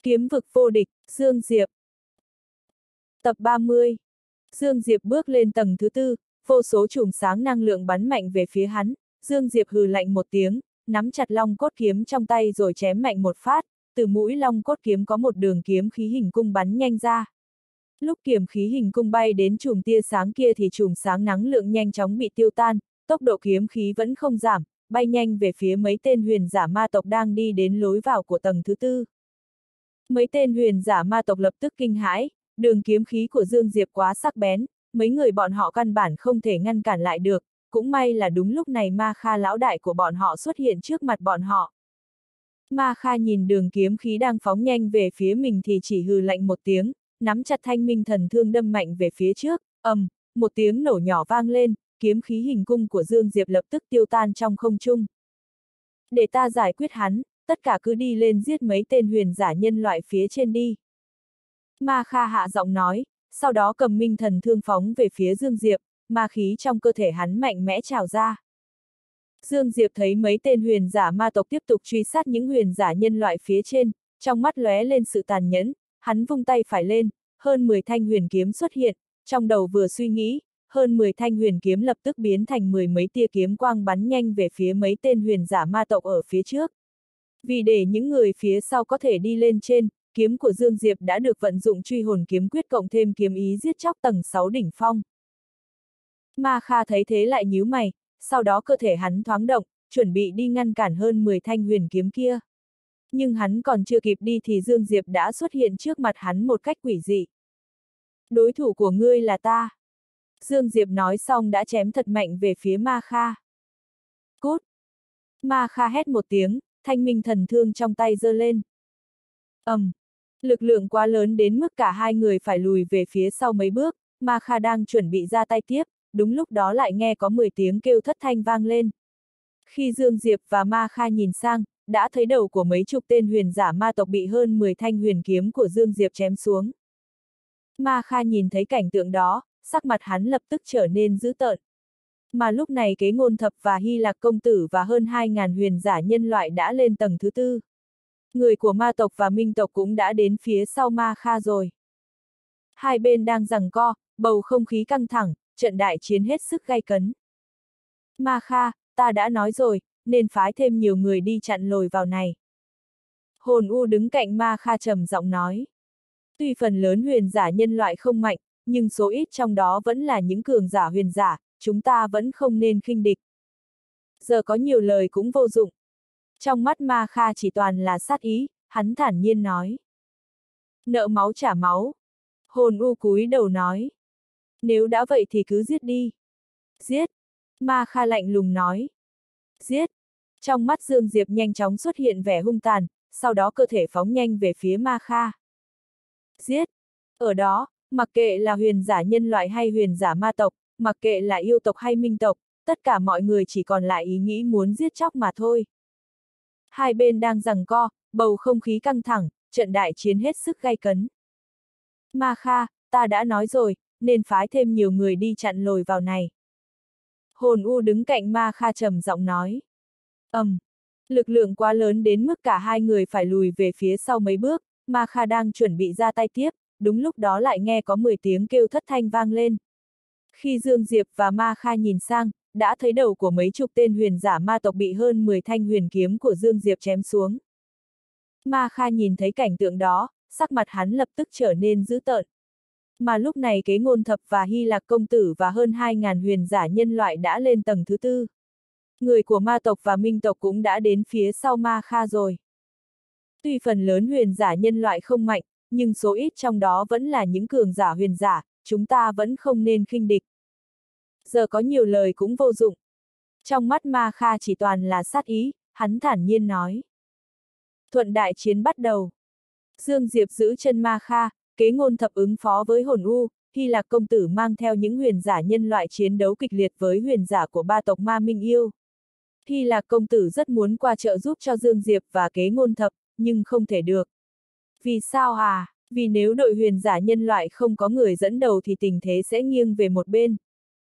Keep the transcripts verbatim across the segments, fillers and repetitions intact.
Kiếm vực vô địch, Dương Diệp. Tập ba mươi. Dương Diệp bước lên tầng thứ tư, vô số chùm sáng năng lượng bắn mạnh về phía hắn, Dương Diệp hừ lạnh một tiếng, nắm chặt long cốt kiếm trong tay rồi chém mạnh một phát, từ mũi long cốt kiếm có một đường kiếm khí hình cung bắn nhanh ra. Lúc kiếm khí hình cung bay đến chùm tia sáng kia thì chùm sáng năng lượng nhanh chóng bị tiêu tan, tốc độ kiếm khí vẫn không giảm, bay nhanh về phía mấy tên huyền giả ma tộc đang đi đến lối vào của tầng thứ tư. Mấy tên huyền giả ma tộc lập tức kinh hãi, đường kiếm khí của Dương Diệp quá sắc bén, mấy người bọn họ căn bản không thể ngăn cản lại được, cũng may là đúng lúc này Ma Kha lão đại của bọn họ xuất hiện trước mặt bọn họ. Ma Kha nhìn đường kiếm khí đang phóng nhanh về phía mình thì chỉ hừ lạnh một tiếng, nắm chặt thanh minh thần thương đâm mạnh về phía trước, ầm, um, một tiếng nổ nhỏ vang lên, kiếm khí hình cung của Dương Diệp lập tức tiêu tan trong không trung. Để ta giải quyết hắn, tất cả cứ đi lên giết mấy tên huyền giả nhân loại phía trên đi. Ma Kha hạ giọng nói, sau đó cầm minh thần thương phóng về phía Dương Diệp, ma khí trong cơ thể hắn mạnh mẽ trào ra. Dương Diệp thấy mấy tên huyền giả ma tộc tiếp tục truy sát những huyền giả nhân loại phía trên, trong mắt lóe lên sự tàn nhẫn, hắn vung tay phải lên, hơn mười thanh huyền kiếm xuất hiện, trong đầu vừa suy nghĩ, hơn mười thanh huyền kiếm lập tức biến thành mười mấy tia kiếm quang bắn nhanh về phía mấy tên huyền giả ma tộc ở phía trước. Vì để những người phía sau có thể đi lên trên, kiếm của Dương Diệp đã được vận dụng truy hồn kiếm quyết cộng thêm kiếm ý giết chóc tầng sáu đỉnh phong. Ma Kha thấy thế lại nhíu mày, sau đó cơ thể hắn thoáng động, chuẩn bị đi ngăn cản hơn mười thanh huyền kiếm kia. Nhưng hắn còn chưa kịp đi thì Dương Diệp đã xuất hiện trước mặt hắn một cách quỷ dị. Đối thủ của ngươi là ta. Dương Diệp nói xong đã chém thật mạnh về phía Ma Kha. Cút! Ma Kha hét một tiếng, thanh minh thần thương trong tay giơ lên. ầm, um, lực lượng quá lớn đến mức cả hai người phải lùi về phía sau mấy bước, Ma Kha đang chuẩn bị ra tay tiếp, đúng lúc đó lại nghe có mười tiếng kêu thất thanh vang lên. Khi Dương Diệp và Ma Kha nhìn sang, đã thấy đầu của mấy chục tên huyền giả ma tộc bị hơn mười thanh huyền kiếm của Dương Diệp chém xuống. Ma Kha nhìn thấy cảnh tượng đó, sắc mặt hắn lập tức trở nên dữ tợn. Mà lúc này Kế Ngôn Thập và Hy Lạc công tử và hơn hai ngàn huyền giả nhân loại đã lên tầng thứ tư. Người của ma tộc và minh tộc cũng đã đến phía sau Ma Kha rồi. Hai bên đang giằng co, bầu không khí căng thẳng, trận đại chiến hết sức gay cấn. Ma Kha, ta đã nói rồi, nên phái thêm nhiều người đi chặn lồi vào này. Hồn U đứng cạnh Ma Kha trầm giọng nói. Tuy phần lớn huyền giả nhân loại không mạnh, nhưng số ít trong đó vẫn là những cường giả huyền giả, chúng ta vẫn không nên khinh địch. Giờ có nhiều lời cũng vô dụng. Trong mắt Ma Kha chỉ toàn là sát ý, hắn thản nhiên nói. Nợ máu trả máu. Hồn U cúi đầu nói. Nếu đã vậy thì cứ giết đi. Giết. Ma Kha lạnh lùng nói. Giết. Trong mắt Dương Diệp nhanh chóng xuất hiện vẻ hung tàn, sau đó cơ thể phóng nhanh về phía Ma Kha. Giết. Ở đó, mặc kệ là huyền giả nhân loại hay huyền giả ma tộc, mặc kệ là yêu tộc hay minh tộc, tất cả mọi người chỉ còn lại ý nghĩ muốn giết chóc mà thôi. Hai bên đang giằng co, bầu không khí căng thẳng, trận đại chiến hết sức gay cấn. Ma Kha, ta đã nói rồi, nên phái thêm nhiều người đi chặn lồi vào này. Hồn U đứng cạnh Ma Kha trầm giọng nói. ầm, um, lực lượng quá lớn đến mức cả hai người phải lùi về phía sau mấy bước, Ma Kha đang chuẩn bị ra tay tiếp, đúng lúc đó lại nghe có mười tiếng kêu thất thanh vang lên. Khi Dương Diệp và Ma Kha nhìn sang, đã thấy đầu của mấy chục tên huyền giả ma tộc bị hơn mười thanh huyền kiếm của Dương Diệp chém xuống. Ma Kha nhìn thấy cảnh tượng đó, sắc mặt hắn lập tức trở nên dữ tợn. Mà lúc này Kế Ngôn Thập và Hy Lạc công tử và hơn hai ngàn huyền giả nhân loại đã lên tầng thứ tư. Người của ma tộc và minh tộc cũng đã đến phía sau Ma Kha rồi. Tuy phần lớn huyền giả nhân loại không mạnh, nhưng số ít trong đó vẫn là những cường giả huyền giả, chúng ta vẫn không nên khinh địch. Giờ có nhiều lời cũng vô dụng. Trong mắt Ma Kha chỉ toàn là sát ý, hắn thản nhiên nói. Thuận đại chiến bắt đầu. Dương Diệp giữ chân Ma Kha, Kế Ngôn Thập ứng phó với Hồn U, Hy Lạc công tử mang theo những huyền giả nhân loại chiến đấu kịch liệt với huyền giả của ba tộc Ma Minh Yêu. Hy Lạc công tử rất muốn qua trợ giúp cho Dương Diệp và Kế Ngôn Thập, nhưng không thể được. Vì sao à? Vì nếu đội huyền giả nhân loại không có người dẫn đầu thì tình thế sẽ nghiêng về một bên.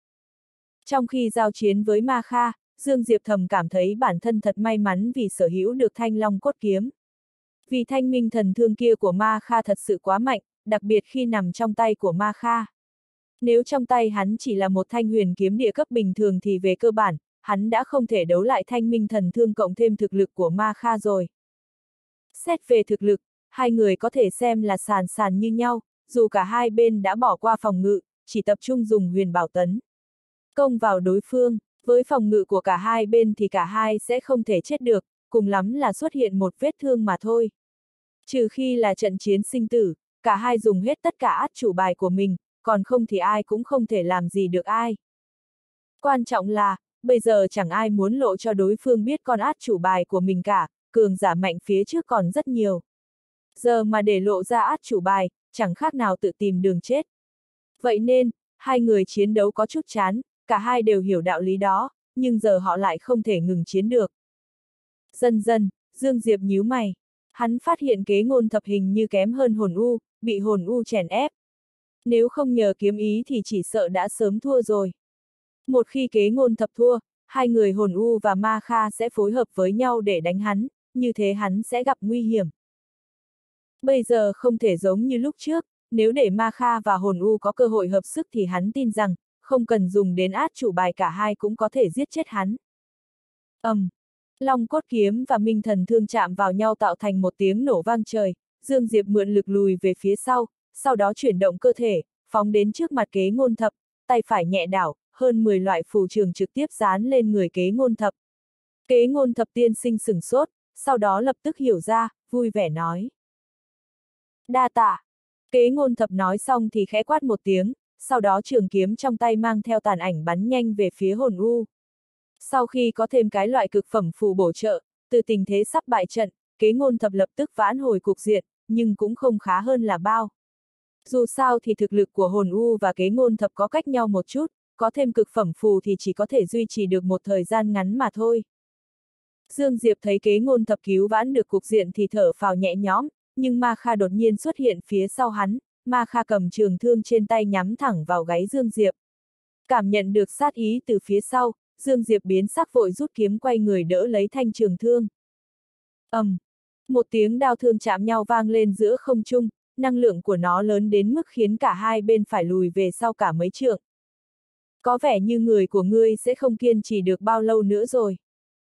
Trong khi giao chiến với Ma Kha, Dương Diệp thầm cảm thấy bản thân thật may mắn vì sở hữu được thanh long cốt kiếm. Vì thanh minh thần thương kia của Ma Kha thật sự quá mạnh, đặc biệt khi nằm trong tay của Ma Kha. Nếu trong tay hắn chỉ là một thanh huyền kiếm địa cấp bình thường thì về cơ bản, hắn đã không thể đấu lại thanh minh thần thương cộng thêm thực lực của Ma Kha rồi. Xét về thực lực, hai người có thể xem là sàn sàn như nhau, dù cả hai bên đã bỏ qua phòng ngự, chỉ tập trung dùng huyền bảo tấn công vào đối phương, với phòng ngự của cả hai bên thì cả hai sẽ không thể chết được, cùng lắm là xuất hiện một vết thương mà thôi. Trừ khi là trận chiến sinh tử, cả hai dùng hết tất cả át chủ bài của mình, còn không thì ai cũng không thể làm gì được ai. Quan trọng là, bây giờ chẳng ai muốn lộ cho đối phương biết con át chủ bài của mình cả, cường giả mạnh phía trước còn rất nhiều. Giờ mà để lộ ra át chủ bài, chẳng khác nào tự tìm đường chết. Vậy nên, hai người chiến đấu có chút chán, cả hai đều hiểu đạo lý đó, nhưng giờ họ lại không thể ngừng chiến được. Dần dần, Dương Diệp nhíu mày. Hắn phát hiện kế ngôn thập hình như kém hơn hồn u, bị hồn u chèn ép. Nếu không nhờ kiếm ý thì chỉ sợ đã sớm thua rồi. Một khi kế ngôn thập thua, hai người hồn u và Ma Kha sẽ phối hợp với nhau để đánh hắn, như thế hắn sẽ gặp nguy hiểm. Bây giờ không thể giống như lúc trước, nếu để Ma Kha và hồn u có cơ hội hợp sức thì hắn tin rằng, không cần dùng đến át chủ bài cả hai cũng có thể giết chết hắn. ầm, um, Long cốt kiếm và minh thần thương chạm vào nhau tạo thành một tiếng nổ vang trời, Dương Diệp mượn lực lùi về phía sau, sau đó chuyển động cơ thể, phóng đến trước mặt kế ngôn thập, tay phải nhẹ đảo, hơn mười loại phù trường trực tiếp dán lên người kế ngôn thập. Kế ngôn thập tiên sinh sửng sốt, sau đó lập tức hiểu ra, vui vẻ nói. Đa tạ. Kế ngôn thập nói xong thì khẽ quát một tiếng, sau đó trường kiếm trong tay mang theo tàn ảnh bắn nhanh về phía hồn u. Sau khi có thêm cái loại cực phẩm phù bổ trợ, từ tình thế sắp bại trận, kế ngôn thập lập tức vãn hồi cục diện, nhưng cũng không khá hơn là bao. Dù sao thì thực lực của hồn u và kế ngôn thập có cách nhau một chút, có thêm cực phẩm phù thì chỉ có thể duy trì được một thời gian ngắn mà thôi. Dương Diệp thấy kế ngôn thập cứu vãn được cục diện thì thở phào nhẹ nhõm, nhưng Ma Kha đột nhiên xuất hiện phía sau hắn, Ma Kha cầm trường thương trên tay nhắm thẳng vào gáy Dương Diệp. Cảm nhận được sát ý từ phía sau, Dương Diệp biến sắc vội rút kiếm quay người đỡ lấy thanh trường thương. ầm, um, một tiếng đao thương chạm nhau vang lên giữa không trung, năng lượng của nó lớn đến mức khiến cả hai bên phải lùi về sau cả mấy trượng. Có vẻ như người của ngươi sẽ không kiên trì được bao lâu nữa rồi.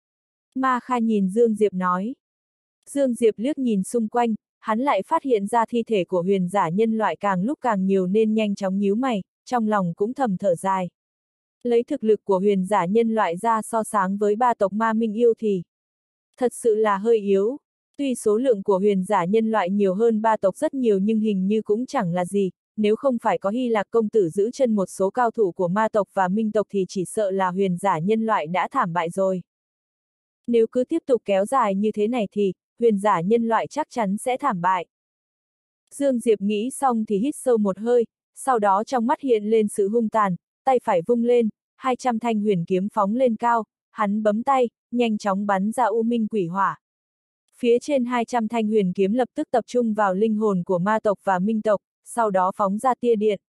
Ma Kha nhìn Dương Diệp nói. Dương Diệp liếc nhìn xung quanh, hắn lại phát hiện ra thi thể của huyền giả nhân loại càng lúc càng nhiều nên nhanh chóng nhíu mày, trong lòng cũng thầm thở dài. Lấy thực lực của huyền giả nhân loại ra so sánh với ba tộc ma minh yêu thì thật sự là hơi yếu. Tuy số lượng của huyền giả nhân loại nhiều hơn ba tộc rất nhiều nhưng hình như cũng chẳng là gì, nếu không phải có Hy Lạc công tử giữ chân một số cao thủ của ma tộc và minh tộc thì chỉ sợ là huyền giả nhân loại đã thảm bại rồi. Nếu cứ tiếp tục kéo dài như thế này thì, huyền giả nhân loại chắc chắn sẽ thảm bại. Dương Diệp nghĩ xong thì hít sâu một hơi, sau đó trong mắt hiện lên sự hung tàn, tay phải vung lên, hai trăm thanh huyền kiếm phóng lên cao, hắn bấm tay, nhanh chóng bắn ra u minh quỷ hỏa. Phía trên hai trăm thanh huyền kiếm lập tức tập trung vào linh hồn của ma tộc và minh tộc, sau đó phóng ra tia điện.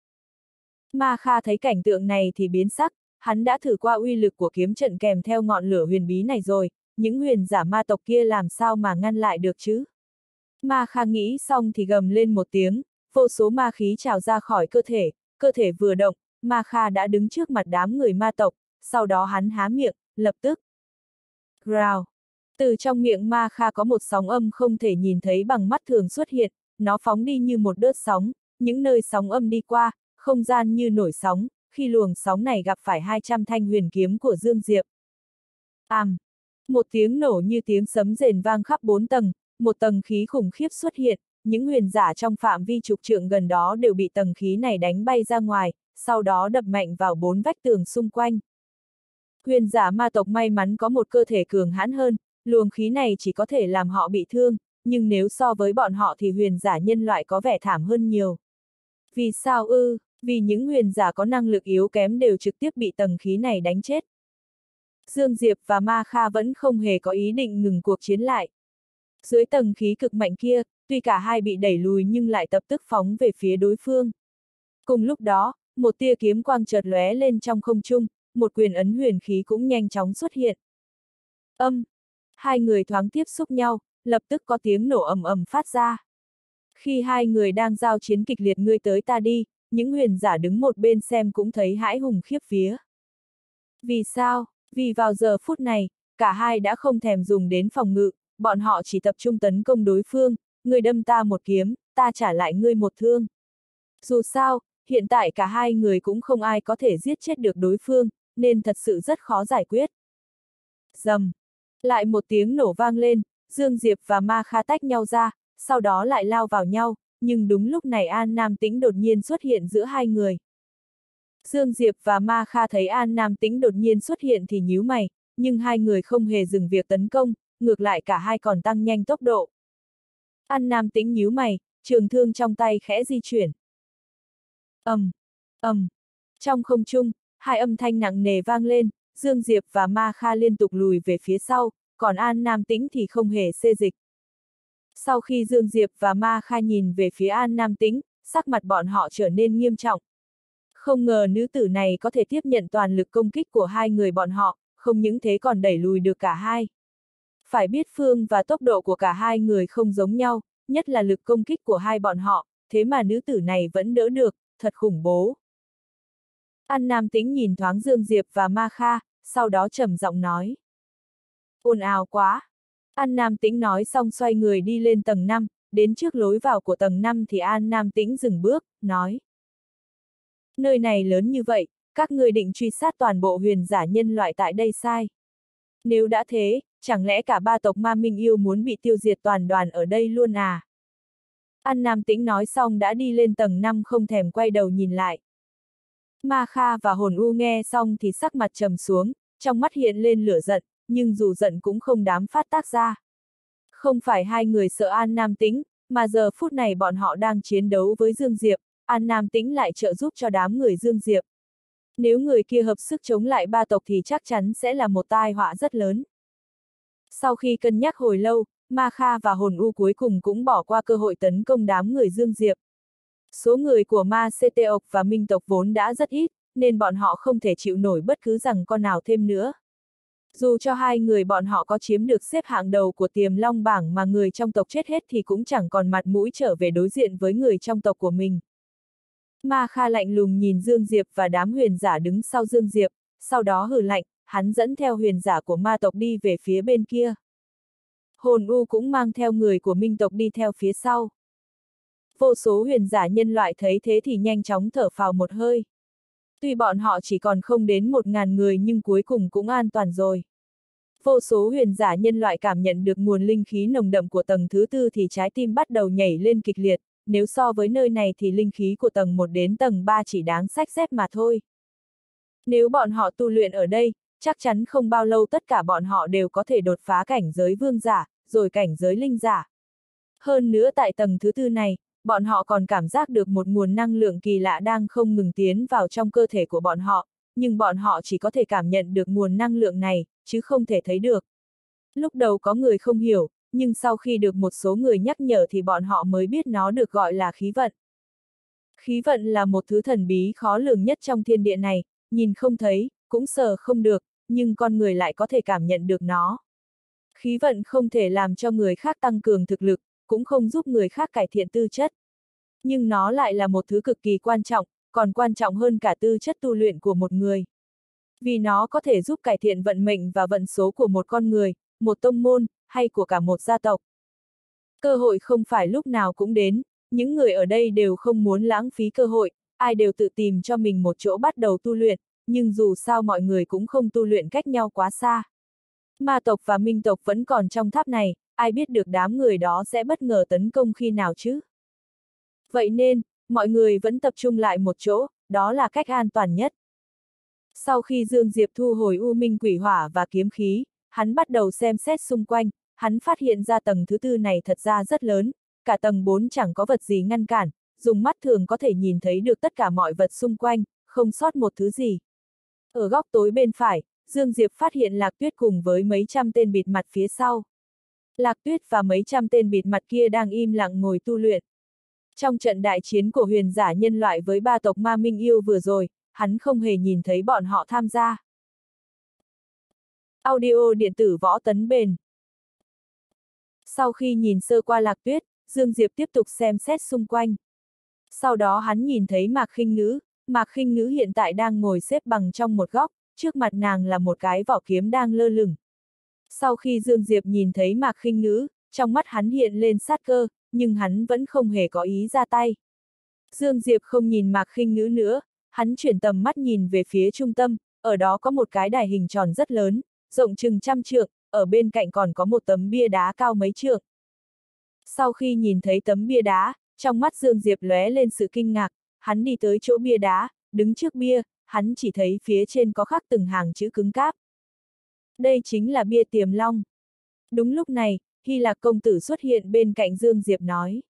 Ma Kha thấy cảnh tượng này thì biến sắc, hắn đã thử qua uy lực của kiếm trận kèm theo ngọn lửa huyền bí này rồi, những huyền giả ma tộc kia làm sao mà ngăn lại được chứ? Ma Kha nghĩ xong thì gầm lên một tiếng, vô số ma khí trào ra khỏi cơ thể, cơ thể vừa động, Ma Kha đã đứng trước mặt đám người ma tộc, sau đó hắn há miệng, lập tức. Rào! Từ trong miệng Ma Kha có một sóng âm không thể nhìn thấy bằng mắt thường xuất hiện, nó phóng đi như một đợt sóng, những nơi sóng âm đi qua, không gian như nổi sóng, khi luồng sóng này gặp phải hai trăm thanh huyền kiếm của Dương Diệp. Àm! Một tiếng nổ như tiếng sấm rền vang khắp bốn tầng, một tầng khí khủng khiếp xuất hiện, những huyền giả trong phạm vi chục trượng gần đó đều bị tầng khí này đánh bay ra ngoài, sau đó đập mạnh vào bốn vách tường xung quanh. Huyền giả ma tộc may mắn có một cơ thể cường hãn hơn, luồng khí này chỉ có thể làm họ bị thương, nhưng nếu so với bọn họ thì huyền giả nhân loại có vẻ thảm hơn nhiều. Vì sao ư? Vì những huyền giả có năng lực yếu kém đều trực tiếp bị tầng khí này đánh chết. Dương Diệp và Ma Kha vẫn không hề có ý định ngừng cuộc chiến lại. Dưới tầng khí cực mạnh kia, tuy cả hai bị đẩy lùi nhưng lại tập tức phóng về phía đối phương. Cùng lúc đó, một tia kiếm quang chợt lóe lên trong không trung, một quyền ấn huyền khí cũng nhanh chóng xuất hiện. Âm! Hai người thoáng tiếp xúc nhau, lập tức có tiếng nổ ầm ầm phát ra. Khi hai người đang giao chiến kịch liệt ngươi tới ta đi, những huyền giả đứng một bên xem cũng thấy hãi hùng khiếp vía. Vì sao? Vì vào giờ phút này, cả hai đã không thèm dùng đến phòng ngự, bọn họ chỉ tập trung tấn công đối phương, ngươi đâm ta một kiếm, ta trả lại ngươi một thương. Dù sao, hiện tại cả hai người cũng không ai có thể giết chết được đối phương, nên thật sự rất khó giải quyết. Rầm. Lại một tiếng nổ vang lên, Dương Diệp và Ma Kha tách nhau ra, sau đó lại lao vào nhau, nhưng đúng lúc này An Nam Tĩnh đột nhiên xuất hiện giữa hai người. Dương Diệp và Ma Kha thấy An Nam Tĩnh đột nhiên xuất hiện thì nhíu mày, nhưng hai người không hề dừng việc tấn công, ngược lại cả hai còn tăng nhanh tốc độ. An Nam Tĩnh nhíu mày, trường thương trong tay khẽ di chuyển. ầm, um, ầm. Um. Trong không trung, hai âm thanh nặng nề vang lên, Dương Diệp và Ma Kha liên tục lùi về phía sau, còn An Nam Tĩnh thì không hề xê dịch. Sau khi Dương Diệp và Ma Kha nhìn về phía An Nam Tĩnh, sắc mặt bọn họ trở nên nghiêm trọng. Không ngờ nữ tử này có thể tiếp nhận toàn lực công kích của hai người bọn họ, không những thế còn đẩy lùi được cả hai. Phải biết phương và tốc độ của cả hai người không giống nhau, nhất là lực công kích của hai bọn họ, thế mà nữ tử này vẫn đỡ được, thật khủng bố. An Nam Tĩnh nhìn thoáng Dương Diệp và Ma Kha, sau đó trầm giọng nói. Ồn ào quá. An Nam Tĩnh nói xong xoay người đi lên tầng năm, đến trước lối vào của tầng năm thì An Nam Tĩnh dừng bước, nói. Nơi này lớn như vậy, các người định truy sát toàn bộ huyền giả nhân loại tại đây sai? Nếu đã thế, chẳng lẽ cả ba tộc Ma Minh Yêu muốn bị tiêu diệt toàn đoàn ở đây luôn à? An Nam Tĩnh nói xong đã đi lên tầng năm không thèm quay đầu nhìn lại. Ma Kha và Hồn U nghe xong thì sắc mặt trầm xuống, trong mắt hiện lên lửa giận, nhưng dù giận cũng không dám phát tác ra. Không phải hai người sợ An Nam Tĩnh, mà giờ phút này bọn họ đang chiến đấu với Dương Diệp, An Nam Tĩnh lại trợ giúp cho đám người Dương Diệp. Nếu người kia hợp sức chống lại ba tộc thì chắc chắn sẽ là một tai họa rất lớn. Sau khi cân nhắc hồi lâu, Ma Kha và Hồn U cuối cùng cũng bỏ qua cơ hội tấn công đám người Dương Diệp. Số người của Ma Xê Tê ộc và Minh tộc vốn đã rất ít, nên bọn họ không thể chịu nổi bất cứ rằng con nào thêm nữa. Dù cho hai người bọn họ có chiếm được xếp hạng đầu của tiềm long bảng mà người trong tộc chết hết thì cũng chẳng còn mặt mũi trở về đối diện với người trong tộc của mình. Ma Kha lạnh lùng nhìn Dương Diệp và đám huyền giả đứng sau Dương Diệp, sau đó hừ lạnh, hắn dẫn theo huyền giả của ma tộc đi về phía bên kia. Hồn U cũng mang theo người của Minh tộc đi theo phía sau. Vô số huyền giả nhân loại thấy thế thì nhanh chóng thở phào một hơi. Tuy bọn họ chỉ còn không đến một ngàn người nhưng cuối cùng cũng an toàn rồi. Vô số huyền giả nhân loại cảm nhận được nguồn linh khí nồng đậm của tầng thứ tư thì trái tim bắt đầu nhảy lên kịch liệt, nếu so với nơi này thì linh khí của tầng một đến tầng ba chỉ đáng xách xếp mà thôi. Nếu bọn họ tu luyện ở đây, chắc chắn không bao lâu tất cả bọn họ đều có thể đột phá cảnh giới vương giả, rồi cảnh giới linh giả. Hơn nữa tại tầng thứ tư này, bọn họ còn cảm giác được một nguồn năng lượng kỳ lạ đang không ngừng tiến vào trong cơ thể của bọn họ, nhưng bọn họ chỉ có thể cảm nhận được nguồn năng lượng này, chứ không thể thấy được. Lúc đầu có người không hiểu, nhưng sau khi được một số người nhắc nhở thì bọn họ mới biết nó được gọi là khí vận. Khí vận là một thứ thần bí khó lường nhất trong thiên địa này, nhìn không thấy, cũng sờ không được, nhưng con người lại có thể cảm nhận được nó. Khí vận không thể làm cho người khác tăng cường thực lực, cũng không giúp người khác cải thiện tư chất. Nhưng nó lại là một thứ cực kỳ quan trọng, còn quan trọng hơn cả tư chất tu luyện của một người. Vì nó có thể giúp cải thiện vận mệnh và vận số của một con người, một tông môn, hay của cả một gia tộc. Cơ hội không phải lúc nào cũng đến, những người ở đây đều không muốn lãng phí cơ hội, ai đều tự tìm cho mình một chỗ bắt đầu tu luyện, nhưng dù sao mọi người cũng không tu luyện cách nhau quá xa. Ma tộc và Minh tộc vẫn còn trong tháp này, ai biết được đám người đó sẽ bất ngờ tấn công khi nào chứ? Vậy nên, mọi người vẫn tập trung lại một chỗ, đó là cách an toàn nhất. Sau khi Dương Diệp thu hồi U Minh Quỷ Hỏa và kiếm khí, hắn bắt đầu xem xét xung quanh, hắn phát hiện ra tầng thứ tư này thật ra rất lớn, cả tầng bốn chẳng có vật gì ngăn cản, dùng mắt thường có thể nhìn thấy được tất cả mọi vật xung quanh, không sót một thứ gì. Ở góc tối bên phải, Dương Diệp phát hiện Lạc Tuyết cùng với mấy trăm tên bịt mặt phía sau. Lạc Tuyết và mấy trăm tên bịt mặt kia đang im lặng ngồi tu luyện. Trong trận đại chiến của huyền giả nhân loại với ba tộc Ma Minh Yêu vừa rồi, hắn không hề nhìn thấy bọn họ tham gia. Audio điện tử võ tấn bền. Sau khi nhìn sơ qua Lạc Tuyết, Dương Diệp tiếp tục xem xét xung quanh. Sau đó hắn nhìn thấy Mạc Khinh Ngữ, Mạc Khinh Ngữ hiện tại đang ngồi xếp bằng trong một góc, trước mặt nàng là một cái vỏ kiếm đang lơ lửng. Sau khi Dương Diệp nhìn thấy Mạc Khinh Ngữ, trong mắt hắn hiện lên sát cơ, nhưng hắn vẫn không hề có ý ra tay. Dương Diệp không nhìn Mạc Khinh Ngữ nữa, hắn chuyển tầm mắt nhìn về phía trung tâm, ở đó có một cái đài hình tròn rất lớn, rộng chừng trăm trượng, ở bên cạnh còn có một tấm bia đá cao mấy trượng. Sau khi nhìn thấy tấm bia đá, trong mắt Dương Diệp lóe lên sự kinh ngạc, hắn đi tới chỗ bia đá, đứng trước bia, hắn chỉ thấy phía trên có khắc từng hàng chữ cứng cáp. Đây chính là bia Tiềm Long. Đúng lúc này, Hy Lạc công tử xuất hiện bên cạnh Dương Diệp nói.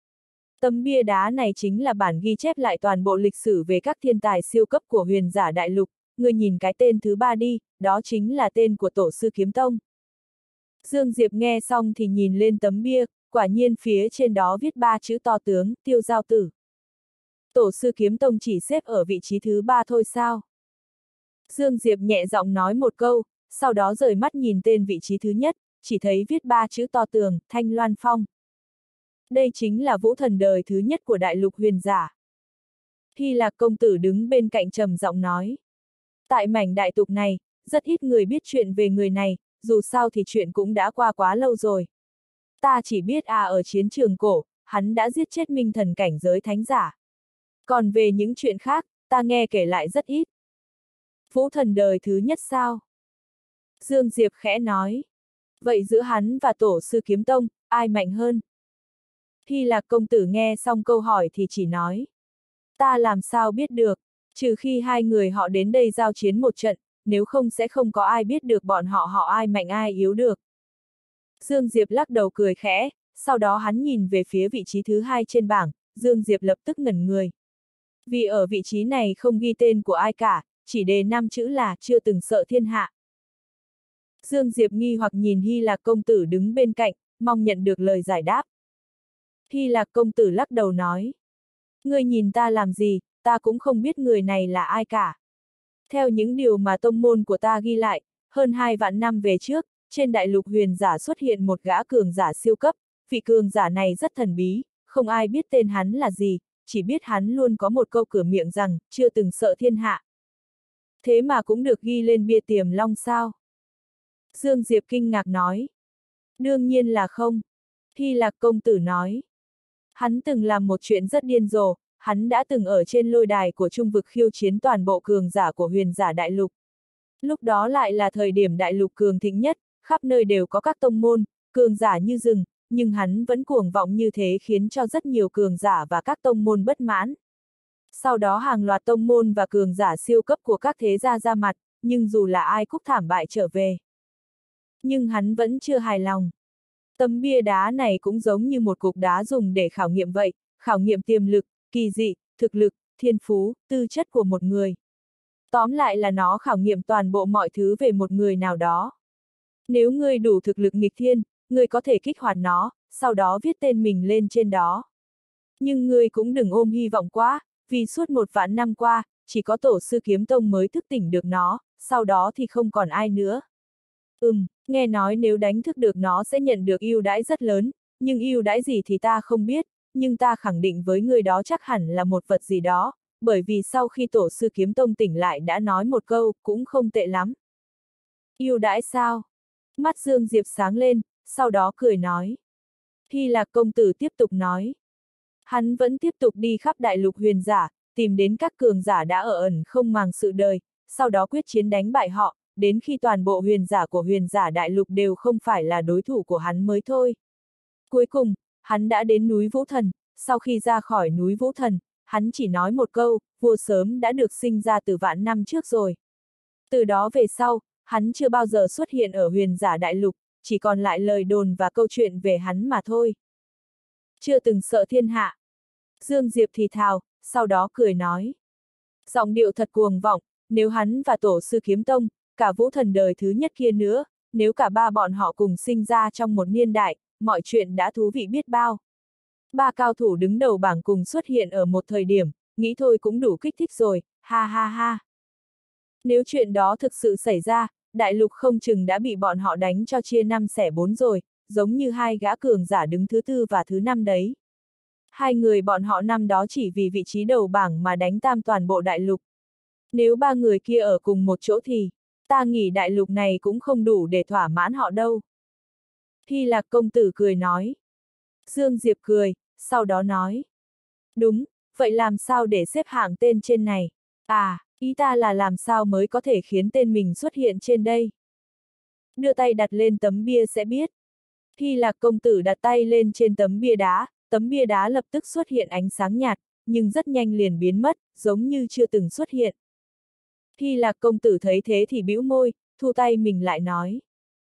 Tấm bia đá này chính là bản ghi chép lại toàn bộ lịch sử về các thiên tài siêu cấp của huyền giả đại lục, người nhìn cái tên thứ ba đi, đó chính là tên của tổ sư kiếm tông. Dương Diệp nghe xong thì nhìn lên tấm bia, quả nhiên phía trên đó viết ba chữ to tướng, Tiêu Giao Tử. Tổ sư kiếm tông chỉ xếp ở vị trí thứ ba thôi sao? Dương Diệp nhẹ giọng nói một câu, sau đó rời mắt nhìn tên vị trí thứ nhất, chỉ thấy viết ba chữ to tường, Thanh Loan Phong. Đây chính là vũ thần đời thứ nhất của đại lục huyền giả. Hy Lạc công tử đứng bên cạnh trầm giọng nói. Tại mảnh đại tục này, rất ít người biết chuyện về người này, dù sao thì chuyện cũng đã qua quá lâu rồi. Ta chỉ biết à ở chiến trường cổ, hắn đã giết chết minh thần cảnh giới thánh giả. Còn về những chuyện khác, ta nghe kể lại rất ít. Vũ thần đời thứ nhất sao? Dương Diệp khẽ nói. Vậy giữa hắn và tổ sư kiếm tông, ai mạnh hơn? Hy Lạc công tử nghe xong câu hỏi thì chỉ nói. Ta làm sao biết được, trừ khi hai người họ đến đây giao chiến một trận, nếu không sẽ không có ai biết được bọn họ họ ai mạnh ai yếu được. Dương Diệp lắc đầu cười khẽ, sau đó hắn nhìn về phía vị trí thứ hai trên bảng, Dương Diệp lập tức ngẩn người. Vì ở vị trí này không ghi tên của ai cả, chỉ đề năm chữ là chưa từng sợ thiên hạ. Dương Diệp nghi hoặc nhìn Hy Lạc công tử đứng bên cạnh, mong nhận được lời giải đáp. Hy Lạc công tử lắc đầu nói. Ngươi nhìn ta làm gì, ta cũng không biết người này là ai cả. Theo những điều mà tông môn của ta ghi lại, hơn hai vạn năm về trước, trên đại lục huyền giả xuất hiện một gã cường giả siêu cấp, vị cường giả này rất thần bí, không ai biết tên hắn là gì, chỉ biết hắn luôn có một câu cửa miệng rằng, chưa từng sợ thiên hạ. Thế mà cũng được ghi lên bia Tiềm Long sao? Dương Diệp kinh ngạc nói. Đương nhiên là không. Hy Lạc công tử nói. Hắn từng làm một chuyện rất điên rồ, hắn đã từng ở trên lôi đài của trung vực khiêu chiến toàn bộ cường giả của huyền giả đại lục. Lúc đó lại là thời điểm đại lục cường thịnh nhất, khắp nơi đều có các tông môn, cường giả như rừng, nhưng hắn vẫn cuồng vọng như thế khiến cho rất nhiều cường giả và các tông môn bất mãn. Sau đó hàng loạt tông môn và cường giả siêu cấp của các thế gia ra mặt, nhưng dù là ai cũng thảm bại trở về. Nhưng hắn vẫn chưa hài lòng. Tấm bia đá này cũng giống như một cục đá dùng để khảo nghiệm vậy, khảo nghiệm tiềm lực, kỳ dị, thực lực, thiên phú, tư chất của một người. Tóm lại là nó khảo nghiệm toàn bộ mọi thứ về một người nào đó. Nếu ngươi đủ thực lực nghịch thiên, ngươi có thể kích hoạt nó, sau đó viết tên mình lên trên đó. Nhưng ngươi cũng đừng ôm hy vọng quá, vì suốt một vạn năm qua, chỉ có tổ sư kiếm tông mới thức tỉnh được nó, sau đó thì không còn ai nữa. Ừm, nghe nói nếu đánh thức được nó sẽ nhận được ưu đãi rất lớn, nhưng ưu đãi gì thì ta không biết, nhưng ta khẳng định với người đó chắc hẳn là một vật gì đó, bởi vì sau khi tổ sư kiếm tông tỉnh lại đã nói một câu, cũng không tệ lắm. Ưu đãi sao? Mắt Dương Diệp sáng lên, sau đó cười nói. Hy Lạc công tử tiếp tục nói. Hắn vẫn tiếp tục đi khắp đại lục huyền giả, tìm đến các cường giả đã ở ẩn không màng sự đời, sau đó quyết chiến đánh bại họ, đến khi toàn bộ huyền giả của huyền giả đại lục đều không phải là đối thủ của hắn mới thôi. Cuối cùng, hắn đã đến núi Vũ Thần, sau khi ra khỏi núi Vũ Thần, hắn chỉ nói một câu, vua sớm đã được sinh ra từ vạn năm trước rồi. Từ đó về sau, hắn chưa bao giờ xuất hiện ở huyền giả đại lục, chỉ còn lại lời đồn và câu chuyện về hắn mà thôi. Chưa từng sợ thiên hạ. Dương Diệp thì thào, sau đó cười nói. Giọng điệu thật cuồng vọng, nếu hắn và tổ sư kiếm tông, cả vũ thần đời thứ nhất kia nữa, nếu cả ba bọn họ cùng sinh ra trong một niên đại, mọi chuyện đã thú vị biết bao. Ba cao thủ đứng đầu bảng cùng xuất hiện ở một thời điểm, nghĩ thôi cũng đủ kích thích rồi, ha ha ha. Nếu chuyện đó thực sự xảy ra, đại lục không chừng đã bị bọn họ đánh cho chia năm xẻ bốn rồi, giống như hai gã cường giả đứng thứ tư và thứ năm đấy. Hai người bọn họ năm đó chỉ vì vị trí đầu bảng mà đánh tam toàn bộ đại lục. Nếu ba người kia ở cùng một chỗ thì, ta nghĩ đại lục này cũng không đủ để thỏa mãn họ đâu. Hy Lạc công tử cười nói. Dương Diệp cười, sau đó nói. Đúng, vậy làm sao để xếp hạng tên trên này? À, ý ta là làm sao mới có thể khiến tên mình xuất hiện trên đây? Đưa tay đặt lên tấm bia sẽ biết. Hy Lạc công tử đặt tay lên trên tấm bia đá, tấm bia đá lập tức xuất hiện ánh sáng nhạt, nhưng rất nhanh liền biến mất, giống như chưa từng xuất hiện. Hy Lạc công tử thấy thế thì bĩu môi, thu tay mình lại nói.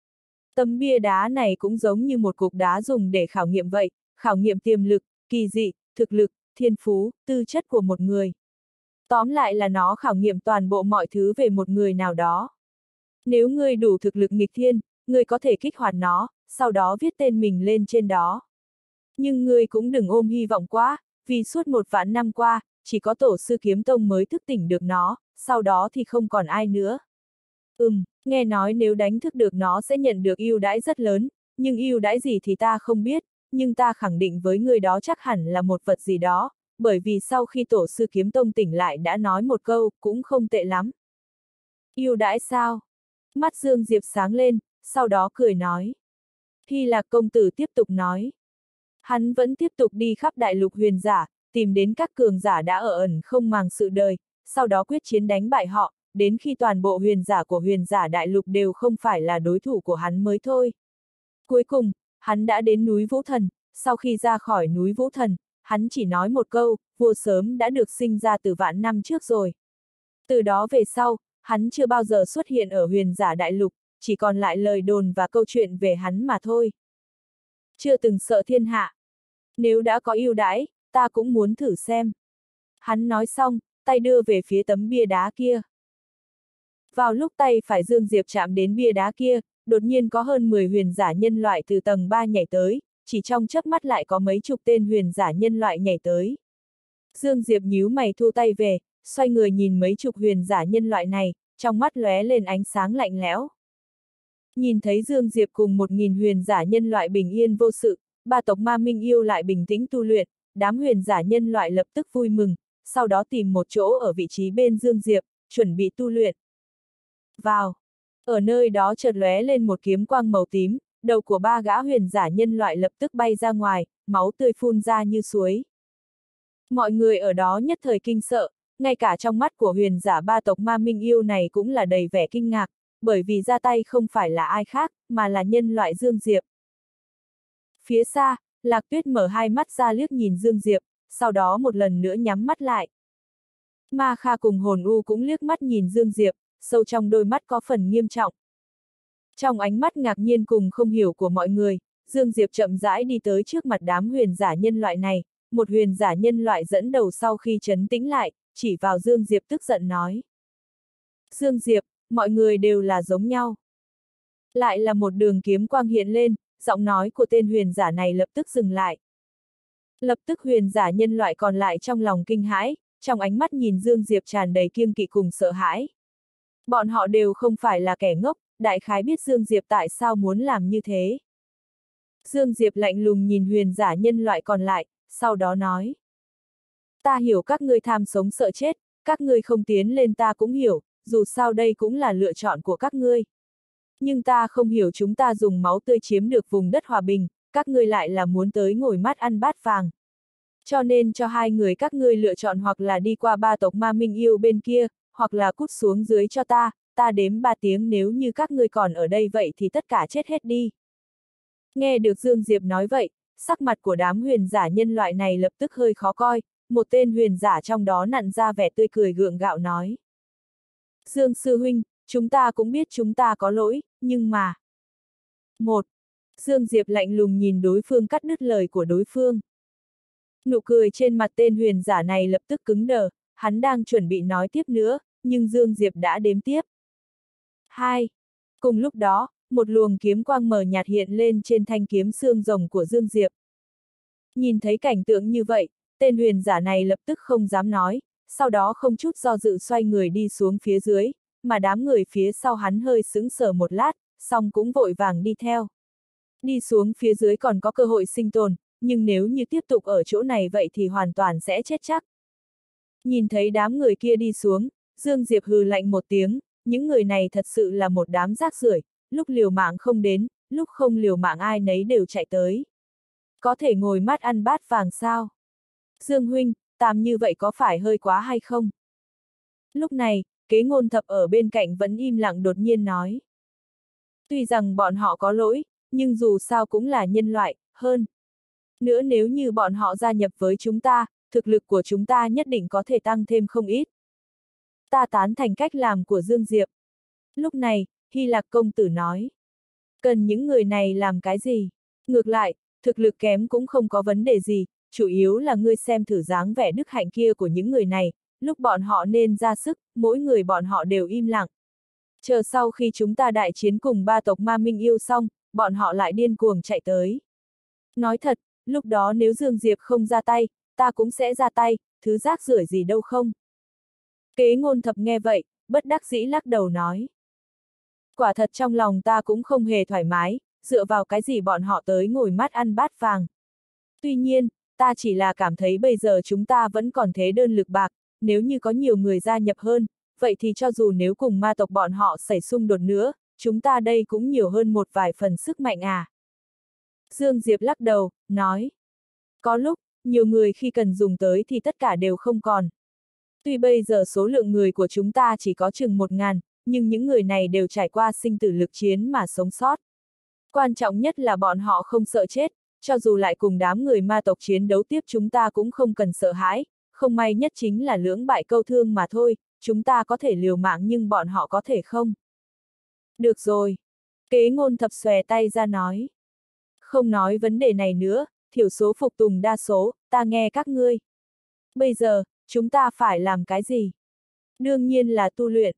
Tấm bia đá này cũng giống như một cục đá dùng để khảo nghiệm vậy, khảo nghiệm tiềm lực, kỳ dị, thực lực, thiên phú, tư chất của một người. Tóm lại là nó khảo nghiệm toàn bộ mọi thứ về một người nào đó. Nếu ngươi đủ thực lực nghịch thiên, ngươi có thể kích hoạt nó, sau đó viết tên mình lên trên đó. Nhưng ngươi cũng đừng ôm hy vọng quá, vì suốt một vạn năm qua, chỉ có tổ sư kiếm tông mới thức tỉnh được nó, sau đó thì không còn ai nữa. Ừm, nghe nói nếu đánh thức được nó sẽ nhận được ưu đãi rất lớn, nhưng ưu đãi gì thì ta không biết, nhưng ta khẳng định với người đó chắc hẳn là một vật gì đó, bởi vì sau khi tổ sư kiếm tông tỉnh lại đã nói một câu, cũng không tệ lắm. Ưu đãi sao? Mắt Dương Diệp sáng lên, sau đó cười nói. Hy Lạc công tử tiếp tục nói. Hắn vẫn tiếp tục đi khắp đại lục huyền giả, tìm đến các cường giả đã ở ẩn không màng sự đời, sau đó quyết chiến đánh bại họ, đến khi toàn bộ huyền giả của huyền giả đại lục đều không phải là đối thủ của hắn mới thôi. Cuối cùng, hắn đã đến núi Vũ Thần, sau khi ra khỏi núi Vũ Thần, hắn chỉ nói một câu, vua sớm đã được sinh ra từ vạn năm trước rồi. Từ đó về sau, hắn chưa bao giờ xuất hiện ở huyền giả đại lục, chỉ còn lại lời đồn và câu chuyện về hắn mà thôi. Chưa từng sợ thiên hạ. Nếu đã có ưu đãi, ta cũng muốn thử xem. Hắn nói xong, tay đưa về phía tấm bia đá kia. Vào lúc tay phải Dương Diệp chạm đến bia đá kia, đột nhiên có hơn mười huyền giả nhân loại từ tầng ba nhảy tới, chỉ trong chớp mắt lại có mấy chục tên huyền giả nhân loại nhảy tới. Dương Diệp nhíu mày thu tay về, xoay người nhìn mấy chục huyền giả nhân loại này, trong mắt lóe lên ánh sáng lạnh lẽo. Nhìn thấy Dương Diệp cùng một nghìn huyền giả nhân loại bình yên vô sự, ba tộc Ma Minh Yêu lại bình tĩnh tu luyện, đám huyền giả nhân loại lập tức vui mừng, sau đó tìm một chỗ ở vị trí bên Dương Diệp, chuẩn bị tu luyện. Vào! Ở nơi đó chợt lóe lên một kiếm quang màu tím, đầu của ba gã huyền giả nhân loại lập tức bay ra ngoài, máu tươi phun ra như suối. Mọi người ở đó nhất thời kinh sợ, ngay cả trong mắt của huyền giả ba tộc Ma Minh Yêu này cũng là đầy vẻ kinh ngạc, bởi vì ra tay không phải là ai khác, mà là nhân loại Dương Diệp. Phía xa, Lạc Tuyết mở hai mắt ra liếc nhìn Dương Diệp, sau đó một lần nữa nhắm mắt lại. Ma Kha cùng Hồn U cũng liếc mắt nhìn Dương Diệp, sâu trong đôi mắt có phần nghiêm trọng. Trong ánh mắt ngạc nhiên cùng không hiểu của mọi người, Dương Diệp chậm rãi đi tới trước mặt đám huyền giả nhân loại này, một huyền giả nhân loại dẫn đầu sau khi trấn tĩnh lại, chỉ vào Dương Diệp tức giận nói. Dương Diệp, mọi người đều là giống nhau. Lại là một đường kiếm quang hiện lên, giọng nói của tên huyền giả này lập tức dừng lại. Lập tức huyền giả nhân loại còn lại trong lòng kinh hãi, trong ánh mắt nhìn Dương Diệp tràn đầy kiêng kỵ cùng sợ hãi. Bọn họ đều không phải là kẻ ngốc, đại khái biết Dương Diệp tại sao muốn làm như thế. Dương Diệp lạnh lùng nhìn huyền giả nhân loại còn lại, sau đó nói. Ta hiểu các ngươi tham sống sợ chết, các ngươi không tiến lên ta cũng hiểu, dù sao đây cũng là lựa chọn của các ngươi. Nhưng ta không hiểu chúng ta dùng máu tươi chiếm được vùng đất hòa bình, các ngươi lại là muốn tới ngồi mát ăn bát vàng. Cho nên cho hai người các ngươi lựa chọn hoặc là đi qua ba tộc Ma Minh Yêu bên kia, hoặc là cút xuống dưới cho ta, ta đếm ba tiếng nếu như các ngươi còn ở đây vậy thì tất cả chết hết đi. Nghe được Dương Diệp nói vậy, sắc mặt của đám huyền giả nhân loại này lập tức hơi khó coi, một tên huyền giả trong đó nặn ra vẻ tươi cười gượng gạo nói. Dương sư huynh, chúng ta cũng biết chúng ta có lỗi, nhưng mà... Một. Dương Diệp lạnh lùng nhìn đối phương cắt đứt lời của đối phương. Nụ cười trên mặt tên huyền giả này lập tức cứng đờ, hắn đang chuẩn bị nói tiếp nữa, nhưng Dương Diệp đã đếm tiếp. Hai. Cùng lúc đó, một luồng kiếm quang mờ nhạt hiện lên trên thanh kiếm xương rồng của Dương Diệp. Nhìn thấy cảnh tượng như vậy, tên huyền giả này lập tức không dám nói, sau đó không chút do dự xoay người đi xuống phía dưới, mà đám người phía sau hắn hơi sững sờ một lát, xong cũng vội vàng đi theo. Đi xuống phía dưới còn có cơ hội sinh tồn, nhưng nếu như tiếp tục ở chỗ này vậy thì hoàn toàn sẽ chết chắc. Nhìn thấy đám người kia đi xuống, Dương Diệp hừ lạnh một tiếng, những người này thật sự là một đám rác rưởi, lúc liều mạng không đến, lúc không liều mạng ai nấy đều chạy tới. Có thể ngồi mắt ăn bát vàng sao? Dương huynh, tạm như vậy có phải hơi quá hay không? Lúc này, Kế Ngôn Thập ở bên cạnh vẫn im lặng đột nhiên nói. Tuy rằng bọn họ có lỗi, nhưng dù sao cũng là nhân loại, hơn. Nữa nếu như bọn họ gia nhập với chúng ta, thực lực của chúng ta nhất định có thể tăng thêm không ít. Ta tán thành cách làm của Dương Diệp. Lúc này, Hy Lạc công tử nói. Cần những người này làm cái gì? Ngược lại, thực lực kém cũng không có vấn đề gì, chủ yếu là ngươi xem thử dáng vẻ đức hạnh kia của những người này, lúc bọn họ nên ra sức, mỗi người bọn họ đều im lặng. Chờ sau khi chúng ta đại chiến cùng ba tộc Ma Minh Yêu xong, bọn họ lại điên cuồng chạy tới. Nói thật, lúc đó nếu Dương Diệp không ra tay, ta cũng sẽ ra tay, thứ rác rưởi gì đâu không. Kế Ngôn Thập nghe vậy, bất đắc dĩ lắc đầu nói. Quả thật trong lòng ta cũng không hề thoải mái, dựa vào cái gì bọn họ tới ngồi mắt ăn bát vàng. Tuy nhiên, ta chỉ là cảm thấy bây giờ chúng ta vẫn còn thế đơn lực bạc, nếu như có nhiều người gia nhập hơn, vậy thì cho dù nếu cùng ma tộc bọn họ xảy xung đột nữa, chúng ta đây cũng nhiều hơn một vài phần sức mạnh à. Dương Diệp lắc đầu, nói. Có lúc, nhiều người khi cần dùng tới thì tất cả đều không còn. Tuy bây giờ số lượng người của chúng ta chỉ có chừng một ngàn, nhưng những người này đều trải qua sinh tử lực chiến mà sống sót. Quan trọng nhất là bọn họ không sợ chết, cho dù lại cùng đám người ma tộc chiến đấu tiếp chúng ta cũng không cần sợ hãi, không may nhất chính là lưỡng bại câu thương mà thôi, chúng ta có thể liều mạng nhưng bọn họ có thể không. Được rồi. Kế Ngôn Thập xòe tay ra nói. Không nói vấn đề này nữa, thiểu số phục tùng đa số, ta nghe các ngươi. Bây giờ, chúng ta phải làm cái gì? Đương nhiên là tu luyện.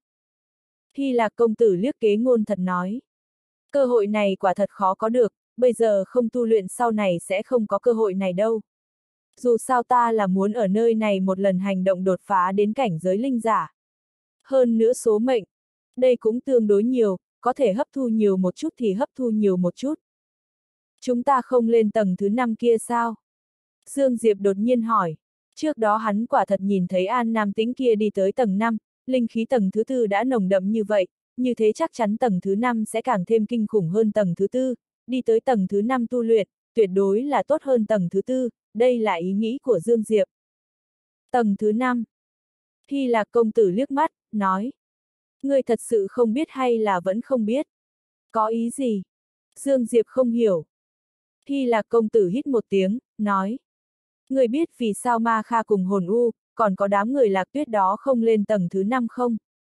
Hy Lạc công tử liếc Kế Ngôn Thật nói. Cơ hội này quả thật khó có được, bây giờ không tu luyện sau này sẽ không có cơ hội này đâu. Dù sao ta là muốn ở nơi này một lần hành động đột phá đến cảnh giới linh giả. Hơn nữa số mệnh. Đây cũng tương đối nhiều, có thể hấp thu nhiều một chút thì hấp thu nhiều một chút. Chúng ta không lên tầng thứ năm kia sao? Dương Diệp đột nhiên hỏi. Trước đó hắn quả thật nhìn thấy An Nam Tĩnh kia đi tới tầng năm, linh khí tầng thứ tư đã nồng đậm như vậy, như thế chắc chắn tầng thứ năm sẽ càng thêm kinh khủng hơn tầng thứ tư, đi tới tầng thứ năm tu luyện, tuyệt đối là tốt hơn tầng thứ tư, đây là ý nghĩ của Dương Diệp. Tầng thứ năm. Hy Lạc công tử liếc mắt, nói. Ngươi thật sự không biết hay là vẫn không biết? Có ý gì? Dương Diệp không hiểu. Hy Lạc công tử hít một tiếng, nói. Ngươi biết vì sao Ma Kha cùng Hồn U, còn có đám người Lạc Tuyết đó không lên tầng thứ năm không?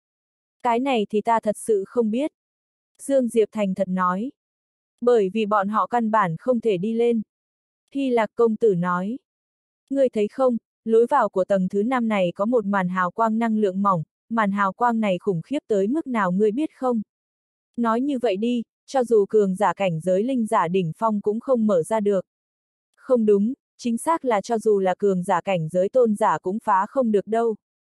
Cái này thì ta thật sự không biết. Dương Diệp thành thật nói. Bởi vì bọn họ căn bản không thể đi lên. Hy Lạc công tử nói. Ngươi thấy không, lối vào của tầng thứ năm này có một màn hào quang năng lượng mỏng, màn hào quang này khủng khiếp tới mức nào ngươi biết không? Nói như vậy đi, cho dù cường giả cảnh giới linh giả đỉnh phong cũng không mở ra được. Không đúng, chính xác là cho dù là cường giả cảnh giới tôn giả cũng phá không được đâu.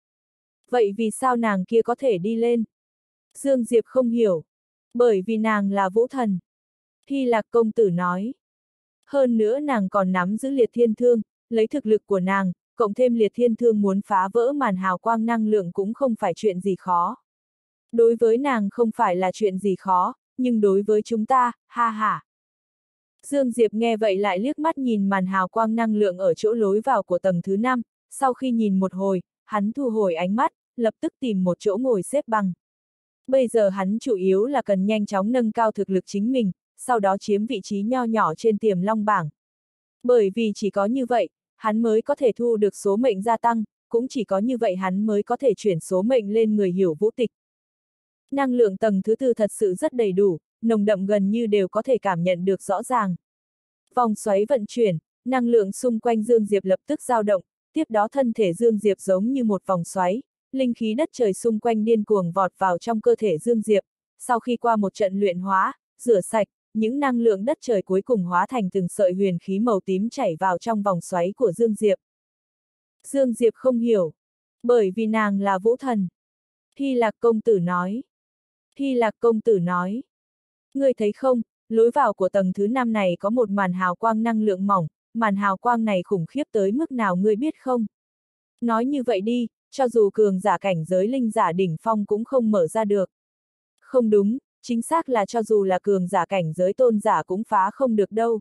Vậy vì sao nàng kia có thể đi lên? Dương Diệp không hiểu. Bởi vì nàng là vũ thần. Hy Lạc công tử nói. Hơn nữa nàng còn nắm giữ liệt thiên thương, lấy thực lực của nàng, cộng thêm liệt thiên thương muốn phá vỡ màn hào quang năng lượng cũng không phải chuyện gì khó. Đối với nàng không phải là chuyện gì khó, nhưng đối với chúng ta, ha ha. Dương Diệp nghe vậy lại liếc mắt nhìn màn hào quang năng lượng ở chỗ lối vào của tầng thứ năm, sau khi nhìn một hồi, hắn thu hồi ánh mắt, lập tức tìm một chỗ ngồi xếp bằng. Bây giờ hắn chủ yếu là cần nhanh chóng nâng cao thực lực chính mình, sau đó chiếm vị trí nho nhỏ trên tiềm long bảng. Bởi vì chỉ có như vậy, hắn mới có thể thu được số mệnh gia tăng, cũng chỉ có như vậy hắn mới có thể chuyển số mệnh lên người hiểu vũ tịch. Năng lượng tầng thứ tư thật sự rất đầy đủ, nồng đậm gần như đều có thể cảm nhận được rõ ràng. Vòng xoáy vận chuyển, năng lượng xung quanh Dương Diệp lập tức dao động, tiếp đó thân thể Dương Diệp giống như một vòng xoáy, linh khí đất trời xung quanh điên cuồng vọt vào trong cơ thể Dương Diệp, sau khi qua một trận luyện hóa, rửa sạch, những năng lượng đất trời cuối cùng hóa thành từng sợi huyền khí màu tím chảy vào trong vòng xoáy của Dương Diệp. Dương Diệp không hiểu. Bởi vì nàng là vũ thần. Hy Lạc công tử nói. Hy Lạc công tử nói. Ngươi thấy không, lối vào của tầng thứ năm này có một màn hào quang năng lượng mỏng, màn hào quang này khủng khiếp tới mức nào ngươi biết không? Nói như vậy đi, cho dù cường giả cảnh giới linh giả đỉnh phong cũng không mở ra được. Không đúng, chính xác là cho dù là cường giả cảnh giới tôn giả cũng phá không được đâu.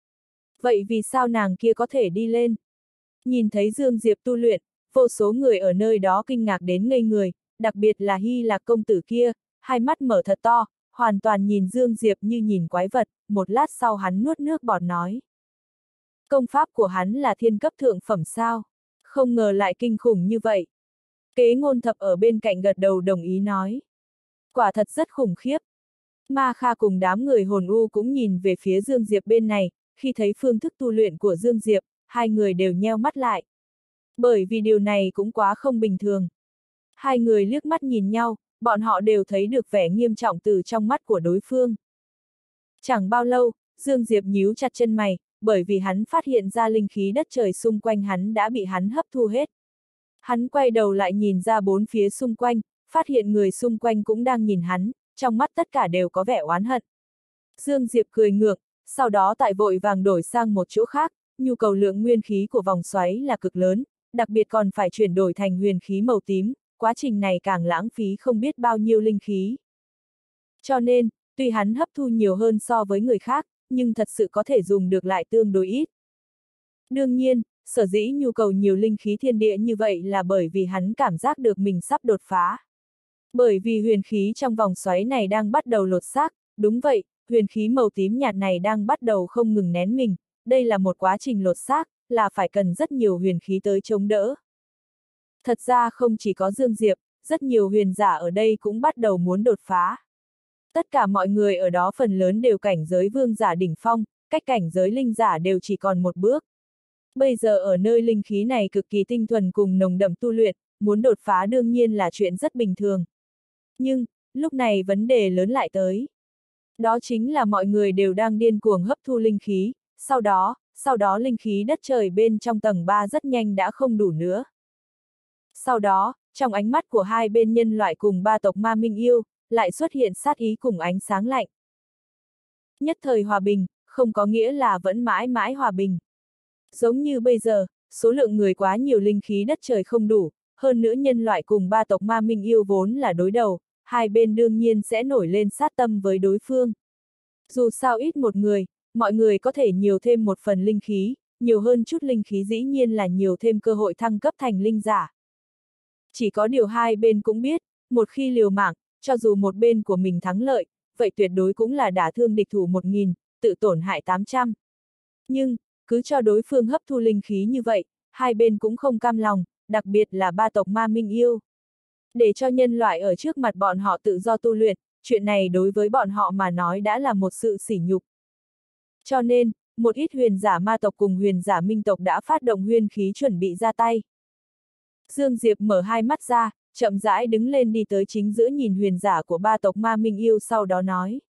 Vậy vì sao nàng kia có thể đi lên? Nhìn thấy Dương Diệp tu luyện, vô số người ở nơi đó kinh ngạc đến ngây người, đặc biệt là Hy Lạc công tử kia, hai mắt mở thật to, hoàn toàn nhìn Dương Diệp như nhìn quái vật, một lát sau hắn nuốt nước bọt nói. Công pháp của hắn là thiên cấp thượng phẩm sao? Không ngờ lại kinh khủng như vậy. Kế Ngôn Thập ở bên cạnh gật đầu đồng ý nói. Quả thật rất khủng khiếp. Ma Kha cùng đám người hồn u cũng nhìn về phía Dương Diệp bên này, khi thấy phương thức tu luyện của Dương Diệp, hai người đều nheo mắt lại. Bởi vì điều này cũng quá không bình thường. Hai người liếc mắt nhìn nhau, bọn họ đều thấy được vẻ nghiêm trọng từ trong mắt của đối phương. Chẳng bao lâu, Dương Diệp nhíu chặt chân mày, bởi vì hắn phát hiện ra linh khí đất trời xung quanh hắn đã bị hắn hấp thu hết. Hắn quay đầu lại nhìn ra bốn phía xung quanh, phát hiện người xung quanh cũng đang nhìn hắn, trong mắt tất cả đều có vẻ oán hận. Dương Diệp cười ngược, sau đó tại vội vàng đổi sang một chỗ khác, nhu cầu lượng nguyên khí của vòng xoáy là cực lớn, đặc biệt còn phải chuyển đổi thành huyền khí màu tím, quá trình này càng lãng phí không biết bao nhiêu linh khí. Cho nên, tuy hắn hấp thu nhiều hơn so với người khác, nhưng thật sự có thể dùng được lại tương đối ít. Đương nhiên, sở dĩ nhu cầu nhiều linh khí thiên địa như vậy là bởi vì hắn cảm giác được mình sắp đột phá. Bởi vì huyền khí trong vòng xoáy này đang bắt đầu lột xác, đúng vậy, huyền khí màu tím nhạt này đang bắt đầu không ngừng nén mình, đây là một quá trình lột xác, là phải cần rất nhiều huyền khí tới chống đỡ. Thật ra không chỉ có Dương Diệp, rất nhiều huyền giả ở đây cũng bắt đầu muốn đột phá. Tất cả mọi người ở đó phần lớn đều cảnh giới vương giả đỉnh phong, cách cảnh giới linh giả đều chỉ còn một bước. Bây giờ ở nơi linh khí này cực kỳ tinh thuần cùng nồng đậm tu luyện, muốn đột phá đương nhiên là chuyện rất bình thường. Nhưng, lúc này vấn đề lớn lại tới. Đó chính là mọi người đều đang điên cuồng hấp thu linh khí, sau đó, sau đó linh khí đất trời bên trong tầng ba rất nhanh đã không đủ nữa. Sau đó, trong ánh mắt của hai bên nhân loại cùng ba tộc ma minh yêu, lại xuất hiện sát ý cùng ánh sáng lạnh. Nhất thời hòa bình, không có nghĩa là vẫn mãi mãi hòa bình. Giống như bây giờ, số lượng người quá nhiều linh khí đất trời không đủ, hơn nữa nhân loại cùng ba tộc ma minh yêu vốn là đối đầu, hai bên đương nhiên sẽ nổi lên sát tâm với đối phương. Dù sao ít một người, mọi người có thể nhiều thêm một phần linh khí, nhiều hơn chút linh khí dĩ nhiên là nhiều thêm cơ hội thăng cấp thành linh giả. Chỉ có điều hai bên cũng biết, một khi liều mạng, cho dù một bên của mình thắng lợi, vậy tuyệt đối cũng là đả thương địch thủ một nghìn, tự tổn hại tám trăm. Nhưng, cứ cho đối phương hấp thu linh khí như vậy, hai bên cũng không cam lòng, đặc biệt là ba tộc ma minh yêu. Để cho nhân loại ở trước mặt bọn họ tự do tu luyện, chuyện này đối với bọn họ mà nói đã là một sự sỉ nhục. Cho nên, một ít huyền giả ma tộc cùng huyền giả minh tộc đã phát động huyền khí chuẩn bị ra tay. Dương Diệp mở hai mắt ra, chậm rãi đứng lên đi tới chính giữa nhìn huyền giả của ba tộc ma minh yêu sau đó nói.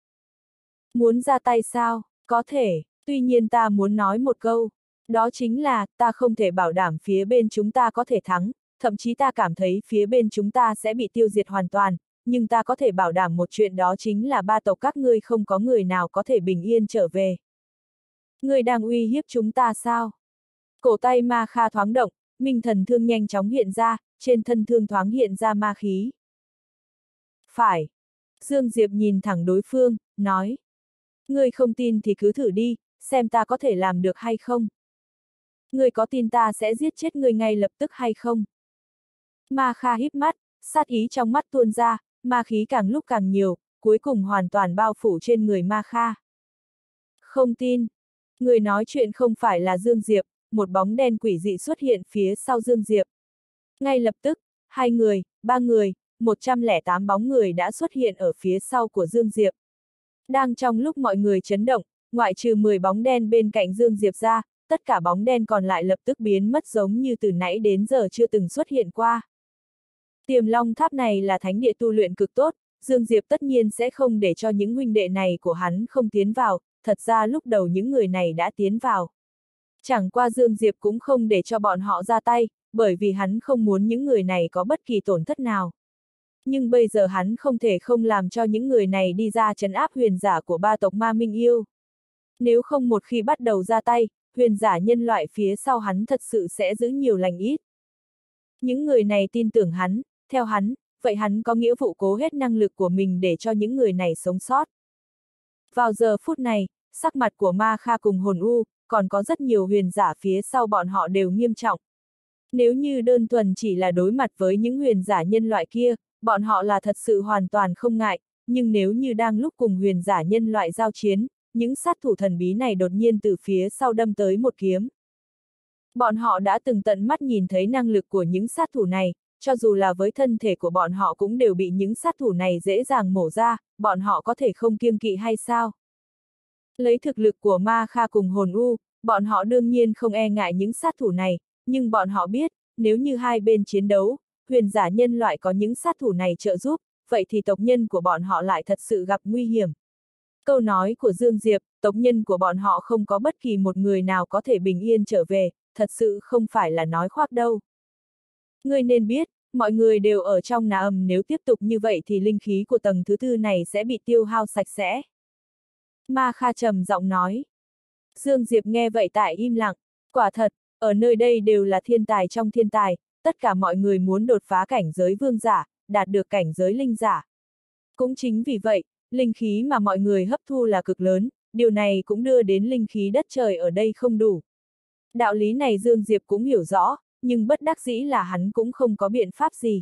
Muốn ra tay sao? Có thể, tuy nhiên ta muốn nói một câu. Đó chính là, ta không thể bảo đảm phía bên chúng ta có thể thắng, thậm chí ta cảm thấy phía bên chúng ta sẽ bị tiêu diệt hoàn toàn, nhưng ta có thể bảo đảm một chuyện đó chính là ba tộc các ngươi không có người nào có thể bình yên trở về. Ngươi đang uy hiếp chúng ta sao? Cổ tay Ma Kha thoáng động, minh thần thương nhanh chóng hiện ra, trên thân thương thoáng hiện ra ma khí. Phải. Dương Diệp nhìn thẳng đối phương, nói. Ngươi không tin thì cứ thử đi, xem ta có thể làm được hay không. Ngươi có tin ta sẽ giết chết ngươi ngay lập tức hay không? Ma Kha híp mắt, sát ý trong mắt tuôn ra, ma khí càng lúc càng nhiều, cuối cùng hoàn toàn bao phủ trên người Ma Kha. Không tin. Người nói chuyện không phải là Dương Diệp, một bóng đen quỷ dị xuất hiện phía sau Dương Diệp. Ngay lập tức, hai người, ba người, một trăm lẻ tám bóng người đã xuất hiện ở phía sau của Dương Diệp. Đang trong lúc mọi người chấn động, ngoại trừ mười bóng đen bên cạnh Dương Diệp ra, tất cả bóng đen còn lại lập tức biến mất giống như từ nãy đến giờ chưa từng xuất hiện qua. Tiềm Long Tháp này là thánh địa tu luyện cực tốt, Dương Diệp tất nhiên sẽ không để cho những huynh đệ này của hắn không tiến vào, thật ra lúc đầu những người này đã tiến vào. Chẳng qua Dương Diệp cũng không để cho bọn họ ra tay, bởi vì hắn không muốn những người này có bất kỳ tổn thất nào. Nhưng bây giờ hắn không thể không làm cho những người này đi ra trấn áp huyền giả của ba tộc Ma Minh Yêu. Nếu không một khi bắt đầu ra tay, huyền giả nhân loại phía sau hắn thật sự sẽ giữ nhiều lành ít. Những người này tin tưởng hắn, theo hắn, vậy hắn có nghĩa vụ cố hết năng lực của mình để cho những người này sống sót. Vào giờ phút này, sắc mặt của Ma Kha cùng Hồn U, còn có rất nhiều huyền giả phía sau bọn họ đều nghiêm trọng. Nếu như đơn thuần chỉ là đối mặt với những huyền giả nhân loại kia, bọn họ là thật sự hoàn toàn không ngại, nhưng nếu như đang lúc cùng huyền giả nhân loại giao chiến, những sát thủ thần bí này đột nhiên từ phía sau đâm tới một kiếm. Bọn họ đã từng tận mắt nhìn thấy năng lực của những sát thủ này, cho dù là với thân thể của bọn họ cũng đều bị những sát thủ này dễ dàng mổ ra, bọn họ có thể không kiêng kỵ hay sao? Lấy thực lực của Ma Kha cùng Hồn U, bọn họ đương nhiên không e ngại những sát thủ này, nhưng bọn họ biết, nếu như hai bên chiến đấu, huyền giả nhân loại có những sát thủ này trợ giúp, vậy thì tộc nhân của bọn họ lại thật sự gặp nguy hiểm. Câu nói của Dương Diệp, tộc nhân của bọn họ không có bất kỳ một người nào có thể bình yên trở về, thật sự không phải là nói khoác đâu. Ngươi nên biết, mọi người đều ở trong nà ầm, nếu tiếp tục như vậy thì linh khí của tầng thứ tư này sẽ bị tiêu hao sạch sẽ. Ma Kha trầm giọng nói. Dương Diệp nghe vậy tại im lặng, quả thật, ở nơi đây đều là thiên tài trong thiên tài, tất cả mọi người muốn đột phá cảnh giới vương giả, đạt được cảnh giới linh giả. Cũng chính vì vậy, linh khí mà mọi người hấp thu là cực lớn, điều này cũng đưa đến linh khí đất trời ở đây không đủ. Đạo lý này Dương Diệp cũng hiểu rõ, nhưng bất đắc dĩ là hắn cũng không có biện pháp gì.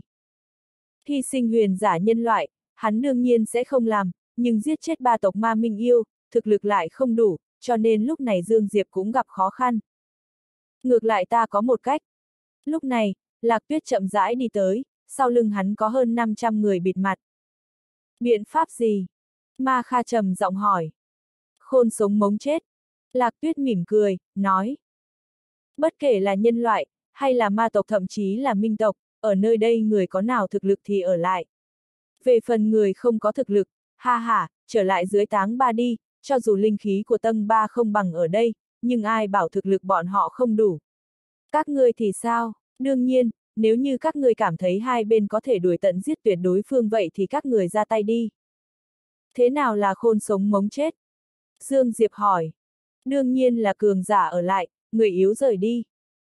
Hy sinh huyền giả nhân loại, hắn đương nhiên sẽ không làm, nhưng giết chết ba tộc Ma Minh Yêu, thực lực lại không đủ, cho nên lúc này Dương Diệp cũng gặp khó khăn. Ngược lại ta có một cách. Lúc này, Lạc Tuyết chậm rãi đi tới, sau lưng hắn có hơn năm trăm người bịt mặt. Biện pháp gì? Ma Kha trầm giọng hỏi. Khôn sống mống chết. Lạc Tuyết mỉm cười, nói. Bất kể là nhân loại, hay là ma tộc thậm chí là minh tộc, ở nơi đây người có nào thực lực thì ở lại. Về phần người không có thực lực, ha ha, trở lại dưới táng ba đi, cho dù linh khí của tầng ba không bằng ở đây, nhưng ai bảo thực lực bọn họ không đủ. Các ngươi thì sao? Đương nhiên, nếu như các ngươi cảm thấy hai bên có thể đuổi tận giết tuyệt đối phương vậy thì các người ra tay đi. Thế nào là khôn sống mống chết? Dương Diệp hỏi. Đương nhiên là cường giả ở lại, người yếu rời đi.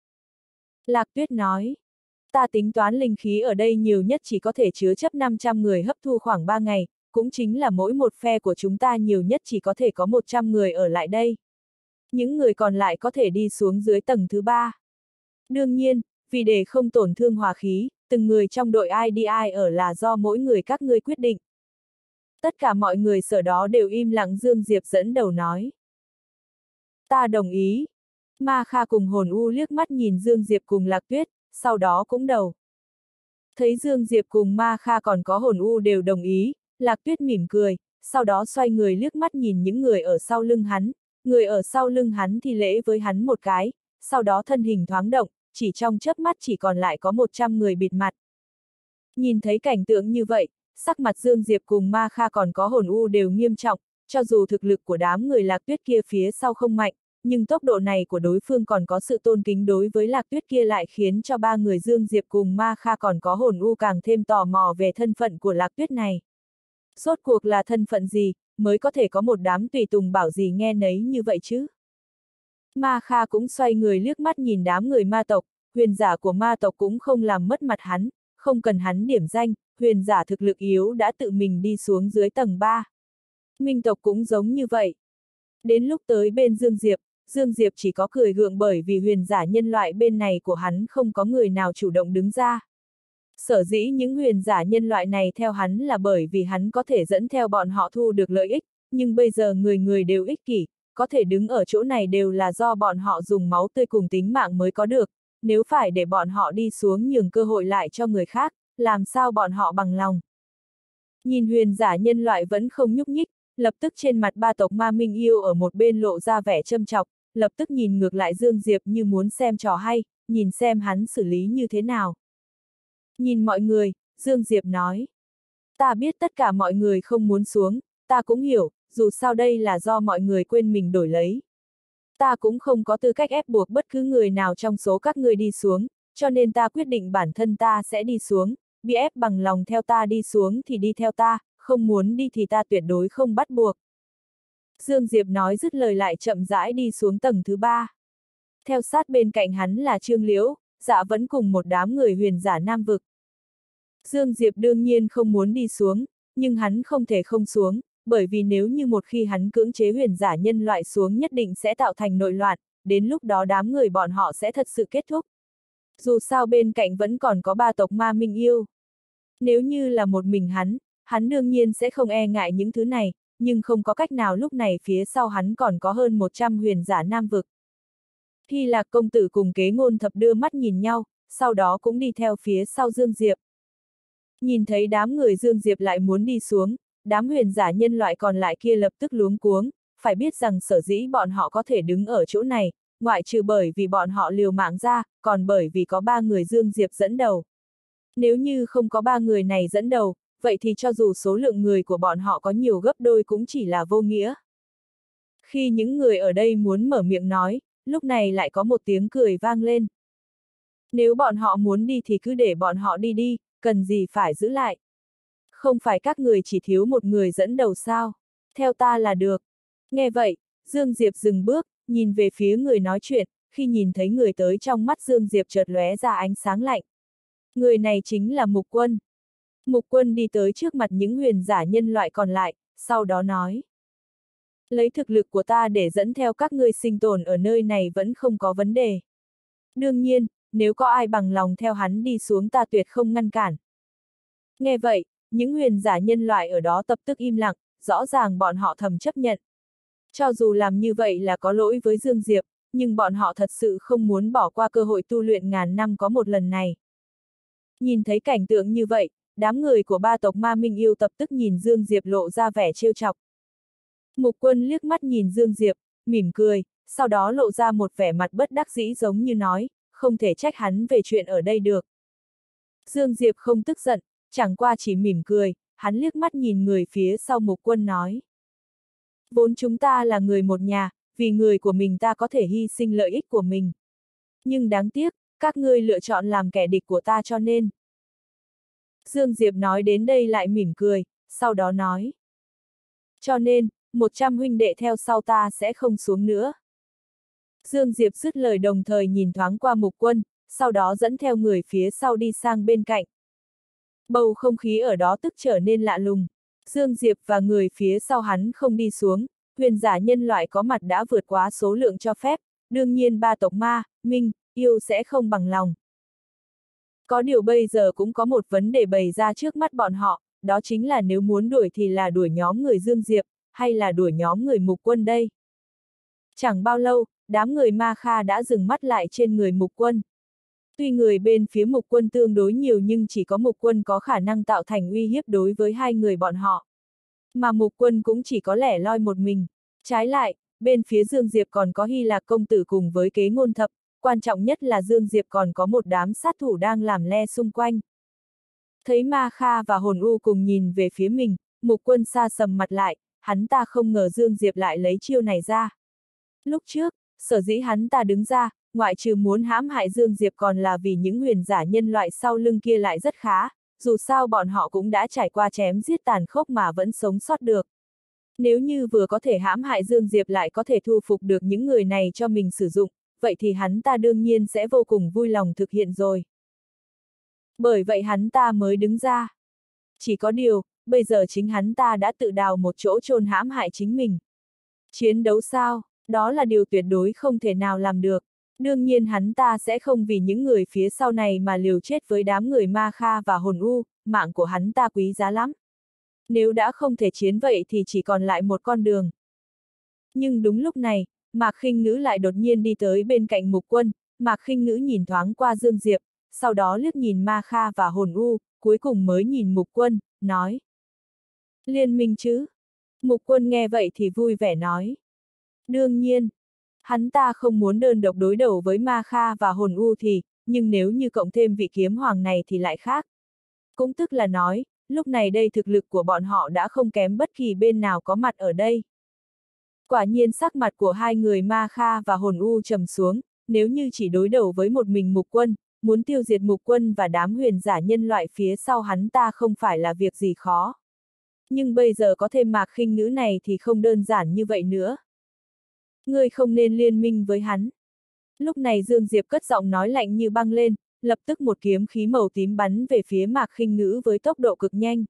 Lạc Tuyết nói. Ta tính toán linh khí ở đây nhiều nhất chỉ có thể chứa chấp năm trăm người hấp thu khoảng ba ngày, cũng chính là mỗi một phe của chúng ta nhiều nhất chỉ có thể có một trăm người ở lại đây. Những người còn lại có thể đi xuống dưới tầng thứ ba. Đương nhiên, vì để không tổn thương hòa khí, từng người trong đội ai đi ai ở là do mỗi người các ngươi quyết định. Tất cả mọi người sở đó đều im lặng. Dương Diệp dẫn đầu nói. Ta đồng ý. Ma Kha cùng Hồn U liếc mắt nhìn Dương Diệp cùng Lạc Tuyết, sau đó cũng đầu. Thấy Dương Diệp cùng Ma Kha còn có Hồn U đều đồng ý, Lạc Tuyết mỉm cười, sau đó xoay người liếc mắt nhìn những người ở sau lưng hắn, người ở sau lưng hắn thì lễ với hắn một cái, sau đó thân hình thoáng động, chỉ trong chớp mắt chỉ còn lại có một trăm người bịt mặt. Nhìn thấy cảnh tượng như vậy, sắc mặt Dương Diệp cùng Ma Kha còn có Hồn U đều nghiêm trọng, cho dù thực lực của đám người Lạc Tuyết kia phía sau không mạnh, nhưng tốc độ này của đối phương còn có sự tôn kính đối với Lạc Tuyết kia lại khiến cho ba người Dương Diệp cùng Ma Kha còn có Hồn U càng thêm tò mò về thân phận của Lạc Tuyết này. Rốt cuộc là thân phận gì, mới có thể có một đám tùy tùng bảo gì nghe nấy như vậy chứ? Ma Kha cũng xoay người liếc mắt nhìn đám người ma tộc, huyền giả của ma tộc cũng không làm mất mặt hắn, không cần hắn điểm danh, huyền giả thực lực yếu đã tự mình đi xuống dưới tầng ba. Minh tộc cũng giống như vậy. Đến lúc tới bên Dương Diệp, Dương Diệp chỉ có cười gượng bởi vì huyền giả nhân loại bên này của hắn không có người nào chủ động đứng ra. Sở dĩ những huyền giả nhân loại này theo hắn là bởi vì hắn có thể dẫn theo bọn họ thu được lợi ích, nhưng bây giờ người người đều ích kỷ, có thể đứng ở chỗ này đều là do bọn họ dùng máu tươi cùng tính mạng mới có được, nếu phải để bọn họ đi xuống nhường cơ hội lại cho người khác, làm sao bọn họ bằng lòng. Nhìn huyền giả nhân loại vẫn không nhúc nhích, lập tức trên mặt ba tộc Ma Minh Yêu ở một bên lộ ra vẻ châm chọc, lập tức nhìn ngược lại Dương Diệp như muốn xem trò hay, nhìn xem hắn xử lý như thế nào. Nhìn mọi người, Dương Diệp nói. Ta biết tất cả mọi người không muốn xuống, ta cũng hiểu, dù sao đây là do mọi người quên mình đổi lấy. Ta cũng không có tư cách ép buộc bất cứ người nào trong số các ngươi đi xuống, cho nên ta quyết định bản thân ta sẽ đi xuống, bị ép bằng lòng theo ta đi xuống thì đi theo ta, không muốn đi thì ta tuyệt đối không bắt buộc. Dương Diệp nói dứt lời lại chậm rãi đi xuống tầng thứ ba. Theo sát bên cạnh hắn là Trương Liễu, Dạ vẫn cùng một đám người huyền giả Nam vực. Dương Diệp đương nhiên không muốn đi xuống, nhưng hắn không thể không xuống, bởi vì nếu như một khi hắn cưỡng chế huyền giả nhân loại xuống nhất định sẽ tạo thành nội loạn, đến lúc đó đám người bọn họ sẽ thật sự kết thúc. Dù sao bên cạnh vẫn còn có ba tộc ma minh yêu. Nếu như là một mình hắn, hắn đương nhiên sẽ không e ngại những thứ này, nhưng không có cách nào lúc này phía sau hắn còn có hơn một trăm huyền giả Nam vực. Hy Lạc công tử cùng Kế Ngôn Thập đưa mắt nhìn nhau, sau đó cũng đi theo phía sau Dương Diệp. Nhìn thấy đám người Dương Diệp lại muốn đi xuống, đám huyền giả nhân loại còn lại kia lập tức luống cuống, phải biết rằng sở dĩ bọn họ có thể đứng ở chỗ này, ngoại trừ bởi vì bọn họ liều mạng ra, còn bởi vì có ba người Dương Diệp dẫn đầu. Nếu như không có ba người này dẫn đầu, vậy thì cho dù số lượng người của bọn họ có nhiều gấp đôi cũng chỉ là vô nghĩa. Khi những người ở đây muốn mở miệng nói, lúc này lại có một tiếng cười vang lên. Nếu bọn họ muốn đi thì cứ để bọn họ đi đi, cần gì phải giữ lại. Không phải các người chỉ thiếu một người dẫn đầu sao, theo ta là được. Nghe vậy, Dương Diệp dừng bước, nhìn về phía người nói chuyện, khi nhìn thấy người tới trong mắt Dương Diệp chợt lóe ra ánh sáng lạnh. Người này chính là Mục Quân. Mục Quân đi tới trước mặt những huyền giả nhân loại còn lại, sau đó nói. Lấy thực lực của ta để dẫn theo các ngươi sinh tồn ở nơi này vẫn không có vấn đề. Đương nhiên, nếu có ai bằng lòng theo hắn đi xuống ta tuyệt không ngăn cản. Nghe vậy, những huyền giả nhân loại ở đó tập tức im lặng, rõ ràng bọn họ thầm chấp nhận. Cho dù làm như vậy là có lỗi với Dương Diệp, nhưng bọn họ thật sự không muốn bỏ qua cơ hội tu luyện ngàn năm có một lần này. Nhìn thấy cảnh tượng như vậy, đám người của ba tộc ma minh yêu tập tức nhìn Dương Diệp lộ ra vẻ trêu chọc. Mục Quân liếc mắt nhìn Dương Diệp, mỉm cười, sau đó lộ ra một vẻ mặt bất đắc dĩ giống như nói, không thể trách hắn về chuyện ở đây được. Dương Diệp không tức giận, chẳng qua chỉ mỉm cười, hắn liếc mắt nhìn người phía sau Mục Quân nói. Vốn chúng ta là người một nhà, vì người của mình ta có thể hy sinh lợi ích của mình. Nhưng đáng tiếc, các ngươi lựa chọn làm kẻ địch của ta cho nên. Dương Diệp nói đến đây lại mỉm cười, sau đó nói. Cho nên, một trăm huynh đệ theo sau ta sẽ không xuống nữa. Dương Diệp dứt lời đồng thời nhìn thoáng qua Mục Quân, sau đó dẫn theo người phía sau đi sang bên cạnh. Bầu không khí ở đó tức trở nên lạ lùng. Dương Diệp và người phía sau hắn không đi xuống, huyền giả nhân loại có mặt đã vượt quá số lượng cho phép, đương nhiên ba tộc ma, minh, yêu sẽ không bằng lòng. Có điều bây giờ cũng có một vấn đề bày ra trước mắt bọn họ, đó chính là nếu muốn đuổi thì là đuổi nhóm người Dương Diệp, hay là đuổi nhóm người Mục Quân đây. Chẳng bao lâu, đám người Ma Kha đã dừng mắt lại trên người Mục Quân. Tuy người bên phía Mục Quân tương đối nhiều nhưng chỉ có Mục Quân có khả năng tạo thành uy hiếp đối với hai người bọn họ. Mà Mục Quân cũng chỉ có lẻ loi một mình. Trái lại, bên phía Dương Diệp còn có Hy Lạc công tử cùng với Kế Ngôn Thập, quan trọng nhất là Dương Diệp còn có một đám sát thủ đang làm le xung quanh. Thấy Ma Kha và Hồn U cùng nhìn về phía mình, Mục Quân sa sầm mặt lại, hắn ta không ngờ Dương Diệp lại lấy chiêu này ra. Lúc trước, sở dĩ hắn ta đứng ra, ngoại trừ muốn hãm hại Dương Diệp còn là vì những huyền giả nhân loại sau lưng kia lại rất khá, dù sao bọn họ cũng đã trải qua chém giết tàn khốc mà vẫn sống sót được. Nếu như vừa có thể hãm hại Dương Diệp lại có thể thu phục được những người này cho mình sử dụng, vậy thì hắn ta đương nhiên sẽ vô cùng vui lòng thực hiện rồi. Bởi vậy hắn ta mới đứng ra. Chỉ có điều, bây giờ chính hắn ta đã tự đào một chỗ chôn hãm hại chính mình. Chiến đấu sao? Đó là điều tuyệt đối không thể nào làm được. Đương nhiên hắn ta sẽ không vì những người phía sau này mà liều chết với đám người Ma Kha và Hồn U, mạng của hắn ta quý giá lắm. Nếu đã không thể chiến vậy thì chỉ còn lại một con đường. Nhưng đúng lúc này, Mạc Khinh Ngữ lại đột nhiên đi tới bên cạnh Mục Quân, Mạc Khinh Ngữ nhìn thoáng qua Dương Diệp, sau đó liếc nhìn Ma Kha và Hồn U, cuối cùng mới nhìn Mục Quân, nói. Liên minh chứ? Mục Quân nghe vậy thì vui vẻ nói. Đương nhiên, hắn ta không muốn đơn độc đối đầu với Ma Kha và Hồn U thì, nhưng nếu như cộng thêm vị kiếm hoàng này thì lại khác. Cũng tức là nói, lúc này đây thực lực của bọn họ đã không kém bất kỳ bên nào có mặt ở đây. Quả nhiên sắc mặt của hai người Ma Kha và Hồn U trầm xuống, nếu như chỉ đối đầu với một mình Mục Quân, muốn tiêu diệt Mục Quân và đám huyền giả nhân loại phía sau hắn ta không phải là việc gì khó. Nhưng bây giờ có thêm Mạc Khinh Ngữ này thì không đơn giản như vậy nữa. Ngươi không nên liên minh với hắn. Lúc này Dương Diệp cất giọng nói lạnh như băng lên, lập tức một kiếm khí màu tím bắn về phía Mạc Khinh Ngữ với tốc độ cực nhanh.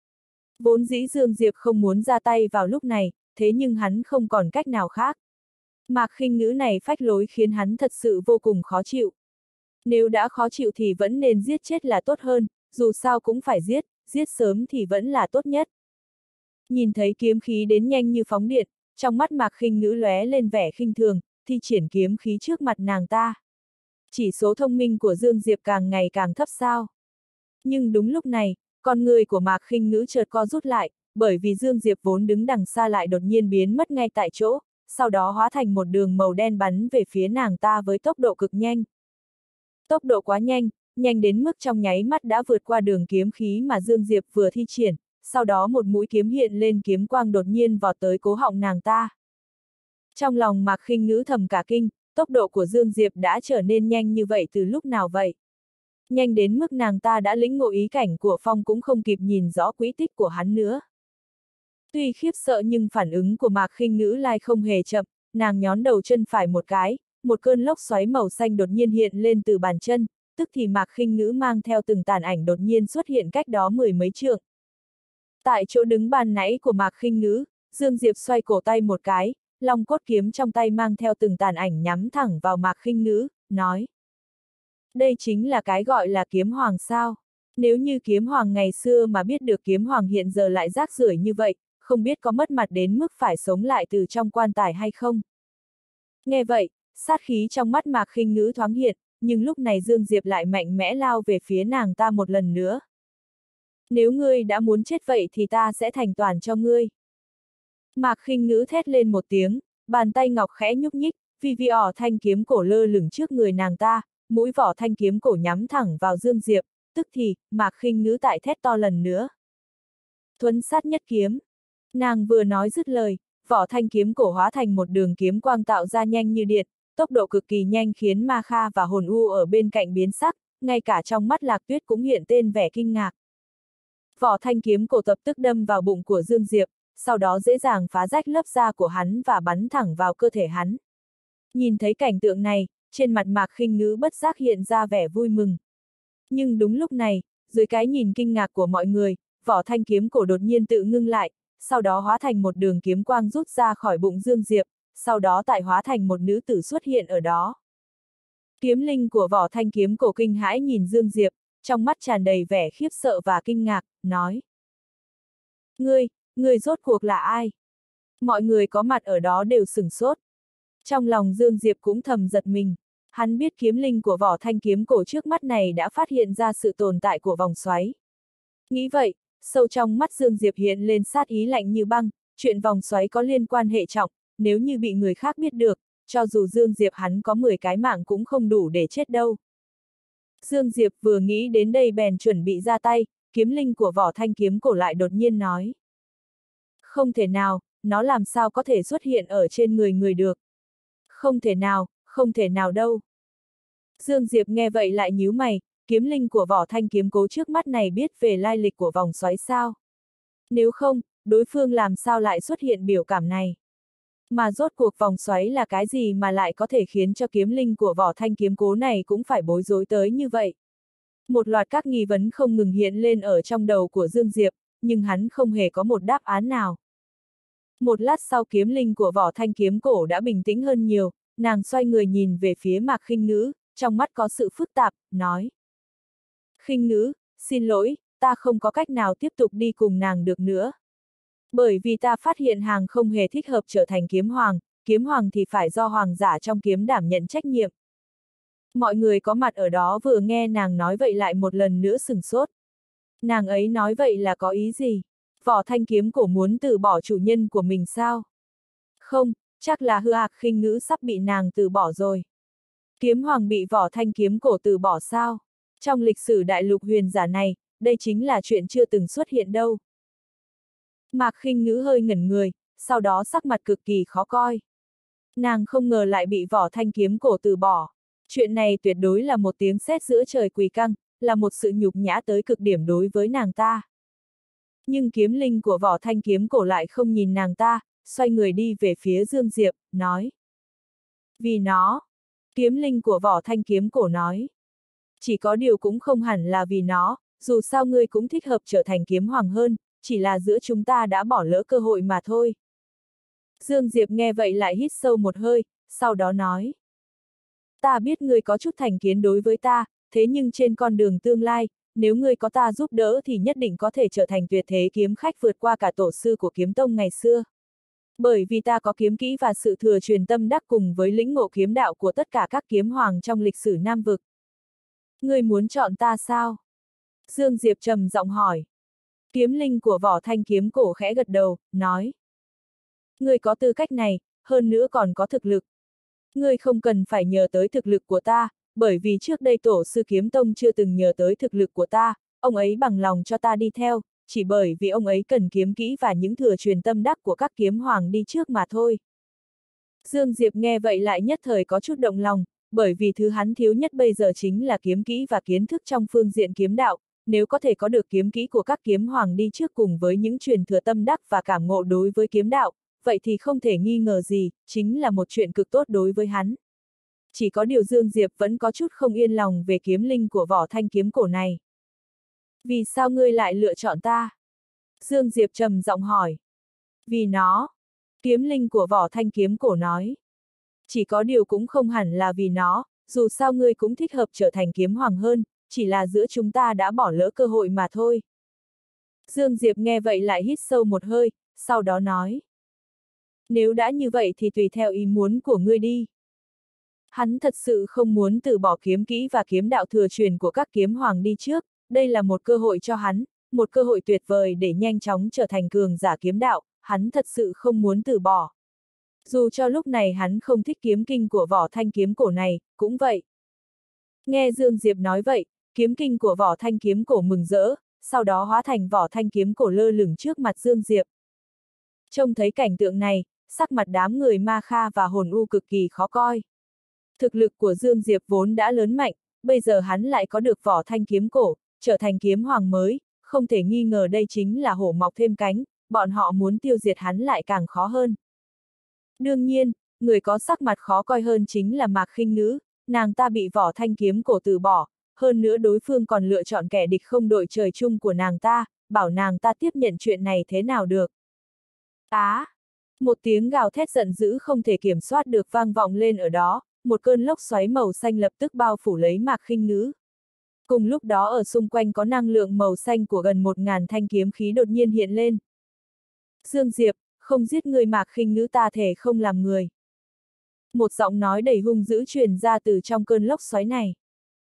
Vốn dĩ Dương Diệp không muốn ra tay vào lúc này, thế nhưng hắn không còn cách nào khác. Mạc Khinh Ngữ này phách lối khiến hắn thật sự vô cùng khó chịu. Nếu đã khó chịu thì vẫn nên giết chết là tốt hơn, dù sao cũng phải giết, giết sớm thì vẫn là tốt nhất. Nhìn thấy kiếm khí đến nhanh như phóng điện, trong mắt Mạc Khinh Ngữ lóe lên vẻ khinh thường, thi triển kiếm khí trước mặt nàng ta. Chỉ số thông minh của Dương Diệp càng ngày càng thấp sao. Nhưng đúng lúc này, con người của Mạc Khinh Ngữ chợt co rút lại, bởi vì Dương Diệp vốn đứng đằng xa lại đột nhiên biến mất ngay tại chỗ, sau đó hóa thành một đường màu đen bắn về phía nàng ta với tốc độ cực nhanh. Tốc độ quá nhanh, nhanh đến mức trong nháy mắt đã vượt qua đường kiếm khí mà Dương Diệp vừa thi triển, sau đó một mũi kiếm hiện lên kiếm quang đột nhiên vọt tới cố họng nàng ta. Trong lòng Mạc Khinh Ngữ thầm cả kinh, tốc độ của Dương Diệp đã trở nên nhanh như vậy từ lúc nào vậy? Nhanh đến mức nàng ta đã lĩnh ngộ ý cảnh của Phong cũng không kịp nhìn rõ quỹ tích của hắn nữa. Tuy khiếp sợ nhưng phản ứng của Mạc Khinh Ngữ lại không hề chậm, nàng nhón đầu chân phải một cái, một cơn lốc xoáy màu xanh đột nhiên hiện lên từ bàn chân, tức thì Mạc Khinh Ngữ mang theo từng tàn ảnh đột nhiên xuất hiện cách đó mười mấy trượng. Tại chỗ đứng ban nãy của Mạc Khinh Ngữ, Dương Diệp xoay cổ tay một cái, long cốt kiếm trong tay mang theo từng tàn ảnh nhắm thẳng vào Mạc Khinh Ngữ, nói. Đây chính là cái gọi là kiếm hoàng sao? Nếu như kiếm hoàng ngày xưa mà biết được kiếm hoàng hiện giờ lại rác rưởi như vậy, không biết có mất mặt đến mức phải sống lại từ trong quan tài hay không? Nghe vậy, sát khí trong mắt Mạc Khinh Ngữ thoáng hiện, nhưng lúc này Dương Diệp lại mạnh mẽ lao về phía nàng ta một lần nữa. Nếu ngươi đã muốn chết vậy thì ta sẽ thành toàn cho ngươi. Mạc Khinh Ngữ thét lên một tiếng, bàn tay ngọc khẽ nhúc nhích, vì vì ỏ thanh kiếm cổ lơ lửng trước người nàng ta, mũi vỏ thanh kiếm cổ nhắm thẳng vào Dương Diệp, tức thì, Mạc Khinh Ngữ tại thét to lần nữa. Thuấn sát nhất kiếm. Nàng vừa nói dứt lời, vỏ thanh kiếm cổ hóa thành một đường kiếm quang tạo ra nhanh như điện, tốc độ cực kỳ nhanh khiến Ma Kha và Hồn U ở bên cạnh biến sắc, ngay cả trong mắt Lạc Tuyết cũng hiện tên vẻ kinh ngạc. Vỏ thanh kiếm cổ tập tức đâm vào bụng của Dương Diệp, sau đó dễ dàng phá rách lớp da của hắn và bắn thẳng vào cơ thể hắn. Nhìn thấy cảnh tượng này, trên mặt Mạc Khinh Ngữ bất giác hiện ra vẻ vui mừng. Nhưng đúng lúc này, dưới cái nhìn kinh ngạc của mọi người, vỏ thanh kiếm cổ đột nhiên tự ngưng lại, sau đó hóa thành một đường kiếm quang rút ra khỏi bụng Dương Diệp, sau đó tại hóa thành một nữ tử xuất hiện ở đó. Kiếm linh của vỏ thanh kiếm cổ kinh hãi nhìn Dương Diệp, trong mắt tràn đầy vẻ khiếp sợ và kinh ngạc, nói. Ngươi, ngươi rốt cuộc là ai? Mọi người có mặt ở đó đều sửng sốt. Trong lòng Dương Diệp cũng thầm giật mình, hắn biết kiếm linh của vỏ thanh kiếm cổ trước mắt này đã phát hiện ra sự tồn tại của vòng xoáy. Nghĩ vậy, sâu trong mắt Dương Diệp hiện lên sát ý lạnh như băng, chuyện vòng xoáy có liên quan hệ trọng, nếu như bị người khác biết được, cho dù Dương Diệp hắn có mười cái mạng cũng không đủ để chết đâu. Dương Diệp vừa nghĩ đến đây bèn chuẩn bị ra tay, kiếm linh của vỏ thanh kiếm cổ lại đột nhiên nói. Không thể nào, nó làm sao có thể xuất hiện ở trên người người được. Không thể nào, không thể nào đâu. Dương Diệp nghe vậy lại nhíu mày, kiếm linh của vỏ thanh kiếm cố trước mắt này biết về lai lịch của vòng xoáy sao? Nếu không, đối phương làm sao lại xuất hiện biểu cảm này? Mà rốt cuộc vòng xoáy là cái gì mà lại có thể khiến cho kiếm linh của vỏ thanh kiếm cố này cũng phải bối rối tới như vậy? Một loạt các nghi vấn không ngừng hiện lên ở trong đầu của Dương Diệp, nhưng hắn không hề có một đáp án nào. Một lát sau kiếm linh của vỏ thanh kiếm cổ đã bình tĩnh hơn nhiều, nàng xoay người nhìn về phía Mạc Khinh Ngữ, trong mắt có sự phức tạp, nói. Khinh Ngữ, xin lỗi, ta không có cách nào tiếp tục đi cùng nàng được nữa. Bởi vì ta phát hiện hàng không hề thích hợp trở thành kiếm hoàng, kiếm hoàng thì phải do hoàng giả trong kiếm đảm nhận trách nhiệm. Mọi người có mặt ở đó vừa nghe nàng nói vậy lại một lần nữa sửng sốt. Nàng ấy nói vậy là có ý gì? Vỏ thanh kiếm cổ muốn từ bỏ chủ nhân của mình sao? Không, chắc là Hư Hạc Khinh Ngữ sắp bị nàng từ bỏ rồi. Kiếm hoàng bị vỏ thanh kiếm cổ từ bỏ sao? Trong lịch sử đại lục huyền giả này, đây chính là chuyện chưa từng xuất hiện đâu. Mạc Khinh Ngữ hơi ngẩn người, sau đó sắc mặt cực kỳ khó coi. Nàng không ngờ lại bị vỏ thanh kiếm cổ từ bỏ. Chuyện này tuyệt đối là một tiếng sét giữa trời quỳ căng, là một sự nhục nhã tới cực điểm đối với nàng ta. Nhưng kiếm linh của Võ Thanh Kiếm Cổ lại không nhìn nàng ta, xoay người đi về phía Dương Diệp, nói. Vì nó. Kiếm linh của Võ Thanh Kiếm Cổ nói. Chỉ có điều cũng không hẳn là vì nó, dù sao ngươi cũng thích hợp trở thành kiếm hoàng hơn, chỉ là giữa chúng ta đã bỏ lỡ cơ hội mà thôi. Dương Diệp nghe vậy lại hít sâu một hơi, sau đó nói. Ta biết ngươi có chút thành kiến đối với ta, thế nhưng trên con đường tương lai, nếu ngươi có ta giúp đỡ thì nhất định có thể trở thành tuyệt thế kiếm khách vượt qua cả tổ sư của kiếm tông ngày xưa. Bởi vì ta có kiếm kỹ và sự thừa truyền tâm đắc cùng với lĩnh ngộ kiếm đạo của tất cả các kiếm hoàng trong lịch sử Nam vực. Ngươi muốn chọn ta sao? Dương Diệp trầm giọng hỏi. Kiếm linh của Võ Thanh Kiếm Cổ khẽ gật đầu, nói. Ngươi có tư cách này, hơn nữa còn có thực lực. Ngươi không cần phải nhờ tới thực lực của ta, bởi vì trước đây tổ sư kiếm tông chưa từng nhờ tới thực lực của ta, ông ấy bằng lòng cho ta đi theo, chỉ bởi vì ông ấy cần kiếm kỹ và những thừa truyền tâm đắc của các kiếm hoàng đi trước mà thôi. Dương Diệp nghe vậy lại nhất thời có chút động lòng, bởi vì thứ hắn thiếu nhất bây giờ chính là kiếm kỹ và kiến thức trong phương diện kiếm đạo, nếu có thể có được kiếm kỹ của các kiếm hoàng đi trước cùng với những truyền thừa tâm đắc và cảm ngộ đối với kiếm đạo, vậy thì không thể nghi ngờ gì, chính là một chuyện cực tốt đối với hắn. Chỉ có điều Dương Diệp vẫn có chút không yên lòng về kiếm linh của Võ Thanh Kiếm Cổ này. Vì sao ngươi lại lựa chọn ta? Dương Diệp trầm giọng hỏi. Vì nó. Kiếm linh của Võ Thanh Kiếm Cổ nói. Chỉ có điều cũng không hẳn là vì nó, dù sao ngươi cũng thích hợp trở thành kiếm hoàng hơn, chỉ là giữa chúng ta đã bỏ lỡ cơ hội mà thôi. Dương Diệp nghe vậy lại hít sâu một hơi, sau đó nói. Nếu đã như vậy thì tùy theo ý muốn của ngươi đi. Hắn thật sự không muốn từ bỏ kiếm kỹ và kiếm đạo thừa truyền của các kiếm hoàng đi trước, đây là một cơ hội cho hắn, một cơ hội tuyệt vời để nhanh chóng trở thành cường giả kiếm đạo, hắn thật sự không muốn từ bỏ. Dù cho lúc này hắn không thích kiếm kinh của Võ Thanh Kiếm Cổ này, cũng vậy. Nghe Dương Diệp nói vậy, kiếm kinh của Võ Thanh Kiếm Cổ mừng rỡ, sau đó hóa thành Võ Thanh Kiếm Cổ lơ lửng trước mặt Dương Diệp. Trông thấy cảnh tượng này, sắc mặt đám người Ma Kha và Hồn U cực kỳ khó coi. Thực lực của Dương Diệp vốn đã lớn mạnh, bây giờ hắn lại có được Võ Thanh Kiếm Cổ, trở thành kiếm hoàng mới, không thể nghi ngờ đây chính là hổ mọc thêm cánh, bọn họ muốn tiêu diệt hắn lại càng khó hơn. Đương nhiên, người có sắc mặt khó coi hơn chính là Mạc Khinh Ngữ, nàng ta bị Võ Thanh Kiếm Cổ từ bỏ, hơn nữa đối phương còn lựa chọn kẻ địch không đội trời chung của nàng ta, bảo nàng ta tiếp nhận chuyện này thế nào được. Á! À, một tiếng gào thét giận dữ không thể kiểm soát được vang vọng lên ở đó, một cơn lốc xoáy màu xanh lập tức bao phủ lấy Mạc Khinh Ngữ. Cùng lúc đó ở xung quanh có năng lượng màu xanh của gần một ngàn thanh kiếm khí đột nhiên hiện lên. Dương Diệp, không giết người Mạc Khinh Ngữ ta thể không làm người. Một giọng nói đầy hung dữ truyền ra từ trong cơn lốc xoáy này.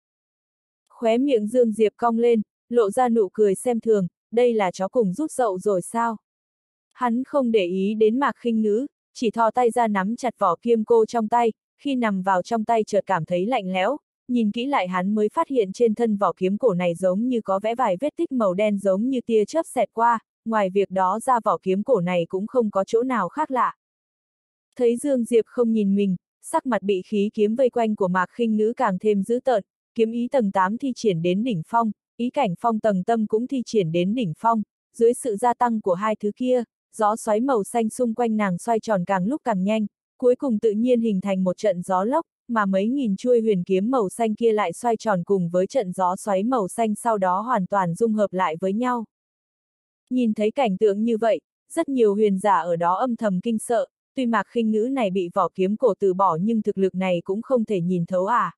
Khóe miệng Dương Diệp cong lên, lộ ra nụ cười xem thường, đây là chó cùng rút dậu rồi sao? Hắn không để ý đến Mạc Khinh Ngữ, chỉ thò tay ra nắm chặt vỏ kiêm cô trong tay, khi nằm vào trong tay chợt cảm thấy lạnh lẽo, nhìn kỹ lại hắn mới phát hiện trên thân vỏ kiếm cổ này giống như có vẽ vài vết tích màu đen giống như tia chớp xẹt qua, ngoài việc đó ra vỏ kiếm cổ này cũng không có chỗ nào khác lạ. Thấy Dương Diệp không nhìn mình, sắc mặt bị khí kiếm vây quanh của Mạc Khinh Ngữ càng thêm dữ tợn, kiếm ý tầng tám thi triển đến đỉnh phong, ý cảnh phong tầng tâm cũng thi triển đến đỉnh phong, dưới sự gia tăng của hai thứ kia, gió xoáy màu xanh xung quanh nàng xoay tròn càng lúc càng nhanh, cuối cùng tự nhiên hình thành một trận gió lốc, mà mấy nghìn chuôi huyền kiếm màu xanh kia lại xoay tròn cùng với trận gió xoáy màu xanh sau đó hoàn toàn dung hợp lại với nhau. Nhìn thấy cảnh tượng như vậy, rất nhiều huyền giả ở đó âm thầm kinh sợ, tuy Mạc Khinh Ngữ này bị vỏ kiếm cổ từ bỏ nhưng thực lực này cũng không thể nhìn thấu à.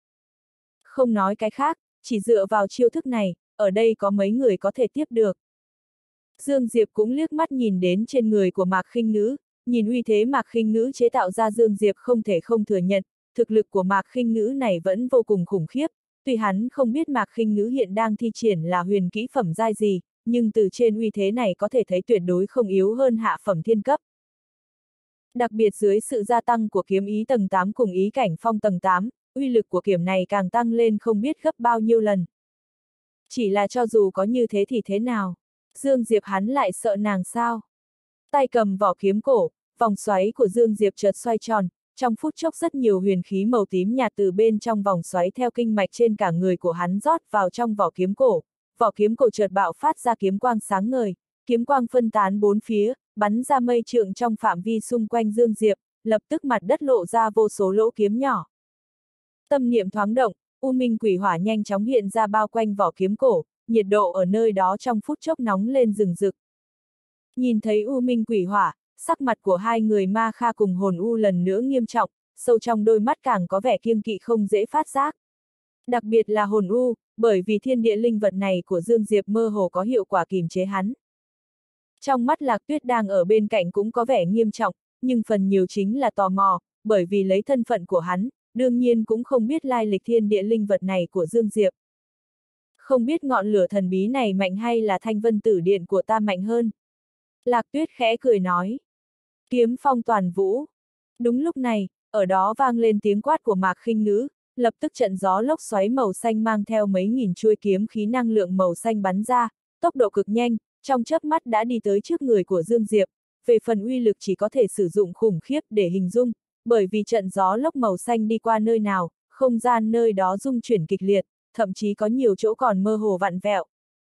Không nói cái khác, chỉ dựa vào chiêu thức này, ở đây có mấy người có thể tiếp được. Dương Diệp cũng liếc mắt nhìn đến trên người của Mạc Khinh Ngữ, nhìn uy thế Mạc Khinh Ngữ chế tạo ra Dương Diệp không thể không thừa nhận, thực lực của Mạc Khinh Ngữ này vẫn vô cùng khủng khiếp, tuy hắn không biết Mạc Khinh Ngữ hiện đang thi triển là huyền kỹ phẩm giai gì, nhưng từ trên uy thế này có thể thấy tuyệt đối không yếu hơn hạ phẩm thiên cấp. Đặc biệt dưới sự gia tăng của kiếm ý tầng tám cùng ý cảnh phong tầng tám, uy lực của kiếm này càng tăng lên không biết gấp bao nhiêu lần. Chỉ là cho dù có như thế thì thế nào, Dương Diệp hắn lại sợ nàng sao? Tay cầm vỏ kiếm cổ, vòng xoáy của Dương Diệp chợt xoay tròn, trong phút chốc rất nhiều huyền khí màu tím nhạt từ bên trong vòng xoáy theo kinh mạch trên cả người của hắn rót vào trong vỏ kiếm cổ, vỏ kiếm cổ chợt bạo phát ra kiếm quang sáng ngời, kiếm quang phân tán bốn phía, bắn ra mây trượng trong phạm vi xung quanh Dương Diệp, lập tức mặt đất lộ ra vô số lỗ kiếm nhỏ. Tâm niệm thoáng động, U Minh Quỷ Hỏa nhanh chóng hiện ra bao quanh vỏ kiếm cổ, nhiệt độ ở nơi đó trong phút chốc nóng lên rừng rực. Nhìn thấy U Minh Quỷ Hỏa, sắc mặt của hai người Ma Kha cùng Hồn U lần nữa nghiêm trọng, sâu trong đôi mắt càng có vẻ kiêng kỵ không dễ phát giác. Đặc biệt là Hồn U, bởi vì thiên địa linh vật này của Dương Diệp mơ hồ có hiệu quả kìm chế hắn. Trong mắt Lạc Tuyết đang ở bên cạnh cũng có vẻ nghiêm trọng, nhưng phần nhiều chính là tò mò, bởi vì lấy thân phận của hắn, đương nhiên cũng không biết lai lịch thiên địa linh vật này của Dương Diệp. Không biết ngọn lửa thần bí này mạnh hay là thanh vân tử điện của ta mạnh hơn. Lạc Tuyết khẽ cười nói. Kiếm phong toàn vũ. Đúng lúc này, ở đó vang lên tiếng quát của Mạc Khinh Ngữ, lập tức trận gió lốc xoáy màu xanh mang theo mấy nghìn chuôi kiếm khí năng lượng màu xanh bắn ra, tốc độ cực nhanh, trong chớp mắt đã đi tới trước người của Dương Diệp. Về phần uy lực chỉ có thể sử dụng khủng khiếp để hình dung, bởi vì trận gió lốc màu xanh đi qua nơi nào, không gian nơi đó rung chuyển kịch liệt, thậm chí có nhiều chỗ còn mơ hồ vặn vẹo.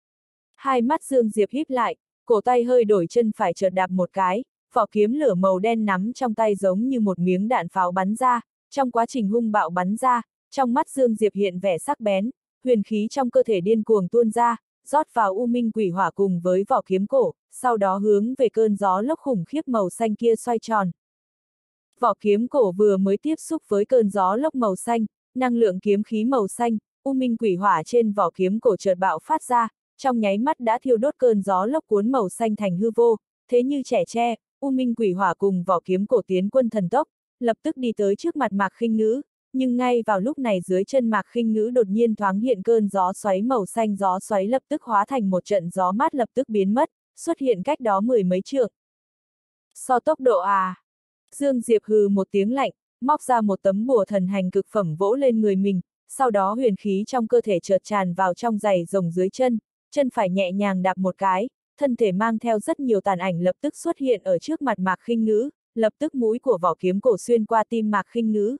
Hai mắt Dương Diệp híp lại, cổ tay hơi đổi chân phải chợt đạp một cái, vỏ kiếm lửa màu đen nắm trong tay giống như một miếng đạn pháo bắn ra, trong quá trình hung bạo bắn ra, trong mắt Dương Diệp hiện vẻ sắc bén, huyền khí trong cơ thể điên cuồng tuôn ra, rót vào U Minh Quỷ Hỏa cùng với vỏ kiếm cổ, sau đó hướng về cơn gió lốc khủng khiếp màu xanh kia xoay tròn. Vỏ kiếm cổ vừa mới tiếp xúc với cơn gió lốc màu xanh, năng lượng kiếm khí màu xanh, U Minh Quỷ Hỏa trên vỏ kiếm cổ chợt bạo phát ra, trong nháy mắt đã thiêu đốt cơn gió lốc cuốn màu xanh thành hư vô, thế như trẻ tre, U Minh Quỷ Hỏa cùng vỏ kiếm cổ tiến quân thần tốc, lập tức đi tới trước mặt Mạc Khinh Ngữ, nhưng ngay vào lúc này dưới chân Mạc Khinh Ngữ đột nhiên thoáng hiện cơn gió xoáy màu xanh, gió xoáy lập tức hóa thành một trận gió mát lập tức biến mất, xuất hiện cách đó mười mấy trượng. So tốc độ à? Dương Diệp hừ một tiếng lạnh, móc ra một tấm bùa thần hành cực phẩm vỗ lên người mình, sau đó huyền khí trong cơ thể chợt tràn vào trong giày rồng dưới chân, chân phải nhẹ nhàng đạp một cái, thân thể mang theo rất nhiều tàn ảnh lập tức xuất hiện ở trước mặt Mạc Khinh Ngữ, lập tức mũi của vỏ kiếm cổ xuyên qua tim Mạc Khinh Ngữ.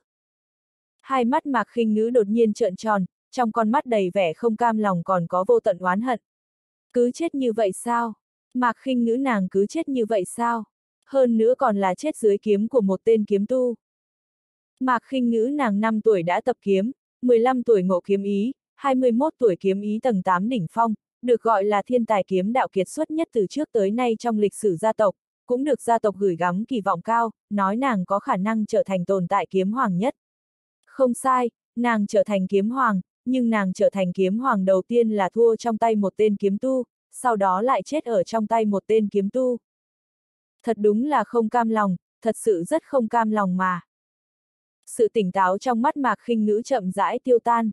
Hai mắt Mạc Khinh Ngữ đột nhiên trợn tròn, trong con mắt đầy vẻ không cam lòng còn có vô tận oán hận. Cứ chết như vậy sao? Mạc Khinh Ngữ nàng cứ chết như vậy sao? Hơn nữa còn là chết dưới kiếm của một tên kiếm tu. Mạc Khinh Ngữ nàng năm tuổi đã tập kiếm, mười lăm tuổi ngộ kiếm ý, hai mươi mốt tuổi kiếm ý tầng tám đỉnh phong, được gọi là thiên tài kiếm đạo kiệt xuất nhất từ trước tới nay trong lịch sử gia tộc, cũng được gia tộc gửi gắm kỳ vọng cao, nói nàng có khả năng trở thành tồn tại kiếm hoàng nhất. Không sai, nàng trở thành kiếm hoàng, nhưng nàng trở thành kiếm hoàng đầu tiên là thua trong tay một tên kiếm tu, sau đó lại chết ở trong tay một tên kiếm tu. Thật đúng là không cam lòng, thật sự rất không cam lòng mà. Sự tỉnh táo trong mắt Mạc Khinh Ngữ chậm rãi tiêu tan.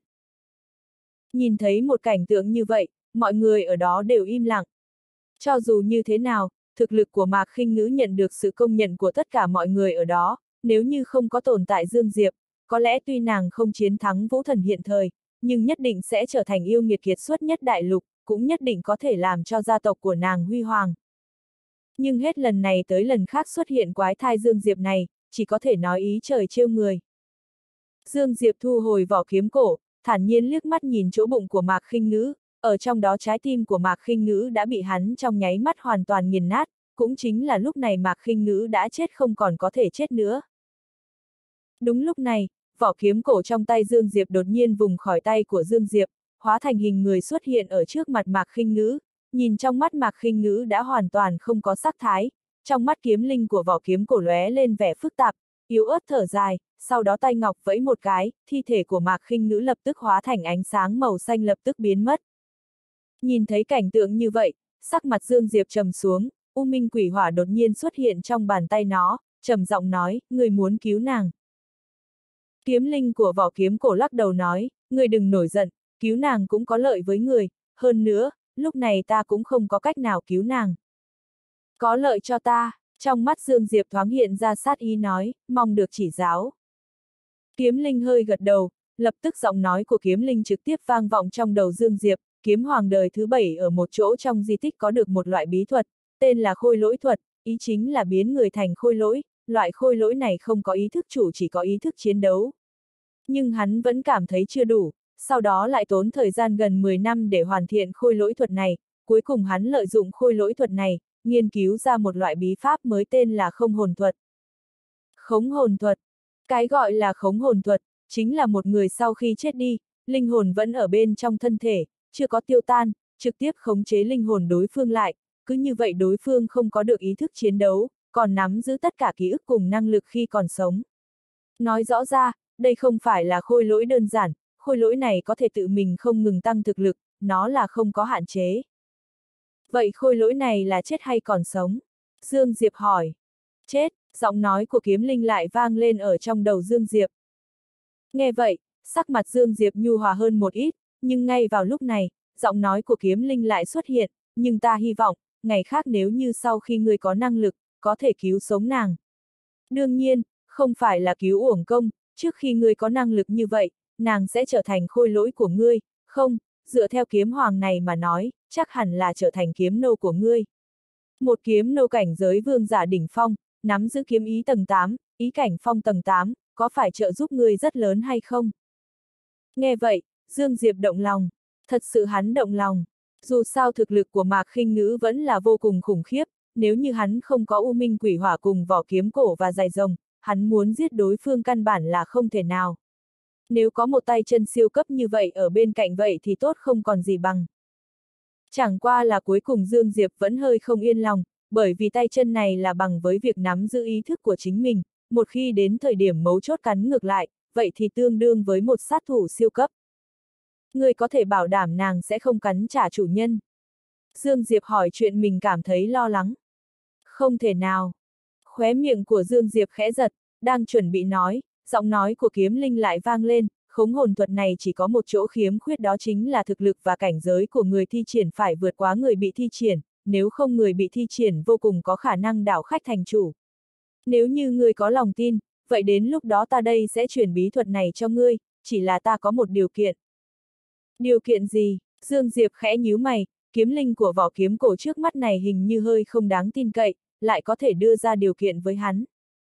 Nhìn thấy một cảnh tượng như vậy, mọi người ở đó đều im lặng. Cho dù như thế nào, thực lực của Mạc Khinh Ngữ nhận được sự công nhận của tất cả mọi người ở đó, nếu như không có tồn tại Dương Diệp, có lẽ tuy nàng không chiến thắng Vũ Thần hiện thời, nhưng nhất định sẽ trở thành yêu nghiệt kiệt xuất nhất đại lục, cũng nhất định có thể làm cho gia tộc của nàng huy hoàng. Nhưng hết lần này tới lần khác xuất hiện quái thai Dương Diệp này, chỉ có thể nói ý trời trêu người. Dương Diệp thu hồi vỏ kiếm cổ, thản nhiên liếc mắt nhìn chỗ bụng của Mạc Khinh Ngữ, ở trong đó trái tim của Mạc Khinh Ngữ đã bị hắn trong nháy mắt hoàn toàn nghiền nát, cũng chính là lúc này Mạc Khinh Ngữ đã chết không còn có thể chết nữa. Đúng lúc này, vỏ kiếm cổ trong tay Dương Diệp đột nhiên vùng khỏi tay của Dương Diệp, hóa thành hình người xuất hiện ở trước mặt Mạc Khinh Ngữ, nhìn trong mắt Mạc Khinh Ngữ đã hoàn toàn không có sắc thái, trong mắt kiếm linh của vỏ kiếm cổ lóe lên vẻ phức tạp, yếu ớt thở dài, sau đó tay ngọc vẫy một cái, thi thể của Mạc Khinh Ngữ lập tức hóa thành ánh sáng màu xanh lập tức biến mất. Nhìn thấy cảnh tượng như vậy, sắc mặt Dương Diệp trầm xuống, U Minh Quỷ Hỏa đột nhiên xuất hiện trong bàn tay nó, trầm giọng nói, người muốn cứu nàng. Kiếm linh của vỏ kiếm cổ lắc đầu nói, người đừng nổi giận, cứu nàng cũng có lợi với người, hơn nữa, lúc này ta cũng không có cách nào cứu nàng. Có lợi cho ta, trong mắt Dương Diệp thoáng hiện ra sát ý nói, mong được chỉ giáo. Kiếm linh hơi gật đầu, lập tức giọng nói của kiếm linh trực tiếp vang vọng trong đầu Dương Diệp, kiếm hoàng đời thứ bảy ở một chỗ trong di tích có được một loại bí thuật, tên là khôi lỗi thuật, ý chính là biến người thành khôi lỗi, loại khôi lỗi này không có ý thức chủ, chỉ có ý thức chiến đấu. Nhưng hắn vẫn cảm thấy chưa đủ, sau đó lại tốn thời gian gần mười năm để hoàn thiện khôi lỗi thuật này, cuối cùng hắn lợi dụng khôi lỗi thuật này, nghiên cứu ra một loại bí pháp mới tên là không hồn thuật. Khống hồn thuật. Cái gọi là khống hồn thuật, chính là một người sau khi chết đi, linh hồn vẫn ở bên trong thân thể, chưa có tiêu tan, trực tiếp khống chế linh hồn đối phương lại, cứ như vậy đối phương không có được ý thức chiến đấu, còn nắm giữ tất cả ký ức cùng năng lực khi còn sống. Nói rõ ra, đây không phải là khôi lỗi đơn giản, khôi lỗi này có thể tự mình không ngừng tăng thực lực, nó là không có hạn chế. Vậy khôi lỗi này là chết hay còn sống? Dương Diệp hỏi. Chết, giọng nói của kiếm linh lại vang lên ở trong đầu Dương Diệp. Nghe vậy, sắc mặt Dương Diệp nhu hòa hơn một ít, nhưng ngay vào lúc này, giọng nói của kiếm linh lại xuất hiện, nhưng ta hy vọng, ngày khác nếu như sau khi ngươi có năng lực, có thể cứu sống nàng. Đương nhiên, không phải là cứu uổng công, trước khi ngươi có năng lực như vậy, nàng sẽ trở thành khôi lỗi của ngươi, không, dựa theo kiếm hoàng này mà nói, chắc hẳn là trở thành kiếm nô của ngươi. Một kiếm nô cảnh giới vương giả đỉnh phong, nắm giữ kiếm ý tầng tám, ý cảnh phong tầng tám, có phải trợ giúp ngươi rất lớn hay không? Nghe vậy, Dương Diệp động lòng, thật sự hắn động lòng. Dù sao thực lực của Mạc Khinh Ngữ vẫn là vô cùng khủng khiếp, nếu như hắn không có U Minh Quỷ Hỏa cùng vỏ kiếm cổ và dài rồng, hắn muốn giết đối phương căn bản là không thể nào. Nếu có một tay chân siêu cấp như vậy ở bên cạnh vậy thì tốt không còn gì bằng. Chẳng qua là cuối cùng Dương Diệp vẫn hơi không yên lòng, bởi vì tay chân này là bằng với việc nắm giữ ý thức của chính mình, một khi đến thời điểm mấu chốt cắn ngược lại, vậy thì tương đương với một sát thủ siêu cấp. Ngươi có thể bảo đảm nàng sẽ không cắn trả chủ nhân. Dương Diệp hỏi chuyện mình cảm thấy lo lắng. Không thể nào. Khóe miệng của Dương Diệp khẽ giật, đang chuẩn bị nói, giọng nói của kiếm linh lại vang lên, khống hồn thuật này chỉ có một chỗ khiếm khuyết, đó chính là thực lực và cảnh giới của người thi triển phải vượt quá người bị thi triển, nếu không người bị thi triển vô cùng có khả năng đảo khách thành chủ. Nếu như ngươi có lòng tin, vậy đến lúc đó ta đây sẽ truyền bí thuật này cho ngươi, chỉ là ta có một điều kiện. Điều kiện gì? Dương Diệp khẽ nhíu mày, kiếm linh của vỏ kiếm cổ trước mắt này hình như hơi không đáng tin cậy, lại có thể đưa ra điều kiện với hắn.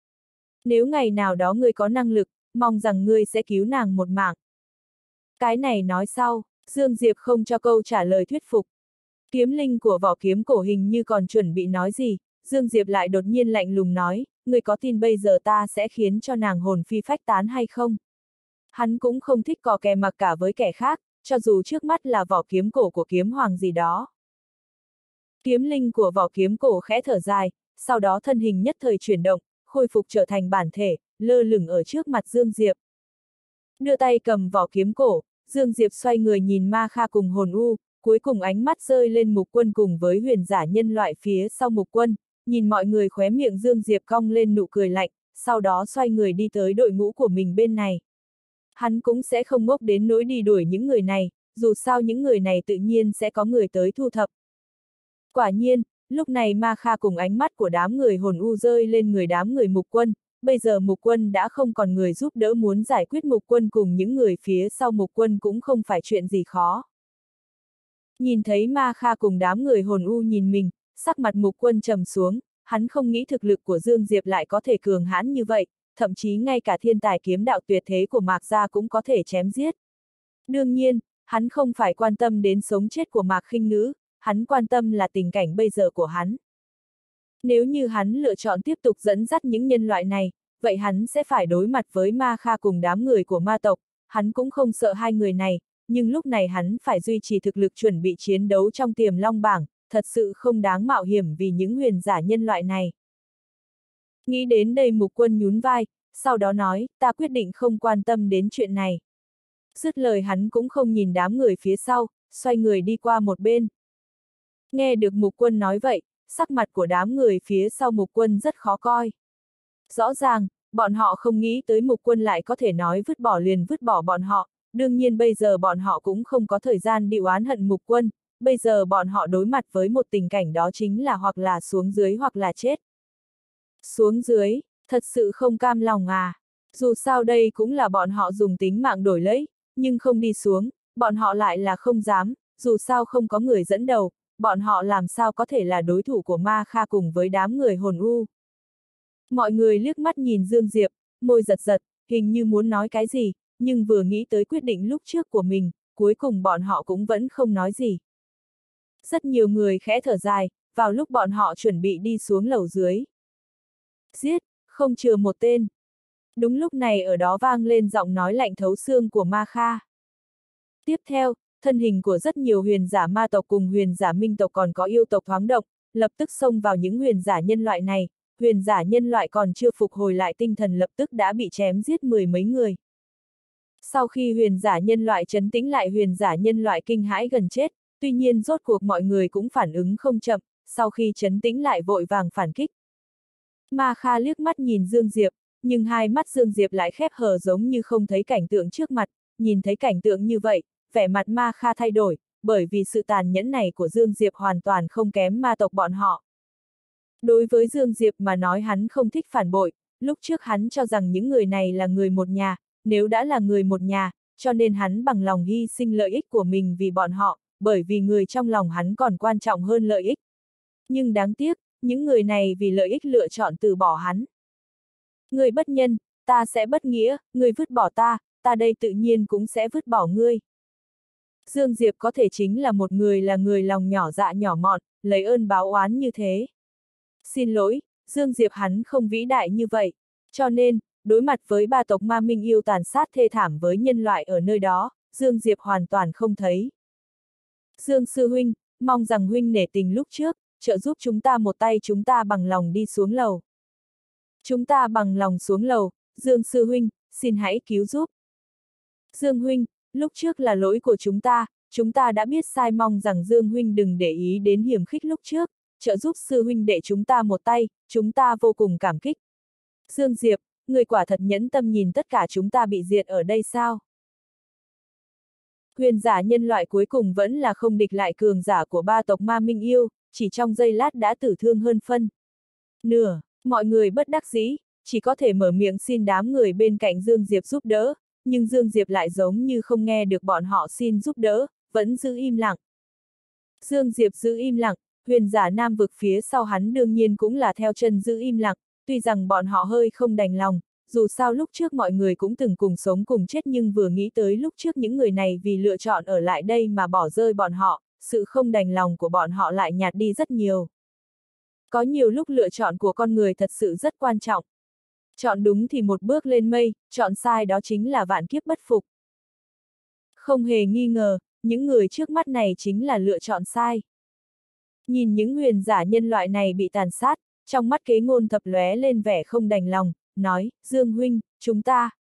Nếu ngày nào đó ngươi có năng lực, mong rằng ngươi sẽ cứu nàng một mạng. Cái này nói sau, Dương Diệp không cho câu trả lời thuyết phục. Kiếm linh của vỏ kiếm cổ hình như còn chuẩn bị nói gì, Dương Diệp lại đột nhiên lạnh lùng nói, ngươi có tin bây giờ ta sẽ khiến cho nàng hồn phi phách tán hay không? Hắn cũng không thích cò kè mặc cả với kẻ khác, cho dù trước mắt là vỏ kiếm cổ của kiếm hoàng gì đó. Kiếm linh của vỏ kiếm cổ khẽ thở dài, sau đó thân hình nhất thời chuyển động, khôi phục trở thành bản thể, lơ lửng ở trước mặt Dương Diệp. Đưa tay cầm vỏ kiếm cổ, Dương Diệp xoay người nhìn Ma Kha cùng hồn u, cuối cùng ánh mắt rơi lên Mục Quân cùng với huyền giả nhân loại phía sau Mục Quân, nhìn mọi người khóe miệng Dương Diệp cong lên nụ cười lạnh, sau đó xoay người đi tới đội ngũ của mình bên này. Hắn cũng sẽ không ngốc đến nỗi đi đuổi những người này, dù sao những người này tự nhiên sẽ có người tới thu thập. Quả nhiên, lúc này Ma Kha cùng ánh mắt của đám người hồn u rơi lên người đám người Mục Quân, bây giờ Mục Quân đã không còn người giúp đỡ, muốn giải quyết Mục Quân cùng những người phía sau Mục Quân cũng không phải chuyện gì khó. Nhìn thấy Ma Kha cùng đám người hồn u nhìn mình, sắc mặt Mục Quân trầm xuống, hắn không nghĩ thực lực của Dương Diệp lại có thể cường hãn như vậy, thậm chí ngay cả thiên tài kiếm đạo tuyệt thế của Mạc Gia cũng có thể chém giết. Đương nhiên, hắn không phải quan tâm đến sống chết của Mạc Khinh Ngữ, hắn quan tâm là tình cảnh bây giờ của hắn. Nếu như hắn lựa chọn tiếp tục dẫn dắt những nhân loại này, vậy hắn sẽ phải đối mặt với Ma Kha cùng đám người của ma tộc, hắn cũng không sợ hai người này, nhưng lúc này hắn phải duy trì thực lực chuẩn bị chiến đấu trong Tiềm Long bảng, thật sự không đáng mạo hiểm vì những huyền giả nhân loại này. Nghĩ đến đây Mục Quân nhún vai, sau đó nói, ta quyết định không quan tâm đến chuyện này. Dứt lời hắn cũng không nhìn đám người phía sau, xoay người đi qua một bên. Nghe được Mục Quân nói vậy, sắc mặt của đám người phía sau Mục Quân rất khó coi. Rõ ràng, bọn họ không nghĩ tới Mục Quân lại có thể nói vứt bỏ liền vứt bỏ bọn họ, đương nhiên bây giờ bọn họ cũng không có thời gian đi oán hận Mục Quân, bây giờ bọn họ đối mặt với một tình cảnh đó chính là hoặc là xuống dưới hoặc là chết. Xuống dưới, thật sự không cam lòng à, dù sao đây cũng là bọn họ dùng tính mạng đổi lấy, nhưng không đi xuống, bọn họ lại là không dám, dù sao không có người dẫn đầu, bọn họ làm sao có thể là đối thủ của Ma Kha cùng với đám người hồn u. Mọi người liếc mắt nhìn Dương Diệp, môi giật giật, hình như muốn nói cái gì, nhưng vừa nghĩ tới quyết định lúc trước của mình, cuối cùng bọn họ cũng vẫn không nói gì. Rất nhiều người khẽ thở dài, vào lúc bọn họ chuẩn bị đi xuống lầu dưới. Giết, không chừa một tên. Đúng lúc này ở đó vang lên giọng nói lạnh thấu xương của Ma Kha. Tiếp theo, thân hình của rất nhiều huyền giả ma tộc cùng huyền giả minh tộc còn có yêu tộc thoáng động, lập tức xông vào những huyền giả nhân loại này, huyền giả nhân loại còn chưa phục hồi lại tinh thần lập tức đã bị chém giết mười mấy người. Sau khi huyền giả nhân loại trấn tĩnh lại huyền giả nhân loại kinh hãi gần chết, tuy nhiên rốt cuộc mọi người cũng phản ứng không chậm, sau khi trấn tĩnh lại vội vàng phản kích. Ma Kha liếc mắt nhìn Dương Diệp, nhưng hai mắt Dương Diệp lại khép hờ giống như không thấy cảnh tượng trước mặt, nhìn thấy cảnh tượng như vậy, vẻ mặt Ma Kha thay đổi, bởi vì sự tàn nhẫn này của Dương Diệp hoàn toàn không kém ma tộc bọn họ. Đối với Dương Diệp mà nói hắn không thích phản bội, lúc trước hắn cho rằng những người này là người một nhà, nếu đã là người một nhà, cho nên hắn bằng lòng hy sinh lợi ích của mình vì bọn họ, bởi vì người trong lòng hắn còn quan trọng hơn lợi ích. Nhưng đáng tiếc, những người này vì lợi ích lựa chọn từ bỏ hắn. Người bất nhân, ta sẽ bất nghĩa, người vứt bỏ ta, ta đây tự nhiên cũng sẽ vứt bỏ ngươi. Dương Diệp có thể chính là một người là người lòng nhỏ dạ nhỏ mọn, lấy ơn báo oán như thế. Xin lỗi, Dương Diệp hắn không vĩ đại như vậy, cho nên, đối mặt với ba tộc ma minh yêu tàn sát thê thảm với nhân loại ở nơi đó, Dương Diệp hoàn toàn không thấy. Dương sư huynh, mong rằng huynh nể tình lúc trước, trợ giúp chúng ta một tay chúng ta bằng lòng đi xuống lầu. Chúng ta bằng lòng xuống lầu, Dương sư huynh, xin hãy cứu giúp. Dương huynh, lúc trước là lỗi của chúng ta, chúng ta đã biết sai mong rằng Dương huynh đừng để ý đến hiểm khích lúc trước, trợ giúp sư huynh đệ chúng ta một tay, chúng ta vô cùng cảm kích. Dương Diệp, người quả thật nhẫn tâm nhìn tất cả chúng ta bị diệt ở đây sao? Huyền giả nhân loại cuối cùng vẫn là không địch lại cường giả của ba tộc ma minh yêu, chỉ trong giây lát đã tử thương hơn phân nửa, mọi người bất đắc dĩ, chỉ có thể mở miệng xin đám người bên cạnh Dương Diệp giúp đỡ, nhưng Dương Diệp lại giống như không nghe được bọn họ xin giúp đỡ, vẫn giữ im lặng. Dương Diệp giữ im lặng, huyền giả nam vực phía sau hắn đương nhiên cũng là theo chân giữ im lặng, tuy rằng bọn họ hơi không đành lòng, dù sao lúc trước mọi người cũng từng cùng sống cùng chết nhưng vừa nghĩ tới lúc trước những người này vì lựa chọn ở lại đây mà bỏ rơi bọn họ, sự không đành lòng của bọn họ lại nhạt đi rất nhiều. Có nhiều lúc lựa chọn của con người thật sự rất quan trọng. Chọn đúng thì một bước lên mây, chọn sai đó chính là vạn kiếp bất phục. Không hề nghi ngờ, những người trước mắt này chính là lựa chọn sai. Nhìn những huyền giả nhân loại này bị tàn sát, trong mắt Kế Ngôn Thập lóe lên vẻ không đành lòng, nói, Dương huynh, chúng ta.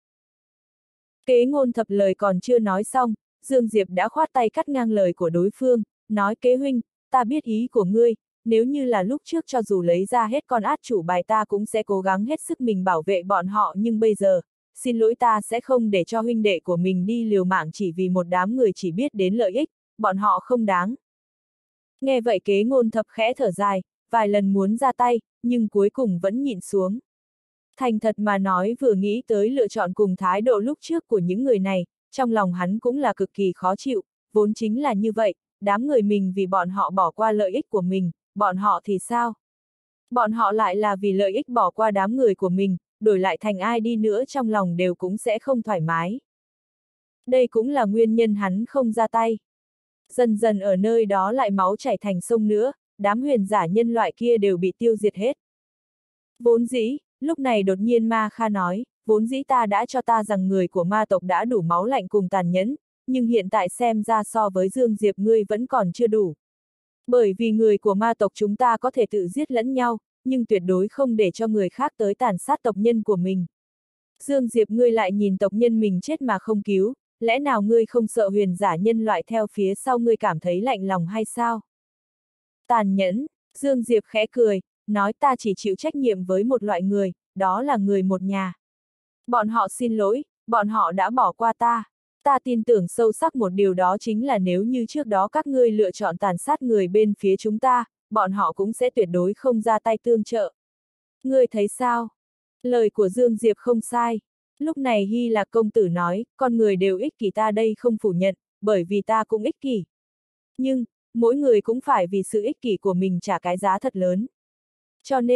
Kế Ngôn Thập lời còn chưa nói xong, Dương Diệp đã khoát tay cắt ngang lời của đối phương, nói Kế huynh, ta biết ý của ngươi, nếu như là lúc trước cho dù lấy ra hết con át chủ bài ta cũng sẽ cố gắng hết sức mình bảo vệ bọn họ nhưng bây giờ, xin lỗi ta sẽ không để cho huynh đệ của mình đi liều mạng chỉ vì một đám người chỉ biết đến lợi ích, bọn họ không đáng. Nghe vậy Kế Ngôn Thập khẽ thở dài, vài lần muốn ra tay, nhưng cuối cùng vẫn nhịn xuống. Thành thật mà nói vừa nghĩ tới lựa chọn cùng thái độ lúc trước của những người này, trong lòng hắn cũng là cực kỳ khó chịu, vốn chính là như vậy, đám người mình vì bọn họ bỏ qua lợi ích của mình, bọn họ thì sao? Bọn họ lại là vì lợi ích bỏ qua đám người của mình, đổi lại thành ai đi nữa trong lòng đều cũng sẽ không thoải mái. Đây cũng là nguyên nhân hắn không ra tay. Dần dần ở nơi đó lại máu chảy thành sông nữa, đám huyền giả nhân loại kia đều bị tiêu diệt hết. Vốn dĩ, lúc này đột nhiên Ma Kha nói, vốn dĩ ta đã cho ta rằng người của ma tộc đã đủ máu lạnh cùng tàn nhẫn, nhưng hiện tại xem ra so với Dương Diệp ngươi vẫn còn chưa đủ. Bởi vì người của ma tộc chúng ta có thể tự giết lẫn nhau, nhưng tuyệt đối không để cho người khác tới tàn sát tộc nhân của mình. Dương Diệp ngươi lại nhìn tộc nhân mình chết mà không cứu, lẽ nào ngươi không sợ huyền giả nhân loại theo phía sau ngươi cảm thấy lạnh lòng hay sao? Tàn nhẫn, Dương Diệp khẽ cười, nói ta chỉ chịu trách nhiệm với một loại người, đó là người một nhà. Bọn họ xin lỗi, bọn họ đã bỏ qua ta. Ta tin tưởng sâu sắc một điều đó chính là nếu như trước đó các ngươi lựa chọn tàn sát người bên phía chúng ta, bọn họ cũng sẽ tuyệt đối không ra tay tương trợ. Ngươi thấy sao? Lời của Dương Diệp không sai. Lúc này Hy Lạc công tử nói, con người đều ích kỷ ta đây không phủ nhận, bởi vì ta cũng ích kỷ. Nhưng, mỗi người cũng phải vì sự ích kỷ của mình trả cái giá thật lớn. Cho nên,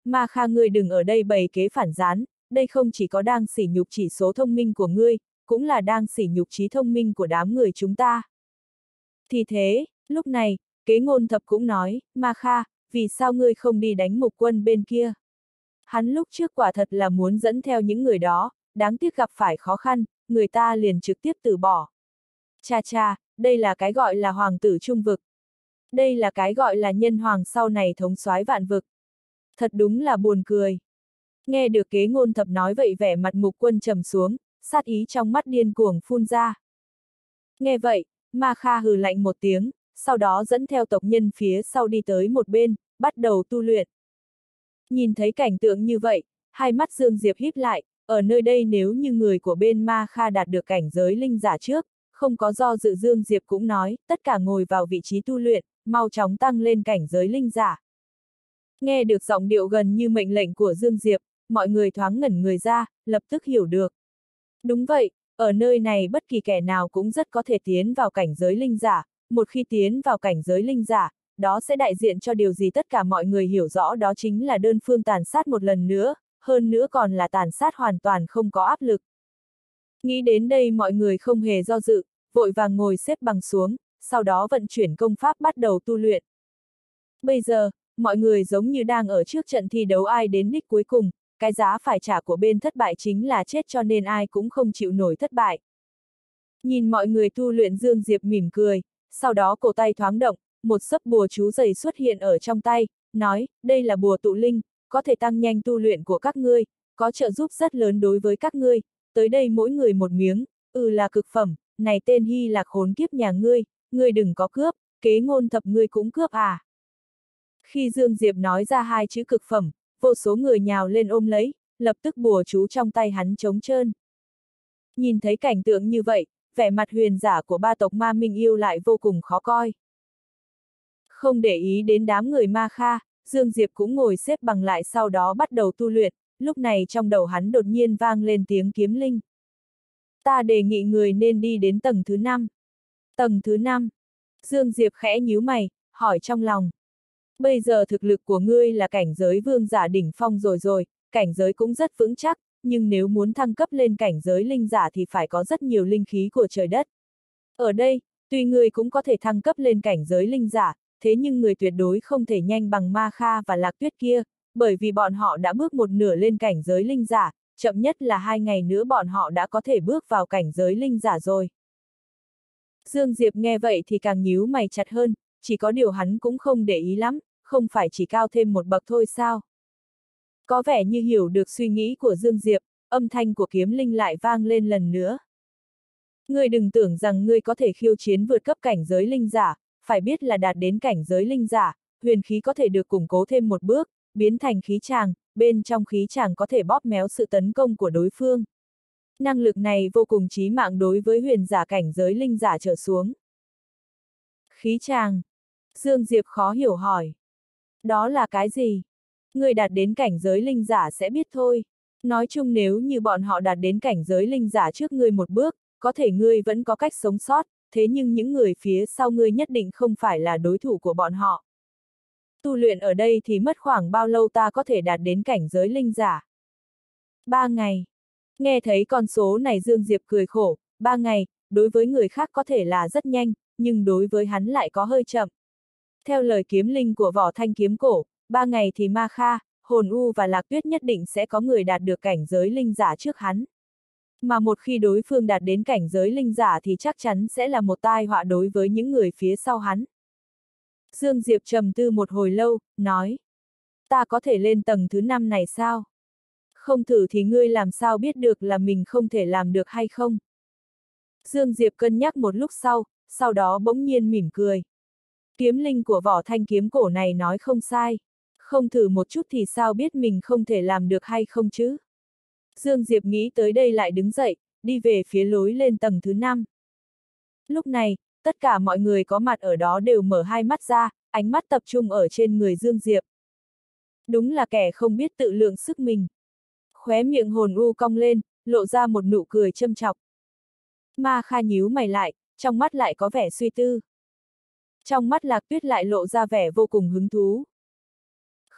Ma Kha ngươi đừng ở đây bày kế phản gián, đây không chỉ có đang sỉ nhục chỉ số thông minh của ngươi, cũng là đang sỉ nhục trí thông minh của đám người chúng ta. Thì thế, lúc này, Kế Ngôn Thập cũng nói, Ma Kha, vì sao ngươi không đi đánh Mục Quân bên kia? Hắn lúc trước quả thật là muốn dẫn theo những người đó, đáng tiếc gặp phải khó khăn, người ta liền trực tiếp từ bỏ. Cha cha, đây là cái gọi là hoàng tử trung vực. Đây là cái gọi là nhân hoàng sau này thống soái vạn vực. Thật đúng là buồn cười. Nghe được Kế Ngôn Thập nói vậy vẻ mặt Mục Quân trầm xuống, sát ý trong mắt điên cuồng phun ra. Nghe vậy, Ma Kha hừ lạnh một tiếng, sau đó dẫn theo tộc nhân phía sau đi tới một bên, bắt đầu tu luyện. Nhìn thấy cảnh tượng như vậy, hai mắt Dương Diệp híp lại, ở nơi đây nếu như người của bên Ma Kha đạt được cảnh giới linh giả trước, không có do dự Dương Diệp cũng nói, tất cả ngồi vào vị trí tu luyện, mau chóng tăng lên cảnh giới linh giả. Nghe được giọng điệu gần như mệnh lệnh của Dương Diệp, mọi người thoáng ngẩn người ra, lập tức hiểu được. Đúng vậy, ở nơi này bất kỳ kẻ nào cũng rất có thể tiến vào cảnh giới linh giả, một khi tiến vào cảnh giới linh giả, đó sẽ đại diện cho điều gì tất cả mọi người hiểu rõ đó chính là đơn phương tàn sát một lần nữa, hơn nữa còn là tàn sát hoàn toàn không có áp lực. Nghĩ đến đây mọi người không hề do dự, vội vàng ngồi xếp bằng xuống, sau đó vận chuyển công pháp bắt đầu tu luyện. Bây giờ, mọi người giống như đang ở trước trận thi đấu ai đến đích cuối cùng, cái giá phải trả của bên thất bại chính là chết cho nên ai cũng không chịu nổi thất bại. Nhìn mọi người tu luyện Dương Diệp mỉm cười, sau đó cổ tay thoáng động, một sấp bùa chú dày xuất hiện ở trong tay, nói, đây là bùa tụ linh, có thể tăng nhanh tu luyện của các ngươi, có trợ giúp rất lớn đối với các ngươi, tới đây mỗi người một miếng, ừ là cực phẩm, này tên Hy Lạc khốn kiếp nhà ngươi, ngươi đừng có cướp, Kế Ngôn Thập ngươi cũng cướp à. Khi Dương Diệp nói ra hai chữ cực phẩm, vô số người nhào lên ôm lấy, lập tức bùa chú trong tay hắn trống trơn. Nhìn thấy cảnh tượng như vậy, vẻ mặt huyền giả của ba tộc Ma Minh Yêu lại vô cùng khó coi. Không để ý đến đám người Ma Kha, Dương Diệp cũng ngồi xếp bằng lại sau đó bắt đầu tu luyện, lúc này trong đầu hắn đột nhiên vang lên tiếng kiếm linh. Ta đề nghị người nên đi đến tầng thứ năm. Tầng thứ năm. Dương Diệp khẽ nhíu mày, hỏi trong lòng. Bây giờ thực lực của ngươi là cảnh giới vương giả đỉnh phong rồi rồi, cảnh giới cũng rất vững chắc, nhưng nếu muốn thăng cấp lên cảnh giới linh giả thì phải có rất nhiều linh khí của trời đất. Ở đây, tuy ngươi cũng có thể thăng cấp lên cảnh giới linh giả, thế nhưng người tuyệt đối không thể nhanh bằng Ma Kha và Lạc Tuyết kia, bởi vì bọn họ đã bước một nửa lên cảnh giới linh giả, chậm nhất là hai ngày nữa bọn họ đã có thể bước vào cảnh giới linh giả rồi. Dương Diệp nghe vậy thì càng nhíu mày chặt hơn, chỉ có điều hắn cũng không để ý lắm, không phải chỉ cao thêm một bậc thôi sao? Có vẻ như hiểu được suy nghĩ của Dương Diệp, âm thanh của kiếm linh lại vang lên lần nữa. Ngươi đừng tưởng rằng ngươi có thể khiêu chiến vượt cấp cảnh giới linh giả, phải biết là đạt đến cảnh giới linh giả, huyền khí có thể được củng cố thêm một bước, biến thành khí tràng, bên trong khí tràng có thể bóp méo sự tấn công của đối phương. Năng lực này vô cùng chí mạng đối với huyền giả cảnh giới linh giả trở xuống. Khí tràng. Dương Diệp khó hiểu hỏi. Đó là cái gì? Người đạt đến cảnh giới linh giả sẽ biết thôi. Nói chung nếu như bọn họ đạt đến cảnh giới linh giả trước ngươi một bước, có thể ngươi vẫn có cách sống sót, thế nhưng những người phía sau ngươi nhất định không phải là đối thủ của bọn họ. Tu luyện ở đây thì mất khoảng bao lâu ta có thể đạt đến cảnh giới linh giả? Ba ngày. Nghe thấy con số này Dương Diệp cười khổ, ba ngày, đối với người khác có thể là rất nhanh, nhưng đối với hắn lại có hơi chậm. Theo lời kiếm linh của Võ Thanh kiếm cổ, ba ngày thì Ma Kha, Hồn U và Lạc Tuyết nhất định sẽ có người đạt được cảnh giới linh giả trước hắn. Mà một khi đối phương đạt đến cảnh giới linh giả thì chắc chắn sẽ là một tai họa đối với những người phía sau hắn. Dương Diệp trầm tư một hồi lâu, nói. Ta có thể lên tầng thứ năm này sao? Không thử thì ngươi làm sao biết được là mình không thể làm được hay không? Dương Diệp cân nhắc một lúc sau, sau đó bỗng nhiên mỉm cười. Kiếm linh của Võ Thanh kiếm cổ này nói không sai. Không thử một chút thì sao biết mình không thể làm được hay không chứ? Dương Diệp nghĩ tới đây lại đứng dậy, đi về phía lối lên tầng thứ năm. Lúc này, tất cả mọi người có mặt ở đó đều mở hai mắt ra, ánh mắt tập trung ở trên người Dương Diệp. Đúng là kẻ không biết tự lượng sức mình. Khóe miệng Hồn U cong lên, lộ ra một nụ cười châm chọc. Ma Kha nhíu mày lại, trong mắt lại có vẻ suy tư. Trong mắt Lạc Tuyết lại lộ ra vẻ vô cùng hứng thú.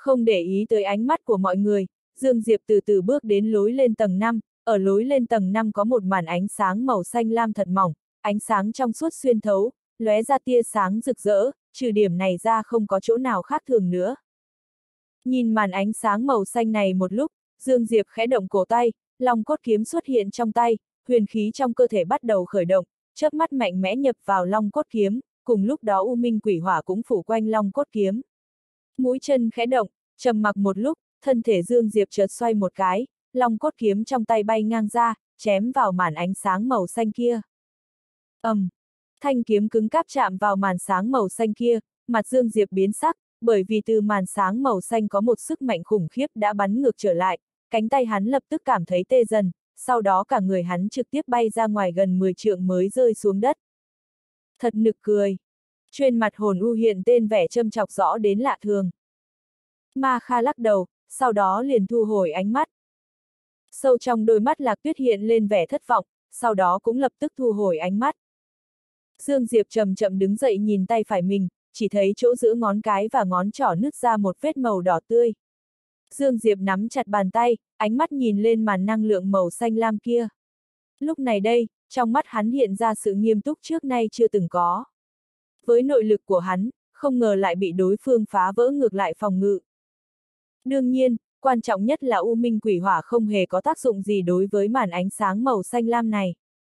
Không để ý tới ánh mắt của mọi người, Dương Diệp từ từ bước đến lối lên tầng năm, ở lối lên tầng năm có một màn ánh sáng màu xanh lam thật mỏng, ánh sáng trong suốt xuyên thấu, lóe ra tia sáng rực rỡ, trừ điểm này ra không có chỗ nào khác thường nữa. Nhìn màn ánh sáng màu xanh này một lúc, Dương Diệp khẽ động cổ tay, long cốt kiếm xuất hiện trong tay, huyền khí trong cơ thể bắt đầu khởi động, chớp mắt mạnh mẽ nhập vào long cốt kiếm, cùng lúc đó U Minh Quỷ Hỏa cũng phủ quanh long cốt kiếm. Mũi chân khẽ động, trầm mặc một lúc, thân thể Dương Diệp chợt xoay một cái, long cốt kiếm trong tay bay ngang ra, chém vào màn ánh sáng màu xanh kia. ầm, um, thanh kiếm cứng cáp chạm vào màn sáng màu xanh kia, mặt Dương Diệp biến sắc, bởi vì từ màn sáng màu xanh có một sức mạnh khủng khiếp đã bắn ngược trở lại, cánh tay hắn lập tức cảm thấy tê dần, sau đó cả người hắn trực tiếp bay ra ngoài gần mười trượng mới rơi xuống đất. Thật nực cười. Trên mặt Hồn U hiện tên vẻ châm chọc rõ đến lạ thường. Ma Kha lắc đầu, sau đó liền thu hồi ánh mắt. Sâu trong đôi mắt Lạc Tuyết hiện lên vẻ thất vọng, sau đó cũng lập tức thu hồi ánh mắt. Dương Diệp chậm chậm đứng dậy nhìn tay phải mình, chỉ thấy chỗ giữa ngón cái và ngón trỏ nứt ra một vết màu đỏ tươi. Dương Diệp nắm chặt bàn tay, ánh mắt nhìn lên màn năng lượng màu xanh lam kia. Lúc này đây, trong mắt hắn hiện ra sự nghiêm túc trước nay chưa từng có. Với nội lực của hắn, không ngờ lại bị đối phương phá vỡ ngược lại phòng ngự. Đương nhiên, quan trọng nhất là U Minh Quỷ Hỏa không hề có tác dụng gì đối với màn ánh sáng màu xanh lam này.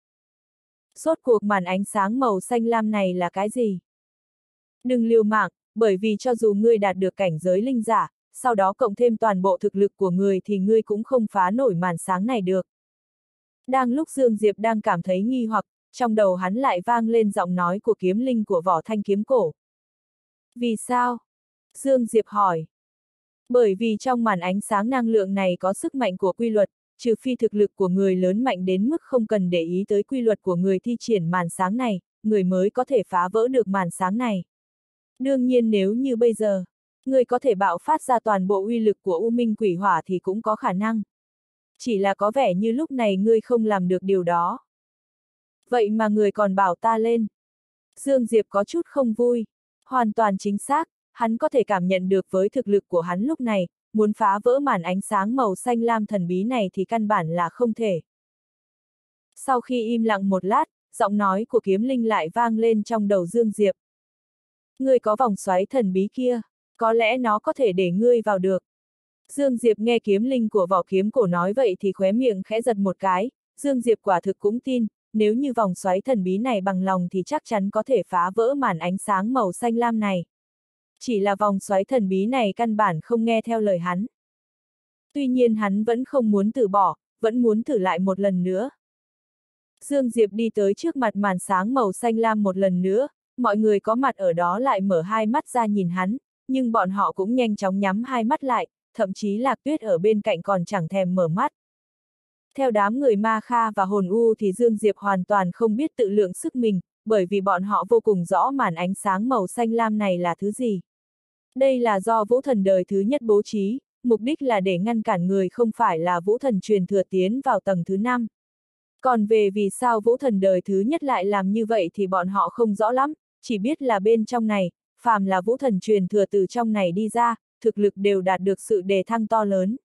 Rốt cuộc màn ánh sáng màu xanh lam này là cái gì? Đừng liều mạng, bởi vì cho dù ngươi đạt được cảnh giới linh giả, sau đó cộng thêm toàn bộ thực lực của người thì ngươi cũng không phá nổi màn sáng này được. Đang lúc Dương Diệp đang cảm thấy nghi hoặc, trong đầu hắn lại vang lên giọng nói của kiếm linh của Võ Thanh Kiếm Cổ. Vì sao? Dương Diệp hỏi. Bởi vì trong màn ánh sáng năng lượng này có sức mạnh của quy luật, trừ phi thực lực của người lớn mạnh đến mức không cần để ý tới quy luật của người thi triển màn sáng này, người mới có thể phá vỡ được màn sáng này. Đương nhiên nếu như bây giờ, người có thể bạo phát ra toàn bộ uy lực của U Minh Quỷ Hỏa thì cũng có khả năng. Chỉ là có vẻ như lúc này ngươi không làm được điều đó. Vậy mà người còn bảo ta lên. Dương Diệp có chút không vui. Hoàn toàn chính xác, hắn có thể cảm nhận được với thực lực của hắn lúc này, muốn phá vỡ màn ánh sáng màu xanh lam thần bí này thì căn bản là không thể. Sau khi im lặng một lát, giọng nói của kiếm linh lại vang lên trong đầu Dương Diệp. Ngươi có vòng xoáy thần bí kia, có lẽ nó có thể để ngươi vào được. Dương Diệp nghe kiếm linh của Võ Kiếm Cổ nói vậy thì khóe miệng khẽ giật một cái, Dương Diệp quả thực cũng tin, nếu như vòng xoáy thần bí này bằng lòng thì chắc chắn có thể phá vỡ màn ánh sáng màu xanh lam này. Chỉ là vòng xoáy thần bí này căn bản không nghe theo lời hắn. Tuy nhiên hắn vẫn không muốn từ bỏ, vẫn muốn thử lại một lần nữa. Dương Diệp đi tới trước mặt màn sáng màu xanh lam một lần nữa, mọi người có mặt ở đó lại mở hai mắt ra nhìn hắn, nhưng bọn họ cũng nhanh chóng nhắm hai mắt lại, thậm chí Lạc Tuyết ở bên cạnh còn chẳng thèm mở mắt. Theo đám người Ma Kha và Hồn U thì Dương Diệp hoàn toàn không biết tự lượng sức mình, bởi vì bọn họ vô cùng rõ màn ánh sáng màu xanh lam này là thứ gì. Đây là do Vũ Thần đời thứ nhất bố trí, mục đích là để ngăn cản người không phải là Vũ Thần truyền thừa tiến vào tầng thứ năm. Còn về vì sao Vũ Thần đời thứ nhất lại làm như vậy thì bọn họ không rõ lắm, chỉ biết là bên trong này, phàm là Vũ Thần truyền thừa từ trong này đi ra, thực lực đều đạt được sự đề thăng to lớn.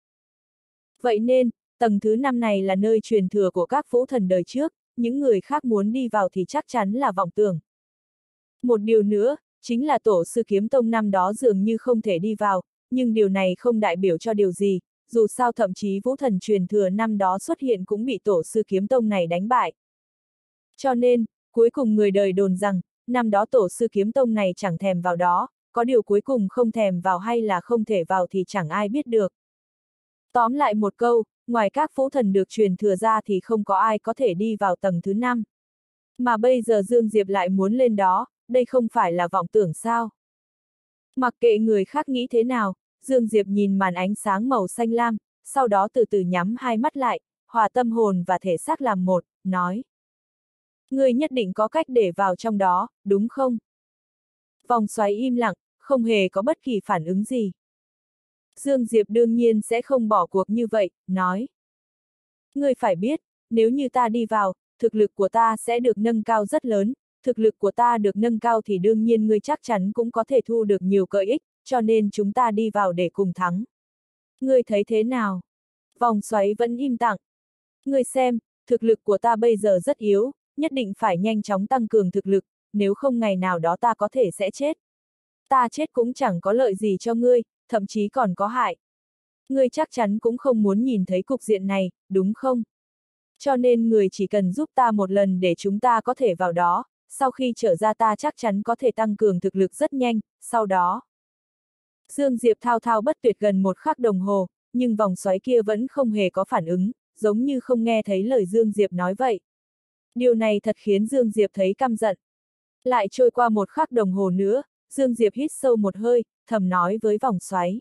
Vậy nên, tầng thứ năm này là nơi truyền thừa của các Vũ Thần đời trước, những người khác muốn đi vào thì chắc chắn là vọng tưởng. Một điều nữa, chính là tổ sư kiếm tông năm đó dường như không thể đi vào, nhưng điều này không đại biểu cho điều gì, dù sao thậm chí Vũ Thần truyền thừa năm đó xuất hiện cũng bị tổ sư kiếm tông này đánh bại. Cho nên, cuối cùng người đời đồn rằng, năm đó tổ sư kiếm tông này chẳng thèm vào đó, có điều cuối cùng không thèm vào hay là không thể vào thì chẳng ai biết được. Tóm lại một câu, ngoài các Vũ Thần được truyền thừa ra thì không có ai có thể đi vào tầng thứ năm. Mà bây giờ Dương Diệp lại muốn lên đó, đây không phải là vọng tưởng sao? Mặc kệ người khác nghĩ thế nào, Dương Diệp nhìn màn ánh sáng màu xanh lam, sau đó từ từ nhắm hai mắt lại, hòa tâm hồn và thể xác làm một, nói. Ngươi nhất định có cách để vào trong đó, đúng không? Vòng xoáy im lặng, không hề có bất kỳ phản ứng gì. Dương Diệp đương nhiên sẽ không bỏ cuộc như vậy, nói. Ngươi phải biết, nếu như ta đi vào, thực lực của ta sẽ được nâng cao rất lớn, thực lực của ta được nâng cao thì đương nhiên ngươi chắc chắn cũng có thể thu được nhiều lợi ích, cho nên chúng ta đi vào để cùng thắng. Ngươi thấy thế nào? Vòng xoáy vẫn im lặng. Ngươi xem, thực lực của ta bây giờ rất yếu, nhất định phải nhanh chóng tăng cường thực lực, nếu không ngày nào đó ta có thể sẽ chết. Ta chết cũng chẳng có lợi gì cho ngươi, thậm chí còn có hại. Ngươi chắc chắn cũng không muốn nhìn thấy cục diện này, đúng không? Cho nên người chỉ cần giúp ta một lần để chúng ta có thể vào đó, sau khi trở ra ta chắc chắn có thể tăng cường thực lực rất nhanh, sau đó. Dương Diệp thao thao bất tuyệt gần một khắc đồng hồ, nhưng vòng xoáy kia vẫn không hề có phản ứng, giống như không nghe thấy lời Dương Diệp nói vậy. Điều này thật khiến Dương Diệp thấy căm giận. Lại trôi qua một khắc đồng hồ nữa, Dương Diệp hít sâu một hơi, thầm nói với vòng xoáy.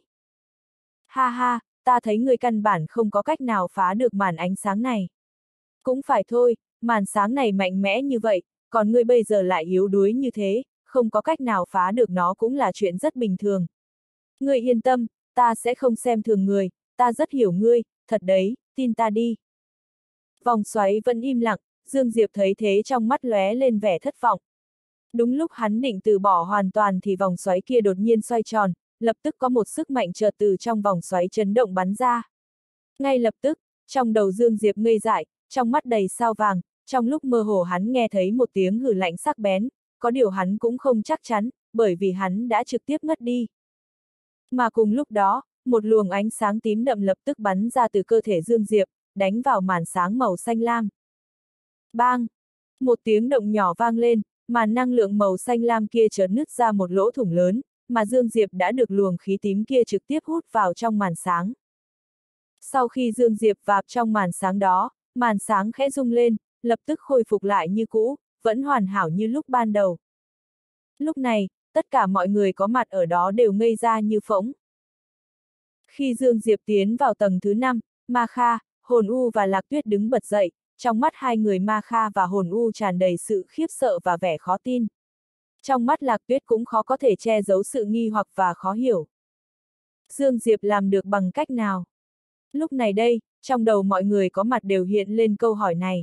Ha ha, ta thấy người căn bản không có cách nào phá được màn ánh sáng này. Cũng phải thôi, màn sáng này mạnh mẽ như vậy, còn ngươi bây giờ lại yếu đuối như thế, không có cách nào phá được nó cũng là chuyện rất bình thường. Ngươi yên tâm, ta sẽ không xem thường người, ta rất hiểu ngươi, thật đấy, tin ta đi. Vòng xoáy vẫn im lặng, Dương Diệp thấy thế trong mắt lóe lên vẻ thất vọng. Đúng lúc hắn định từ bỏ hoàn toàn thì vòng xoáy kia đột nhiên xoay tròn, lập tức có một sức mạnh chợt từ trong vòng xoáy chấn động bắn ra. Ngay lập tức, trong đầu Dương Diệp ngây dại, trong mắt đầy sao vàng, trong lúc mơ hồ hắn nghe thấy một tiếng hừ lạnh sắc bén, có điều hắn cũng không chắc chắn, bởi vì hắn đã trực tiếp ngất đi. Mà cùng lúc đó, một luồng ánh sáng tím đậm lập tức bắn ra từ cơ thể Dương Diệp, đánh vào màn sáng màu xanh lam. Bang! Một tiếng động nhỏ vang lên, màn năng lượng màu xanh lam kia chợt nứt ra một lỗ thủng lớn, mà Dương Diệp đã được luồng khí tím kia trực tiếp hút vào trong màn sáng. Sau khi Dương Diệp vạp trong màn sáng đó, màn sáng khẽ rung lên, lập tức khôi phục lại như cũ, vẫn hoàn hảo như lúc ban đầu. Lúc này, tất cả mọi người có mặt ở đó đều ngây ra như phỗng. Khi Dương Diệp tiến vào tầng thứ năm, Ma Kha, Hồn U và Lạc Tuyết đứng bật dậy, trong mắt hai người Ma Kha và Hồn U tràn đầy sự khiếp sợ và vẻ khó tin. Trong mắt Lạc Tuyết cũng khó có thể che giấu sự nghi hoặc và khó hiểu. Dương Diệp làm được bằng cách nào? Lúc này đây, trong đầu mọi người có mặt đều hiện lên câu hỏi này.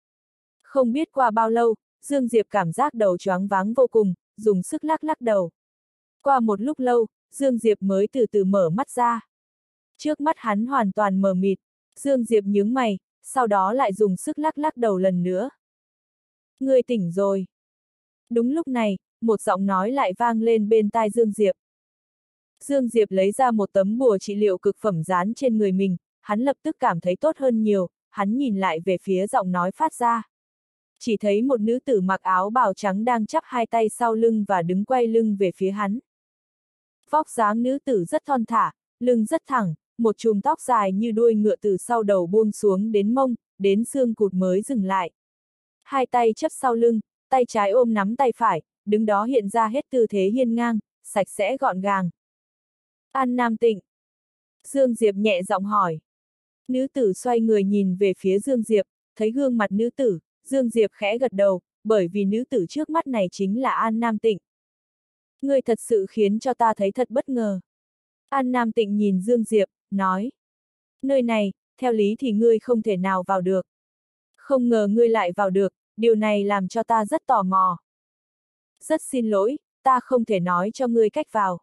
Không biết qua bao lâu, Dương Diệp cảm giác đầu choáng váng vô cùng, dùng sức lắc lắc đầu. Qua một lúc lâu, Dương Diệp mới từ từ mở mắt ra. Trước mắt hắn hoàn toàn mờ mịt, Dương Diệp nhướng mày, sau đó lại dùng sức lắc lắc đầu lần nữa. Ngươi tỉnh rồi. Đúng lúc này, một giọng nói lại vang lên bên tai Dương Diệp. Dương Diệp lấy ra một tấm bùa trị liệu cực phẩm dán trên người mình, hắn lập tức cảm thấy tốt hơn nhiều, hắn nhìn lại về phía giọng nói phát ra. Chỉ thấy một nữ tử mặc áo bào trắng đang chắp hai tay sau lưng và đứng quay lưng về phía hắn. Vóc dáng nữ tử rất thon thả, lưng rất thẳng, một chùm tóc dài như đuôi ngựa từ sau đầu buông xuống đến mông, đến xương cụt mới dừng lại. Hai tay chắp sau lưng, tay trái ôm nắm tay phải, đứng đó hiện ra hết tư thế hiên ngang, sạch sẽ gọn gàng. An Nam Tịnh. Dương Diệp nhẹ giọng hỏi. Nữ tử xoay người nhìn về phía Dương Diệp, thấy gương mặt nữ tử, Dương Diệp khẽ gật đầu, bởi vì nữ tử trước mắt này chính là An Nam Tịnh. Ngươi thật sự khiến cho ta thấy thật bất ngờ. An Nam Tịnh nhìn Dương Diệp, nói. Nơi này, theo lý thì ngươi không thể nào vào được. Không ngờ ngươi lại vào được, điều này làm cho ta rất tò mò. Rất xin lỗi, ta không thể nói cho ngươi cách vào.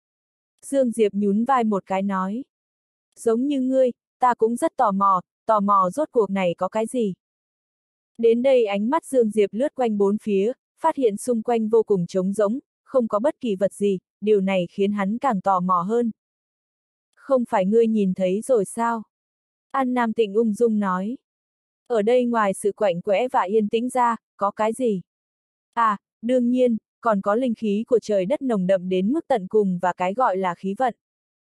Dương Diệp nhún vai một cái nói. Giống như ngươi, ta cũng rất tò mò, tò mò rốt cuộc này có cái gì. Đến đây ánh mắt Dương Diệp lướt quanh bốn phía, phát hiện xung quanh vô cùng trống rỗng, không có bất kỳ vật gì, điều này khiến hắn càng tò mò hơn. Không phải ngươi nhìn thấy rồi sao? An Nam Tịnh ung dung nói. Ở đây ngoài sự quạnh quẽ và yên tĩnh ra, có cái gì? À, đương nhiên, còn có linh khí của trời đất nồng đậm đến mức tận cùng và cái gọi là khí vận.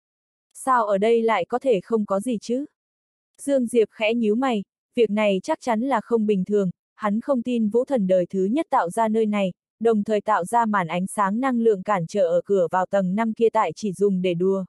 Sao ở đây lại có thể không có gì chứ? Dương Diệp khẽ nhíu mày, việc này chắc chắn là không bình thường, hắn không tin vũ thần đời thứ nhất tạo ra nơi này, đồng thời tạo ra màn ánh sáng năng lượng cản trở ở cửa vào tầng năm kia tại chỉ dùng để đùa.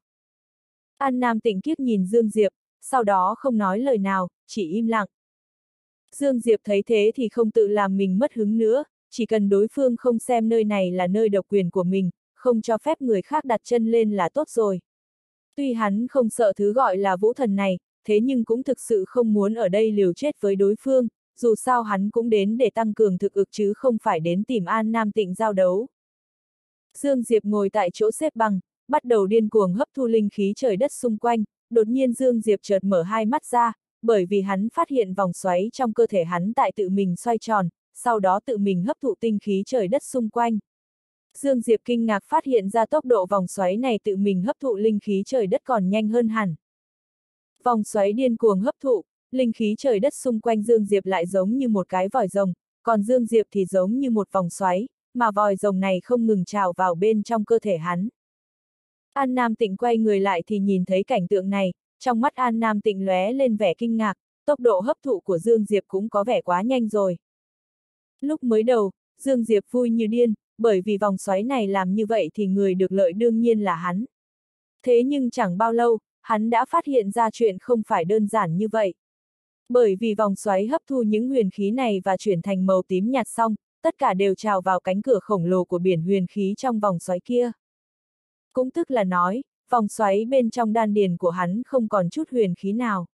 An Nam Tịnh kiếp nhìn Dương Diệp, sau đó không nói lời nào, chỉ im lặng. Dương Diệp thấy thế thì không tự làm mình mất hứng nữa, chỉ cần đối phương không xem nơi này là nơi độc quyền của mình, không cho phép người khác đặt chân lên là tốt rồi. Tuy hắn không sợ thứ gọi là vũ thần này, thế nhưng cũng thực sự không muốn ở đây liều chết với đối phương, dù sao hắn cũng đến để tăng cường thực lực chứ không phải đến tìm An Nam Tịnh giao đấu. Dương Diệp ngồi tại chỗ xếp bằng, bắt đầu điên cuồng hấp thu linh khí trời đất xung quanh, đột nhiên Dương Diệp chợt mở hai mắt ra, bởi vì hắn phát hiện vòng xoáy trong cơ thể hắn tại tự mình xoay tròn, sau đó tự mình hấp thụ tinh khí trời đất xung quanh. Dương Diệp kinh ngạc phát hiện ra tốc độ vòng xoáy này tự mình hấp thụ linh khí trời đất còn nhanh hơn hẳn. Vòng xoáy điên cuồng hấp thụ, linh khí trời đất xung quanh Dương Diệp lại giống như một cái vòi rồng, còn Dương Diệp thì giống như một vòng xoáy, mà vòi rồng này không ngừng trào vào bên trong cơ thể hắn. An Nam Tịnh quay người lại thì nhìn thấy cảnh tượng này, trong mắt An Nam Tịnh lóe lên vẻ kinh ngạc, tốc độ hấp thụ của Dương Diệp cũng có vẻ quá nhanh rồi. Lúc mới đầu, Dương Diệp vui như điên, bởi vì vòng xoáy này làm như vậy thì người được lợi đương nhiên là hắn. Thế nhưng chẳng bao lâu, hắn đã phát hiện ra chuyện không phải đơn giản như vậy. Bởi vì vòng xoáy hấp thu những huyền khí này và chuyển thành màu tím nhạt xong, tất cả đều trào vào cánh cửa khổng lồ của biển huyền khí trong vòng xoáy kia. Cũng tức là nói, vòng xoáy bên trong đan điền của hắn không còn chút huyền khí nào.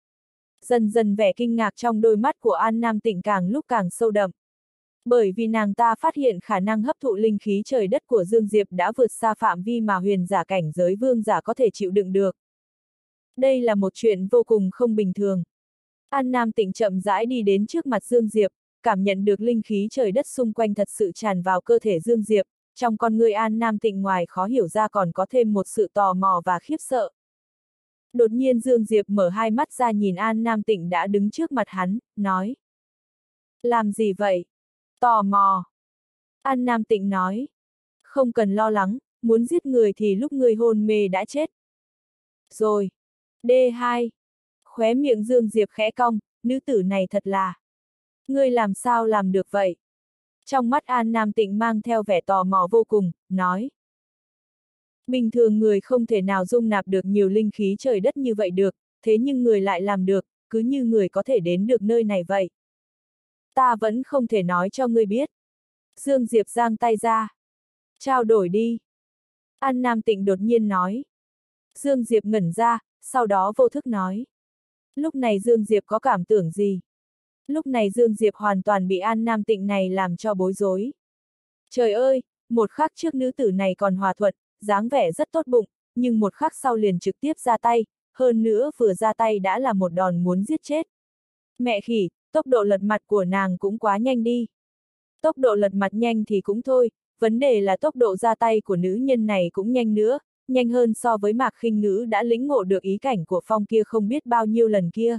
Dần dần vẻ kinh ngạc trong đôi mắt của An Nam Tịnh càng lúc càng sâu đậm. Bởi vì nàng ta phát hiện khả năng hấp thụ linh khí trời đất của Dương Diệp đã vượt xa phạm vi mà huyền giả cảnh giới vương giả có thể chịu đựng được. Đây là một chuyện vô cùng không bình thường. An Nam Tịnh chậm rãi đi đến trước mặt Dương Diệp, cảm nhận được linh khí trời đất xung quanh thật sự tràn vào cơ thể Dương Diệp, trong con người An Nam Tịnh ngoài khó hiểu ra còn có thêm một sự tò mò và khiếp sợ. Đột nhiên Dương Diệp mở hai mắt ra nhìn An Nam Tịnh đã đứng trước mặt hắn, nói. Làm gì vậy? Tò mò. An Nam Tịnh nói. Không cần lo lắng, muốn giết người thì lúc người hôn mê đã chết. Rồi. D hai. Khóe miệng Dương Diệp khẽ cong, nữ tử này thật là. Ngươi làm sao làm được vậy? Trong mắt An Nam Tịnh mang theo vẻ tò mò vô cùng, nói. Bình thường người không thể nào dung nạp được nhiều linh khí trời đất như vậy được, thế nhưng người lại làm được, cứ như người có thể đến được nơi này vậy. Ta vẫn không thể nói cho ngươi biết. Dương Diệp giang tay ra. Trao đổi đi. An Nam Tịnh đột nhiên nói. Dương Diệp ngẩn ra, sau đó vô thức nói. Lúc này Dương Diệp có cảm tưởng gì? Lúc này Dương Diệp hoàn toàn bị An Nam Tịnh này làm cho bối rối. Trời ơi, một khắc trước nữ tử này còn hòa thuận, dáng vẻ rất tốt bụng, nhưng một khắc sau liền trực tiếp ra tay, hơn nữa vừa ra tay đã là một đòn muốn giết chết. Mẹ khỉ, tốc độ lật mặt của nàng cũng quá nhanh đi. Tốc độ lật mặt nhanh thì cũng thôi, vấn đề là tốc độ ra tay của nữ nhân này cũng nhanh nữa, nhanh hơn so với Mạc Khinh Ngữ đã lĩnh ngộ được ý cảnh của phong kia không biết bao nhiêu lần kia.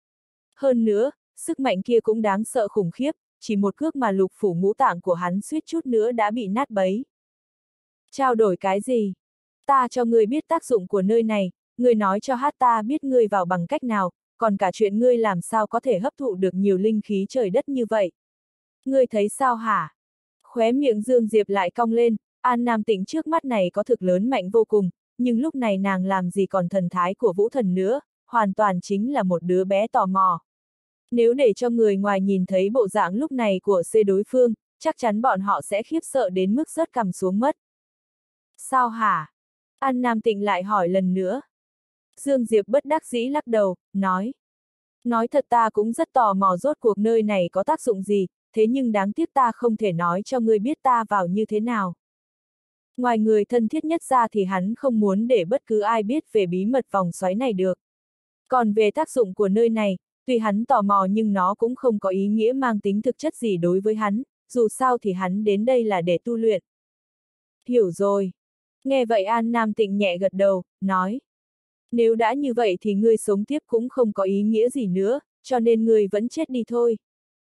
Hơn nữa, sức mạnh kia cũng đáng sợ khủng khiếp, chỉ một cước mà lục phủ ngũ tạng của hắn suýt chút nữa đã bị nát bấy. Trao đổi cái gì? Ta cho ngươi biết tác dụng của nơi này, ngươi nói cho hát ta biết ngươi vào bằng cách nào, còn cả chuyện ngươi làm sao có thể hấp thụ được nhiều linh khí trời đất như vậy. Ngươi thấy sao hả? Khóe miệng Dương Diệp lại cong lên, An Nam Tịnh trước mắt này có thực lớn mạnh vô cùng, nhưng lúc này nàng làm gì còn thần thái của vũ thần nữa, hoàn toàn chính là một đứa bé tò mò. Nếu để cho người ngoài nhìn thấy bộ dạng lúc này của C đối phương, chắc chắn bọn họ sẽ khiếp sợ đến mức rớt cằm xuống mất. Sao hả? An Nam Tịnh lại hỏi lần nữa. Dương Diệp bất đắc dĩ lắc đầu, nói. Nói thật ta cũng rất tò mò rốt cuộc nơi này có tác dụng gì, thế nhưng đáng tiếc ta không thể nói cho ngươi biết ta vào như thế nào. Ngoài người thân thiết nhất ra thì hắn không muốn để bất cứ ai biết về bí mật vòng xoáy này được. Còn về tác dụng của nơi này, tuy hắn tò mò nhưng nó cũng không có ý nghĩa mang tính thực chất gì đối với hắn, dù sao thì hắn đến đây là để tu luyện. Hiểu rồi. Nghe vậy An Nam Tịnh nhẹ gật đầu, nói. Nếu đã như vậy thì ngươi sống tiếp cũng không có ý nghĩa gì nữa, cho nên ngươi vẫn chết đi thôi.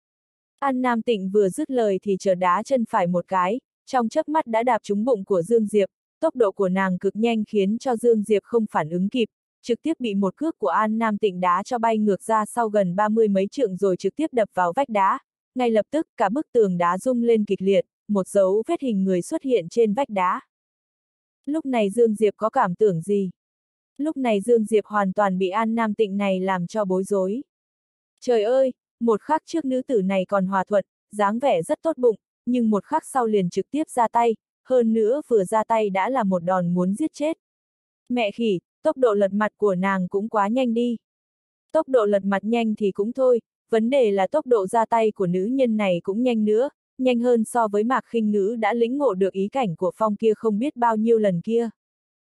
An Nam Tịnh vừa dứt lời thì chợt đá chân phải một cái, trong chớp mắt đã đạp trúng bụng của Dương Diệp, tốc độ của nàng cực nhanh khiến cho Dương Diệp không phản ứng kịp, trực tiếp bị một cước của An Nam Tịnh đá cho bay ngược ra sau gần ba mươi mấy trượng rồi trực tiếp đập vào vách đá. Ngay lập tức cả bức tường đá rung lên kịch liệt, một dấu vết hình người xuất hiện trên vách đá. Lúc này Dương Diệp có cảm tưởng gì? Lúc này Dương Diệp hoàn toàn bị An Nam Tịnh này làm cho bối rối. Trời ơi, một khắc trước nữ tử này còn hòa thuận, dáng vẻ rất tốt bụng, nhưng một khắc sau liền trực tiếp ra tay, hơn nữa vừa ra tay đã là một đòn muốn giết chết. Mẹ khỉ, tốc độ lật mặt của nàng cũng quá nhanh đi. Tốc độ lật mặt nhanh thì cũng thôi, vấn đề là tốc độ ra tay của nữ nhân này cũng nhanh nữa, nhanh hơn so với Mạc Khinh Ngữ đã lĩnh ngộ được ý cảnh của phong kia không biết bao nhiêu lần kia.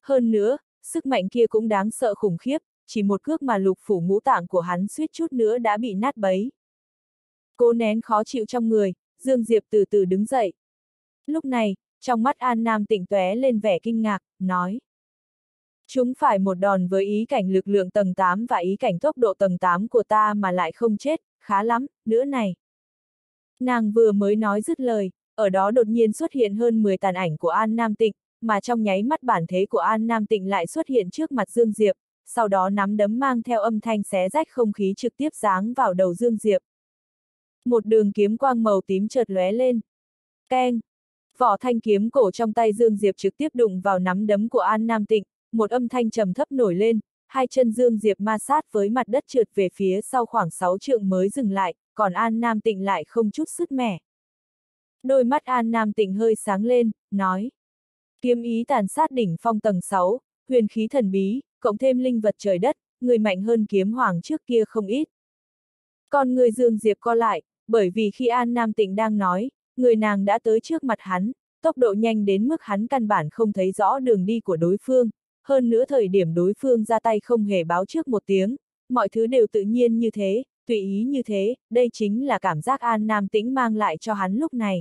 Hơn nữa, sức mạnh kia cũng đáng sợ khủng khiếp, chỉ một cước mà lục phủ ngũ tạng của hắn suýt chút nữa đã bị nát bấy. Cố nén khó chịu trong người, Dương Diệp từ từ đứng dậy. Lúc này, trong mắt An Nam Tịnh tóe lên vẻ kinh ngạc, nói. Chúng phải một đòn với ý cảnh lực lượng tầng tám và ý cảnh tốc độ tầng tám của ta mà lại không chết, khá lắm, nữa này. Nàng vừa mới nói dứt lời, ở đó đột nhiên xuất hiện hơn mười tàn ảnh của An Nam Tịnh, mà trong nháy mắt bản thế của An Nam Tịnh lại xuất hiện trước mặt Dương Diệp, sau đó nắm đấm mang theo âm thanh xé rách không khí trực tiếp giáng vào đầu Dương Diệp. Một đường kiếm quang màu tím chợt lóe lên. Keng! Vỏ thanh kiếm cổ trong tay Dương Diệp trực tiếp đụng vào nắm đấm của An Nam Tịnh, một âm thanh trầm thấp nổi lên, hai chân Dương Diệp ma sát với mặt đất trượt về phía sau khoảng sáu trượng mới dừng lại, còn An Nam Tịnh lại không chút sứt mẻ. Đôi mắt An Nam Tịnh hơi sáng lên, nói. Kiếm ý tàn sát đỉnh phong tầng sáu, huyền khí thần bí, cộng thêm linh vật trời đất, người mạnh hơn kiếm hoàng trước kia không ít. Còn người Dương Diệp co lại, bởi vì khi An Nam Tịnh đang nói, người nàng đã tới trước mặt hắn, tốc độ nhanh đến mức hắn căn bản không thấy rõ đường đi của đối phương, hơn nữa thời điểm đối phương ra tay không hề báo trước một tiếng, mọi thứ đều tự nhiên như thế, tùy ý như thế, đây chính là cảm giác An Nam Tĩnh mang lại cho hắn lúc này.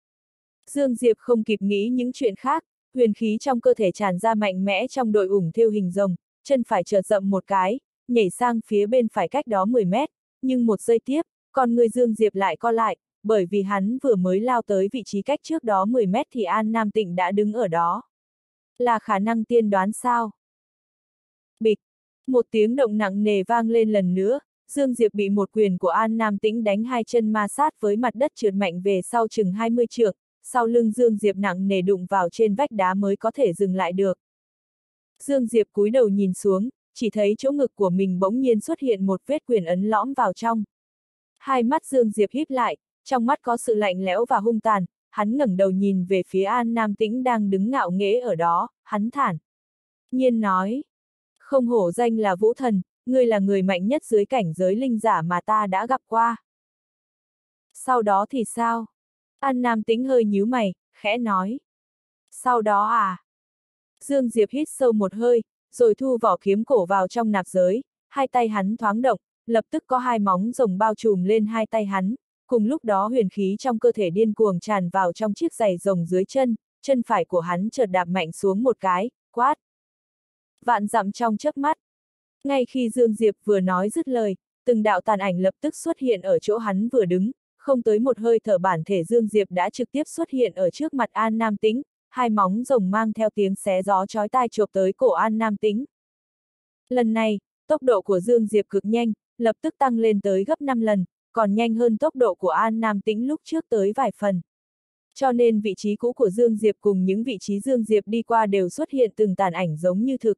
Dương Diệp không kịp nghĩ những chuyện khác, huyền khí trong cơ thể tràn ra mạnh mẽ trong đội ủng thêu hình rồng, chân phải chợt dậm một cái, nhảy sang phía bên phải cách đó mười mét, nhưng một giây tiếp, còn người Dương Diệp lại co lại, bởi vì hắn vừa mới lao tới vị trí cách trước đó mười mét thì An Nam Tịnh đã đứng ở đó. Là khả năng tiên đoán sao? Bịch! Một tiếng động nặng nề vang lên lần nữa, Dương Diệp bị một quyền của An Nam Tĩnh đánh hai chân ma sát với mặt đất trượt mạnh về sau chừng hai mươi trượng, sau lưng Dương Diệp nặng nề đụng vào trên vách đá mới có thể dừng lại được. Dương Diệp cúi đầu nhìn xuống, chỉ thấy chỗ ngực của mình bỗng nhiên xuất hiện một vết quyền ấn lõm vào trong. Hai mắt Dương Diệp híp lại, trong mắt có sự lạnh lẽo và hung tàn, hắn ngẩng đầu nhìn về phía An Nam Tĩnh đang đứng ngạo nghễ ở đó, hắn thản nhiên nói. Không hổ danh là vũ thần, ngươi là người mạnh nhất dưới cảnh giới linh giả mà ta đã gặp qua. Sau đó thì sao? An Nam Tĩnh hơi nhíu mày, khẽ nói. Sau đó à? Dương Diệp hít sâu một hơi, rồi thu vỏ kiếm cổ vào trong nạp giới, hai tay hắn thoáng động, lập tức có hai móng rồng bao trùm lên hai tay hắn, cùng lúc đó huyền khí trong cơ thể điên cuồng tràn vào trong chiếc giày rồng dưới chân, chân phải của hắn chợt đạp mạnh xuống một cái, quát. Vạn dặm trong chớp mắt. Ngay khi Dương Diệp vừa nói dứt lời, từng đạo tàn ảnh lập tức xuất hiện ở chỗ hắn vừa đứng, không tới một hơi thở bản thể Dương Diệp đã trực tiếp xuất hiện ở trước mặt An Nam Tĩnh, hai móng rồng mang theo tiếng xé gió chói tai chộp tới cổ An Nam Tĩnh. Lần này, tốc độ của Dương Diệp cực nhanh, lập tức tăng lên tới gấp năm lần, còn nhanh hơn tốc độ của An Nam Tĩnh lúc trước tới vài phần. Cho nên vị trí cũ của Dương Diệp cùng những vị trí Dương Diệp đi qua đều xuất hiện từng tàn ảnh giống như thực.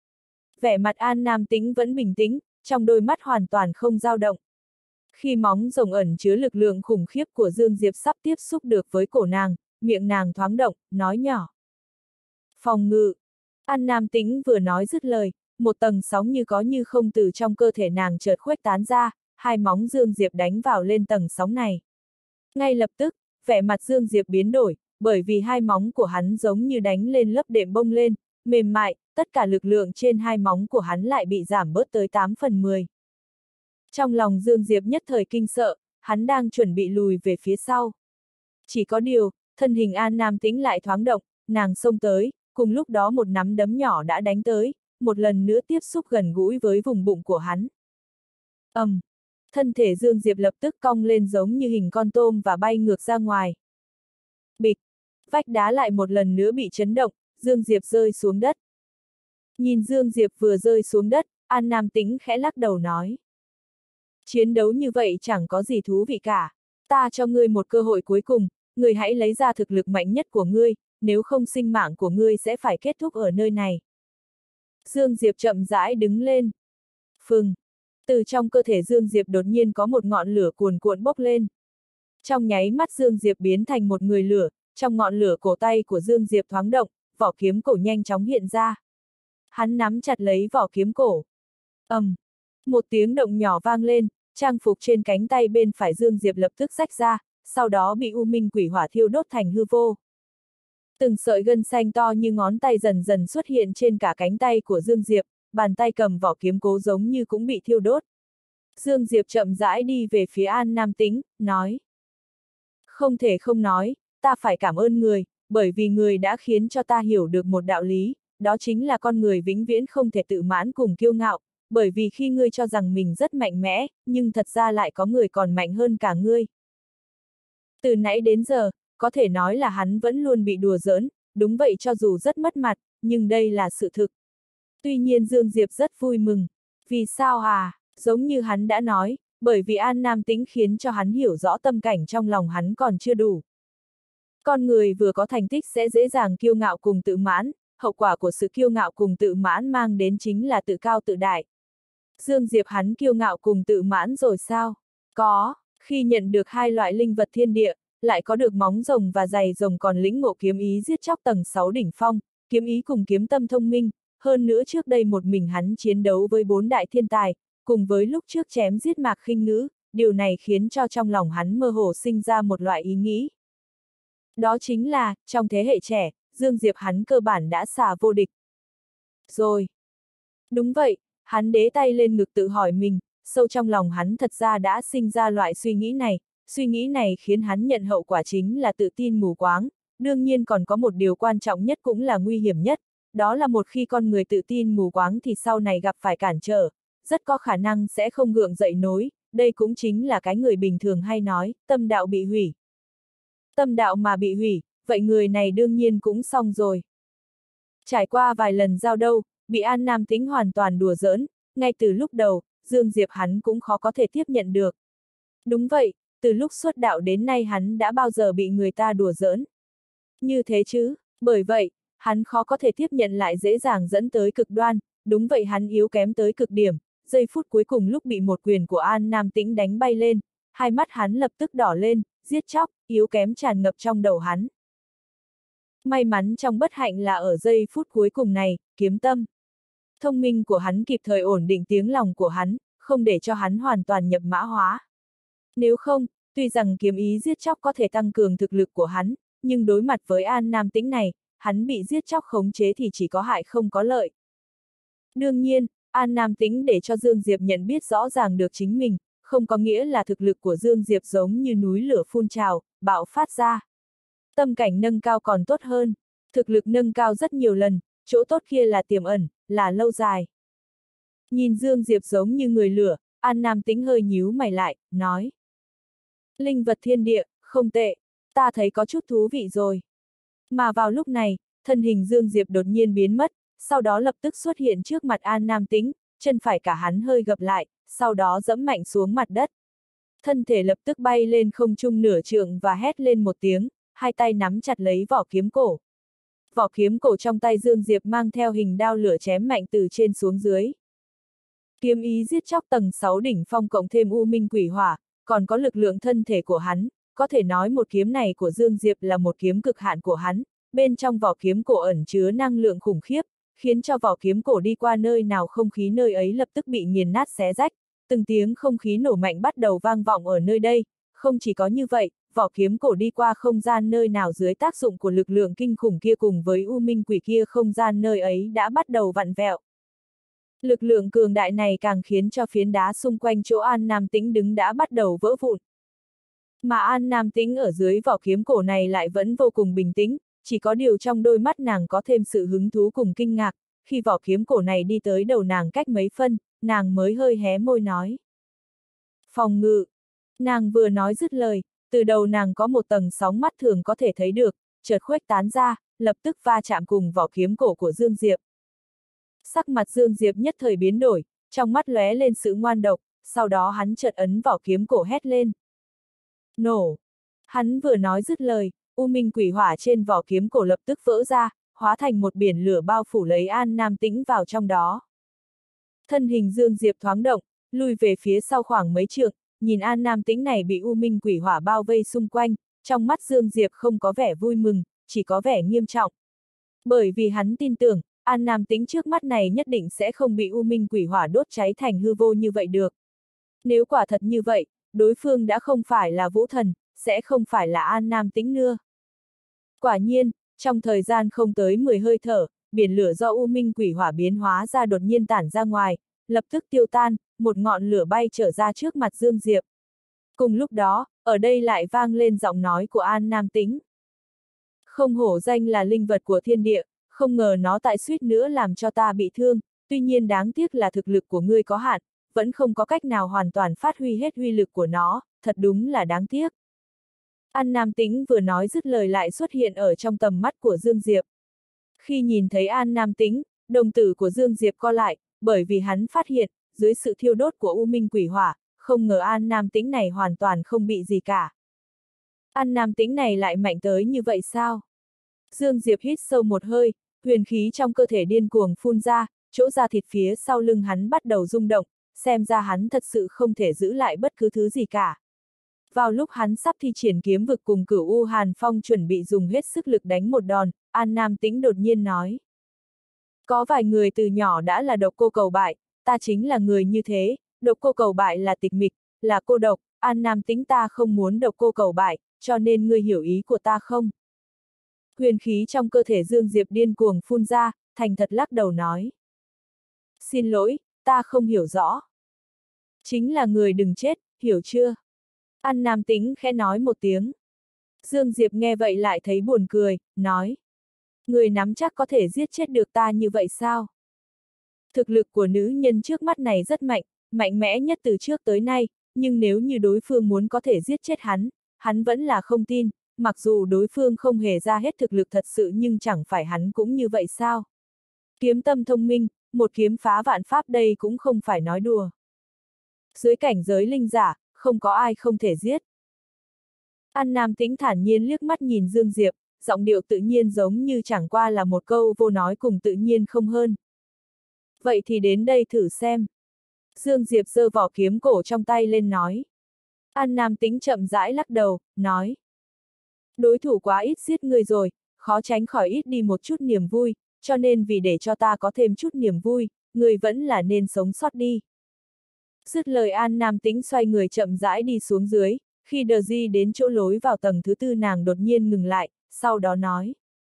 Vẻ mặt An Nam Tĩnh vẫn bình tĩnh, trong đôi mắt hoàn toàn không dao động. Khi móng rồng ẩn chứa lực lượng khủng khiếp của Dương Diệp sắp tiếp xúc được với cổ nàng, miệng nàng thoáng động, nói nhỏ. Phòng ngự. An Nam Tĩnh vừa nói dứt lời, một tầng sóng như có như không từ trong cơ thể nàng chợt khuếch tán ra, hai móng Dương Diệp đánh vào lên tầng sóng này. Ngay lập tức, vẻ mặt Dương Diệp biến đổi, bởi vì hai móng của hắn giống như đánh lên lớp đệm bông lên, mềm mại, tất cả lực lượng trên hai móng của hắn lại bị giảm bớt tới tám phần mười. Trong lòng Dương Diệp nhất thời kinh sợ, hắn đang chuẩn bị lùi về phía sau. Chỉ có điều, thân hình An Nam Tĩnh lại thoáng động, nàng xông tới, cùng lúc đó một nắm đấm nhỏ đã đánh tới, một lần nữa tiếp xúc gần gũi với vùng bụng của hắn. ầm, um, thân thể Dương Diệp lập tức cong lên giống như hình con tôm và bay ngược ra ngoài. Bịch, vách đá lại một lần nữa bị chấn động, Dương Diệp rơi xuống đất. Nhìn Dương Diệp vừa rơi xuống đất, An Nam Tĩnh khẽ lắc đầu nói. Chiến đấu như vậy chẳng có gì thú vị cả. Ta cho ngươi một cơ hội cuối cùng, ngươi hãy lấy ra thực lực mạnh nhất của ngươi, nếu không sinh mạng của ngươi sẽ phải kết thúc ở nơi này. Dương Diệp chậm rãi đứng lên. Phừng. Từ trong cơ thể Dương Diệp đột nhiên có một ngọn lửa cuồn cuộn bốc lên. Trong nháy mắt Dương Diệp biến thành một người lửa, trong ngọn lửa cổ tay của Dương Diệp thoáng động, vỏ kiếm cổ nhanh chóng hiện ra. Hắn nắm chặt lấy vỏ kiếm cổ. ầm, um, một tiếng động nhỏ vang lên, trang phục trên cánh tay bên phải Dương Diệp lập tức rách ra, sau đó bị U Minh Quỷ Hỏa thiêu đốt thành hư vô. Từng sợi gân xanh to như ngón tay dần dần xuất hiện trên cả cánh tay của Dương Diệp, bàn tay cầm vỏ kiếm cố giống như cũng bị thiêu đốt. Dương Diệp chậm rãi đi về phía An Nam Tĩnh, nói. Không thể không nói, ta phải cảm ơn người, bởi vì người đã khiến cho ta hiểu được một đạo lý, đó chính là con người vĩnh viễn không thể tự mãn cùng kiêu ngạo, bởi vì khi ngươi cho rằng mình rất mạnh mẽ, nhưng thật ra lại có người còn mạnh hơn cả ngươi. Từ nãy đến giờ, có thể nói là hắn vẫn luôn bị đùa giỡn, đúng vậy cho dù rất mất mặt, nhưng đây là sự thực. Tuy nhiên Dương Diệp rất vui mừng. Vì sao à? Giống như hắn đã nói, bởi vì An Nam Tĩnh khiến cho hắn hiểu rõ tâm cảnh trong lòng hắn còn chưa đủ. Con người vừa có thành tích sẽ dễ dàng kiêu ngạo cùng tự mãn, hậu quả của sự kiêu ngạo cùng tự mãn mang đến chính là tự cao tự đại. Dương Diệp hắn kiêu ngạo cùng tự mãn rồi sao? Có, khi nhận được hai loại linh vật thiên địa, lại có được móng rồng và giày rồng còn lĩnh ngộ kiếm ý giết chóc tầng sáu đỉnh phong, kiếm ý cùng kiếm tâm thông minh, hơn nữa trước đây một mình hắn chiến đấu với bốn đại thiên tài, cùng với lúc trước chém giết Mạc Khinh Ngữ, điều này khiến cho trong lòng hắn mơ hồ sinh ra một loại ý nghĩ. Đó chính là, trong thế hệ trẻ, Dương Diệp hắn cơ bản đã xà vô địch. Rồi. Đúng vậy, hắn đế tay lên ngực tự hỏi mình, sâu trong lòng hắn thật ra đã sinh ra loại suy nghĩ này, suy nghĩ này khiến hắn nhận hậu quả chính là tự tin mù quáng, đương nhiên còn có một điều quan trọng nhất cũng là nguy hiểm nhất, đó là một khi con người tự tin mù quáng thì sau này gặp phải cản trở, rất có khả năng sẽ không gượng dậy nối, đây cũng chính là cái người bình thường hay nói, tâm đạo bị hủy. Tâm đạo mà bị hủy, vậy người này đương nhiên cũng xong rồi. Trải qua vài lần giao đấu, bị An Nam Tĩnh hoàn toàn đùa giỡn, ngay từ lúc đầu, Dương Diệp hắn cũng khó có thể tiếp nhận được. Đúng vậy, từ lúc xuất đạo đến nay hắn đã bao giờ bị người ta đùa giỡn. Như thế chứ, bởi vậy, hắn khó có thể tiếp nhận lại dễ dàng dẫn tới cực đoan, đúng vậy hắn yếu kém tới cực điểm, giây phút cuối cùng lúc bị một quyền của An Nam Tĩnh đánh bay lên, hai mắt hắn lập tức đỏ lên, giết chóc, yếu kém tràn ngập trong đầu hắn. May mắn trong bất hạnh là ở giây phút cuối cùng này, kiếm tâm. Thông minh của hắn kịp thời ổn định tiếng lòng của hắn, không để cho hắn hoàn toàn nhập mã hóa. Nếu không, tuy rằng kiếm ý giết chóc có thể tăng cường thực lực của hắn, nhưng đối mặt với An Nam Tĩnh này, hắn bị giết chóc khống chế thì chỉ có hại không có lợi. Đương nhiên, An Nam Tĩnh để cho Dương Diệp nhận biết rõ ràng được chính mình, không có nghĩa là thực lực của Dương Diệp giống như núi lửa phun trào, bạo phát ra. Tâm cảnh nâng cao còn tốt hơn, thực lực nâng cao rất nhiều lần, chỗ tốt kia là tiềm ẩn, là lâu dài. Nhìn Dương Diệp giống như người lửa, An Nam Tĩnh hơi nhíu mày lại, nói. Linh vật thiên địa, không tệ, ta thấy có chút thú vị rồi. Mà vào lúc này, thân hình Dương Diệp đột nhiên biến mất, sau đó lập tức xuất hiện trước mặt An Nam Tĩnh, chân phải cả hắn hơi gập lại, sau đó giẫm mạnh xuống mặt đất. Thân thể lập tức bay lên không trung nửa trượng và hét lên một tiếng, hai tay nắm chặt lấy vỏ kiếm cổ. Vỏ kiếm cổ trong tay Dương Diệp mang theo hình đao lửa chém mạnh từ trên xuống dưới. Kiếm ý giết chóc tầng sáu đỉnh phong cộng thêm u minh quỷ hỏa, còn có lực lượng thân thể của hắn, có thể nói một kiếm này của Dương Diệp là một kiếm cực hạn của hắn, bên trong vỏ kiếm cổ ẩn chứa năng lượng khủng khiếp, khiến cho vỏ kiếm cổ đi qua nơi nào không khí nơi ấy lập tức bị nghiền nát xé rách, từng tiếng không khí nổ mạnh bắt đầu vang vọng ở nơi đây, không chỉ có như vậy, vỏ kiếm cổ đi qua không gian nơi nào dưới tác dụng của lực lượng kinh khủng kia cùng với u minh quỷ kia không gian nơi ấy đã bắt đầu vặn vẹo. Lực lượng cường đại này càng khiến cho phiến đá xung quanh chỗ An Nam Tĩnh đứng đã bắt đầu vỡ vụn. Mà An Nam Tĩnh ở dưới vỏ kiếm cổ này lại vẫn vô cùng bình tĩnh, chỉ có điều trong đôi mắt nàng có thêm sự hứng thú cùng kinh ngạc, khi vỏ kiếm cổ này đi tới đầu nàng cách mấy phân, nàng mới hơi hé môi nói. Phòng ngự. Nàng vừa nói dứt lời, từ đầu nàng có một tầng sóng mắt thường có thể thấy được, chợt khuếch tán ra, lập tức va chạm cùng vỏ kiếm cổ của Dương Diệp. Sắc mặt Dương Diệp nhất thời biến đổi, trong mắt lóe lên sự ngoan độc, sau đó hắn chợt ấn vỏ kiếm cổ hét lên. Nổ! Hắn vừa nói dứt lời, u minh quỷ hỏa trên vỏ kiếm cổ lập tức vỡ ra, hóa thành một biển lửa bao phủ lấy An Nam Tĩnh vào trong đó. Thân hình Dương Diệp thoáng động, lui về phía sau khoảng mấy trượng, nhìn An Nam Tĩnh này bị u minh quỷ hỏa bao vây xung quanh, trong mắt Dương Diệp không có vẻ vui mừng, chỉ có vẻ nghiêm trọng. Bởi vì hắn tin tưởng, An Nam Tĩnh trước mắt này nhất định sẽ không bị u minh quỷ hỏa đốt cháy thành hư vô như vậy được. Nếu quả thật như vậy, đối phương đã không phải là Vũ Thần, sẽ không phải là An Nam Tĩnh nữa. Quả nhiên, trong thời gian không tới mười hơi thở, biển lửa do u minh quỷ hỏa biến hóa ra đột nhiên tản ra ngoài, lập tức tiêu tan, một ngọn lửa bay trở ra trước mặt Dương Diệp. Cùng lúc đó, ở đây lại vang lên giọng nói của An Nam Tĩnh. Không hổ danh là linh vật của thiên địa, không ngờ nó tại suýt nữa làm cho ta bị thương, tuy nhiên đáng tiếc là thực lực của ngươi có hạn, vẫn không có cách nào hoàn toàn phát huy hết uy lực của nó, thật đúng là đáng tiếc. An Nam Tĩnh vừa nói dứt lời lại xuất hiện ở trong tầm mắt của Dương Diệp. Khi nhìn thấy An Nam Tĩnh, đồng tử của Dương Diệp co lại, bởi vì hắn phát hiện, dưới sự thiêu đốt của u minh quỷ hỏa, không ngờ An Nam Tĩnh này hoàn toàn không bị gì cả. An Nam Tĩnh này lại mạnh tới như vậy sao? Dương Diệp hít sâu một hơi, huyền khí trong cơ thể điên cuồng phun ra, chỗ da thịt phía sau lưng hắn bắt đầu rung động, xem ra hắn thật sự không thể giữ lại bất cứ thứ gì cả. Vào lúc hắn sắp thi triển kiếm vực cùng Cửu U Hàn Phong chuẩn bị dùng hết sức lực đánh một đòn, An Nam Tĩnh đột nhiên nói. Có vài người từ nhỏ đã là độc cô cầu bại, ta chính là người như thế, độc cô cầu bại là tịch mịch, là cô độc, An Nam Tĩnh ta không muốn độc cô cầu bại, cho nên ngươi hiểu ý của ta không? Huyền khí trong cơ thể Dương Diệp điên cuồng phun ra, thành thật lắc đầu nói. Xin lỗi, ta không hiểu rõ. Chính là người đừng chết, hiểu chưa? An Nam Tĩnh khẽ nói một tiếng. Dương Diệp nghe vậy lại thấy buồn cười, nói. Người nắm chắc có thể giết chết được ta như vậy sao? Thực lực của nữ nhân trước mắt này rất mạnh, mạnh mẽ nhất từ trước tới nay, nhưng nếu như đối phương muốn có thể giết chết hắn, hắn vẫn là không tin, mặc dù đối phương không hề ra hết thực lực thật sự nhưng chẳng phải hắn cũng như vậy sao? Kiếm tâm thông minh, một kiếm phá vạn pháp đây cũng không phải nói đùa. Dưới cảnh giới linh giả, không có ai không thể giết. An Nam Tĩnh thản nhiên liếc mắt nhìn Dương Diệp, giọng điệu tự nhiên giống như chẳng qua là một câu vô nói cùng tự nhiên không hơn. Vậy thì đến đây thử xem. Dương Diệp giơ vỏ kiếm cổ trong tay lên nói. An Nam Tĩnh chậm rãi lắc đầu, nói. Đối thủ quá ít giết người rồi, khó tránh khỏi ít đi một chút niềm vui, cho nên vì để cho ta có thêm chút niềm vui, người vẫn là nên sống sót đi. Dứt lời An Nam Tĩnh xoay người chậm rãi đi xuống dưới, khi Đờ Di đến chỗ lối vào tầng thứ tư nàng đột nhiên ngừng lại, sau đó nói.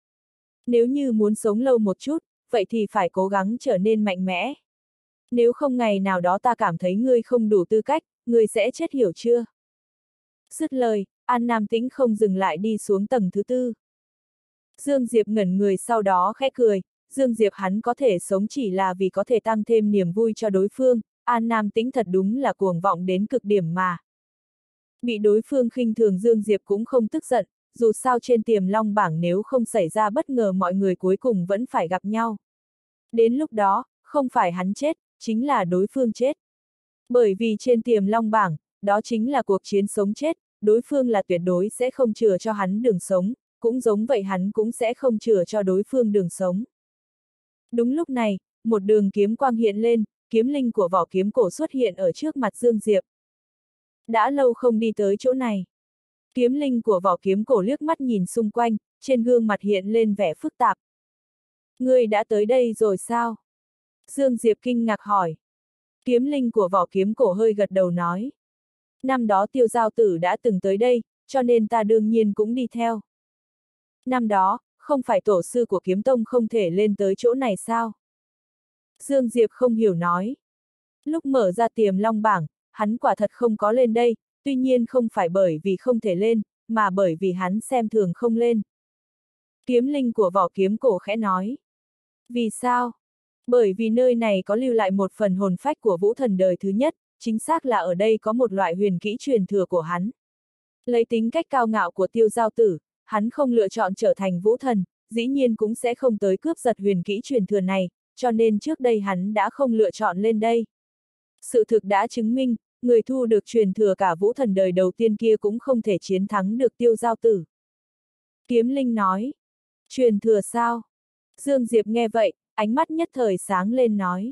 Nếu như muốn sống lâu một chút, vậy thì phải cố gắng trở nên mạnh mẽ. Nếu không ngày nào đó ta cảm thấy ngươi không đủ tư cách, ngươi sẽ chết hiểu chưa? Dứt lời, An Nam Tĩnh không dừng lại đi xuống tầng thứ tư. Dương Diệp ngẩn người sau đó khẽ cười, Dương Diệp hắn có thể sống chỉ là vì có thể tăng thêm niềm vui cho đối phương, An Nam Tĩnh thật đúng là cuồng vọng đến cực điểm mà. Bị đối phương khinh thường Dương Diệp cũng không tức giận, dù sao trên Tiềm Long bảng nếu không xảy ra bất ngờ mọi người cuối cùng vẫn phải gặp nhau. Đến lúc đó, không phải hắn chết, chính là đối phương chết. Bởi vì trên Tiềm Long bảng, đó chính là cuộc chiến sống chết, đối phương là tuyệt đối sẽ không chừa cho hắn đường sống, cũng giống vậy hắn cũng sẽ không chừa cho đối phương đường sống. Đúng lúc này, một đường kiếm quang hiện lên, kiếm linh của vỏ kiếm cổ xuất hiện ở trước mặt Dương Diệp. Đã lâu không đi tới chỗ này. Kiếm linh của vỏ kiếm cổ liếc mắt nhìn xung quanh, trên gương mặt hiện lên vẻ phức tạp. Ngươi đã tới đây rồi sao? Dương Diệp kinh ngạc hỏi. Kiếm linh của vỏ kiếm cổ hơi gật đầu nói. Năm đó Tiêu Giao Tử đã từng tới đây, cho nên ta đương nhiên cũng đi theo. Năm đó, không phải tổ sư của kiếm tông không thể lên tới chỗ này sao? Dương Diệp không hiểu nói. Lúc mở ra Tiềm Long bảng, hắn quả thật không có lên đây, tuy nhiên không phải bởi vì không thể lên, mà bởi vì hắn xem thường không lên. Kiếm linh của vỏ kiếm cổ khẽ nói. Vì sao? Bởi vì nơi này có lưu lại một phần hồn phách của vũ thần đời thứ nhất, chính xác là ở đây có một loại huyền kỹ truyền thừa của hắn. Lấy tính cách cao ngạo của Tiêu Giao Tử, hắn không lựa chọn trở thành vũ thần, dĩ nhiên cũng sẽ không tới cướp giật huyền kỹ truyền thừa này, cho nên trước đây hắn đã không lựa chọn lên đây. Sự thực đã chứng minh, người thu được truyền thừa cả vũ thần đời đầu tiên kia cũng không thể chiến thắng được Tiêu Giao Tử. Kiếm linh nói. Truyền thừa sao? Dương Diệp nghe vậy, ánh mắt nhất thời sáng lên nói.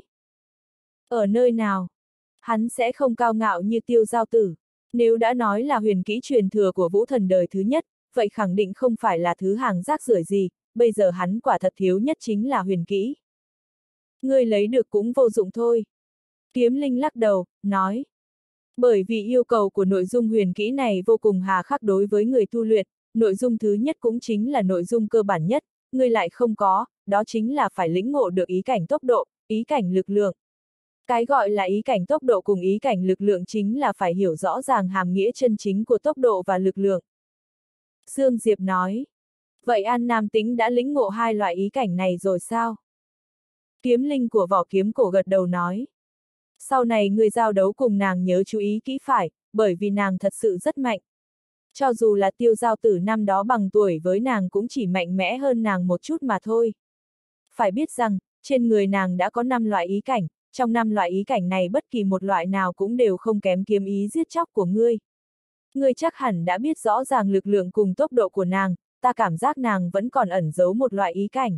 Ở nơi nào? Hắn sẽ không cao ngạo như Tiêu Giao Tử. Nếu đã nói là huyền kỹ truyền thừa của vũ thần đời thứ nhất, vậy khẳng định không phải là thứ hàng rác rưởi gì, bây giờ hắn quả thật thiếu nhất chính là huyền kỹ. Ngươi lấy được cũng vô dụng thôi. Kiếm linh lắc đầu, nói. Bởi vì yêu cầu của nội dung huyền kỹ này vô cùng hà khắc đối với người tu luyện, nội dung thứ nhất cũng chính là nội dung cơ bản nhất, ngươi lại không có, đó chính là phải lĩnh ngộ được ý cảnh tốc độ, ý cảnh lực lượng. Cái gọi là ý cảnh tốc độ cùng ý cảnh lực lượng chính là phải hiểu rõ ràng hàm nghĩa chân chính của tốc độ và lực lượng. Dương Diệp nói, vậy An Nam Tĩnh đã lĩnh ngộ hai loại ý cảnh này rồi sao? Kiếm linh của vỏ kiếm cổ gật đầu nói. Sau này người giao đấu cùng nàng nhớ chú ý kỹ phải, bởi vì nàng thật sự rất mạnh. Cho dù là Tiêu Giao Tử năm đó bằng tuổi với nàng cũng chỉ mạnh mẽ hơn nàng một chút mà thôi. Phải biết rằng, trên người nàng đã có năm loại ý cảnh, trong năm loại ý cảnh này bất kỳ một loại nào cũng đều không kém kiếm ý giết chóc của ngươi. Ngươi chắc hẳn đã biết rõ ràng lực lượng cùng tốc độ của nàng, ta cảm giác nàng vẫn còn ẩn giấu một loại ý cảnh.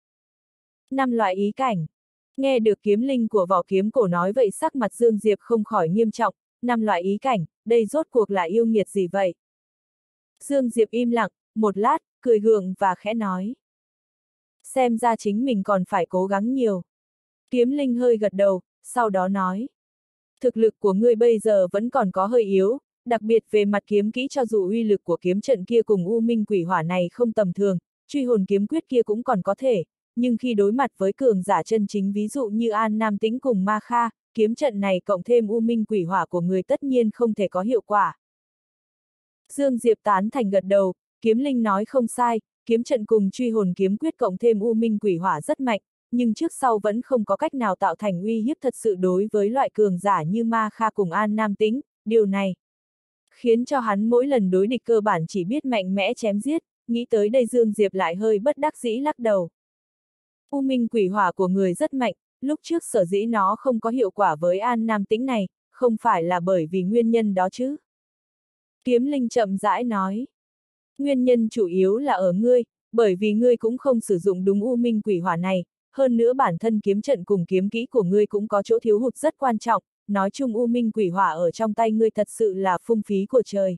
Năm loại ý cảnh. Nghe được kiếm linh của vỏ kiếm cổ nói vậy sắc mặt Dương Diệp không khỏi nghiêm trọng, năm loại ý cảnh, đây rốt cuộc là yêu nghiệt gì vậy? Dương Diệp im lặng, một lát, cười gượng và khẽ nói. Xem ra chính mình còn phải cố gắng nhiều. Kiếm linh hơi gật đầu, sau đó nói. Thực lực của ngươi bây giờ vẫn còn có hơi yếu, đặc biệt về mặt kiếm kỹ cho dù uy lực của kiếm trận kia cùng U Minh Quỷ Hỏa này không tầm thường, truy hồn kiếm quyết kia cũng còn có thể, nhưng khi đối mặt với cường giả chân chính ví dụ như An Nam Tĩnh cùng Ma Kha, kiếm trận này cộng thêm U Minh Quỷ Hỏa của người tất nhiên không thể có hiệu quả. Dương Diệp tán thành gật đầu, kiếm linh nói không sai, kiếm trận cùng truy hồn kiếm quyết cộng thêm U Minh Quỷ Hỏa rất mạnh, nhưng trước sau vẫn không có cách nào tạo thành uy hiếp thật sự đối với loại cường giả như Ma Kha cùng An Nam Tĩnh, điều này khiến cho hắn mỗi lần đối địch cơ bản chỉ biết mạnh mẽ chém giết, nghĩ tới đây Dương Diệp lại hơi bất đắc dĩ lắc đầu. U Minh Quỷ Hỏa của người rất mạnh, lúc trước sở dĩ nó không có hiệu quả với An Nam Tĩnh này, không phải là bởi vì nguyên nhân đó chứ. Kiếm linh chậm rãi nói. Nguyên nhân chủ yếu là ở ngươi, bởi vì ngươi cũng không sử dụng đúng U Minh Quỷ Hỏa này, hơn nữa bản thân kiếm trận cùng kiếm kỹ của ngươi cũng có chỗ thiếu hụt rất quan trọng, nói chung U Minh Quỷ Hỏa ở trong tay ngươi thật sự là phung phí của trời.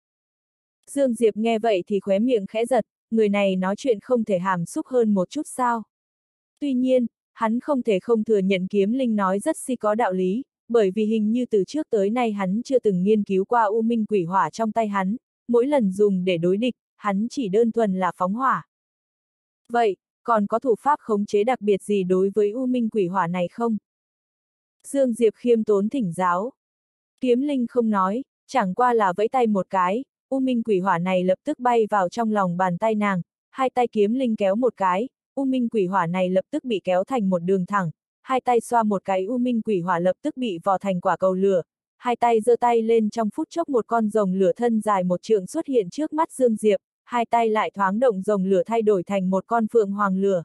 Dương Diệp nghe vậy thì khóe miệng khẽ giật, người này nói chuyện không thể hàm xúc hơn một chút sao. Tuy nhiên, hắn không thể không thừa nhận kiếm linh nói rất si có đạo lý, bởi vì hình như từ trước tới nay hắn chưa từng nghiên cứu qua U Minh Quỷ Hỏa trong tay hắn, mỗi lần dùng để đối địch, hắn chỉ đơn thuần là phóng hỏa. Vậy, còn có thủ pháp khống chế đặc biệt gì đối với U Minh Quỷ Hỏa này không? Dương Diệp khiêm tốn thỉnh giáo. Kiếm linh không nói, chẳng qua là vẫy tay một cái, U Minh Quỷ Hỏa này lập tức bay vào trong lòng bàn tay nàng, hai tay kiếm linh kéo một cái, U Minh Quỷ Hỏa này lập tức bị kéo thành một đường thẳng, hai tay xoa một cái U Minh Quỷ Hỏa lập tức bị vò thành quả cầu lửa, hai tay giơ tay lên trong phút chốc một con rồng lửa thân dài một trượng xuất hiện trước mắt Dương Diệp, hai tay lại thoáng động rồng lửa thay đổi thành một con phượng hoàng lửa.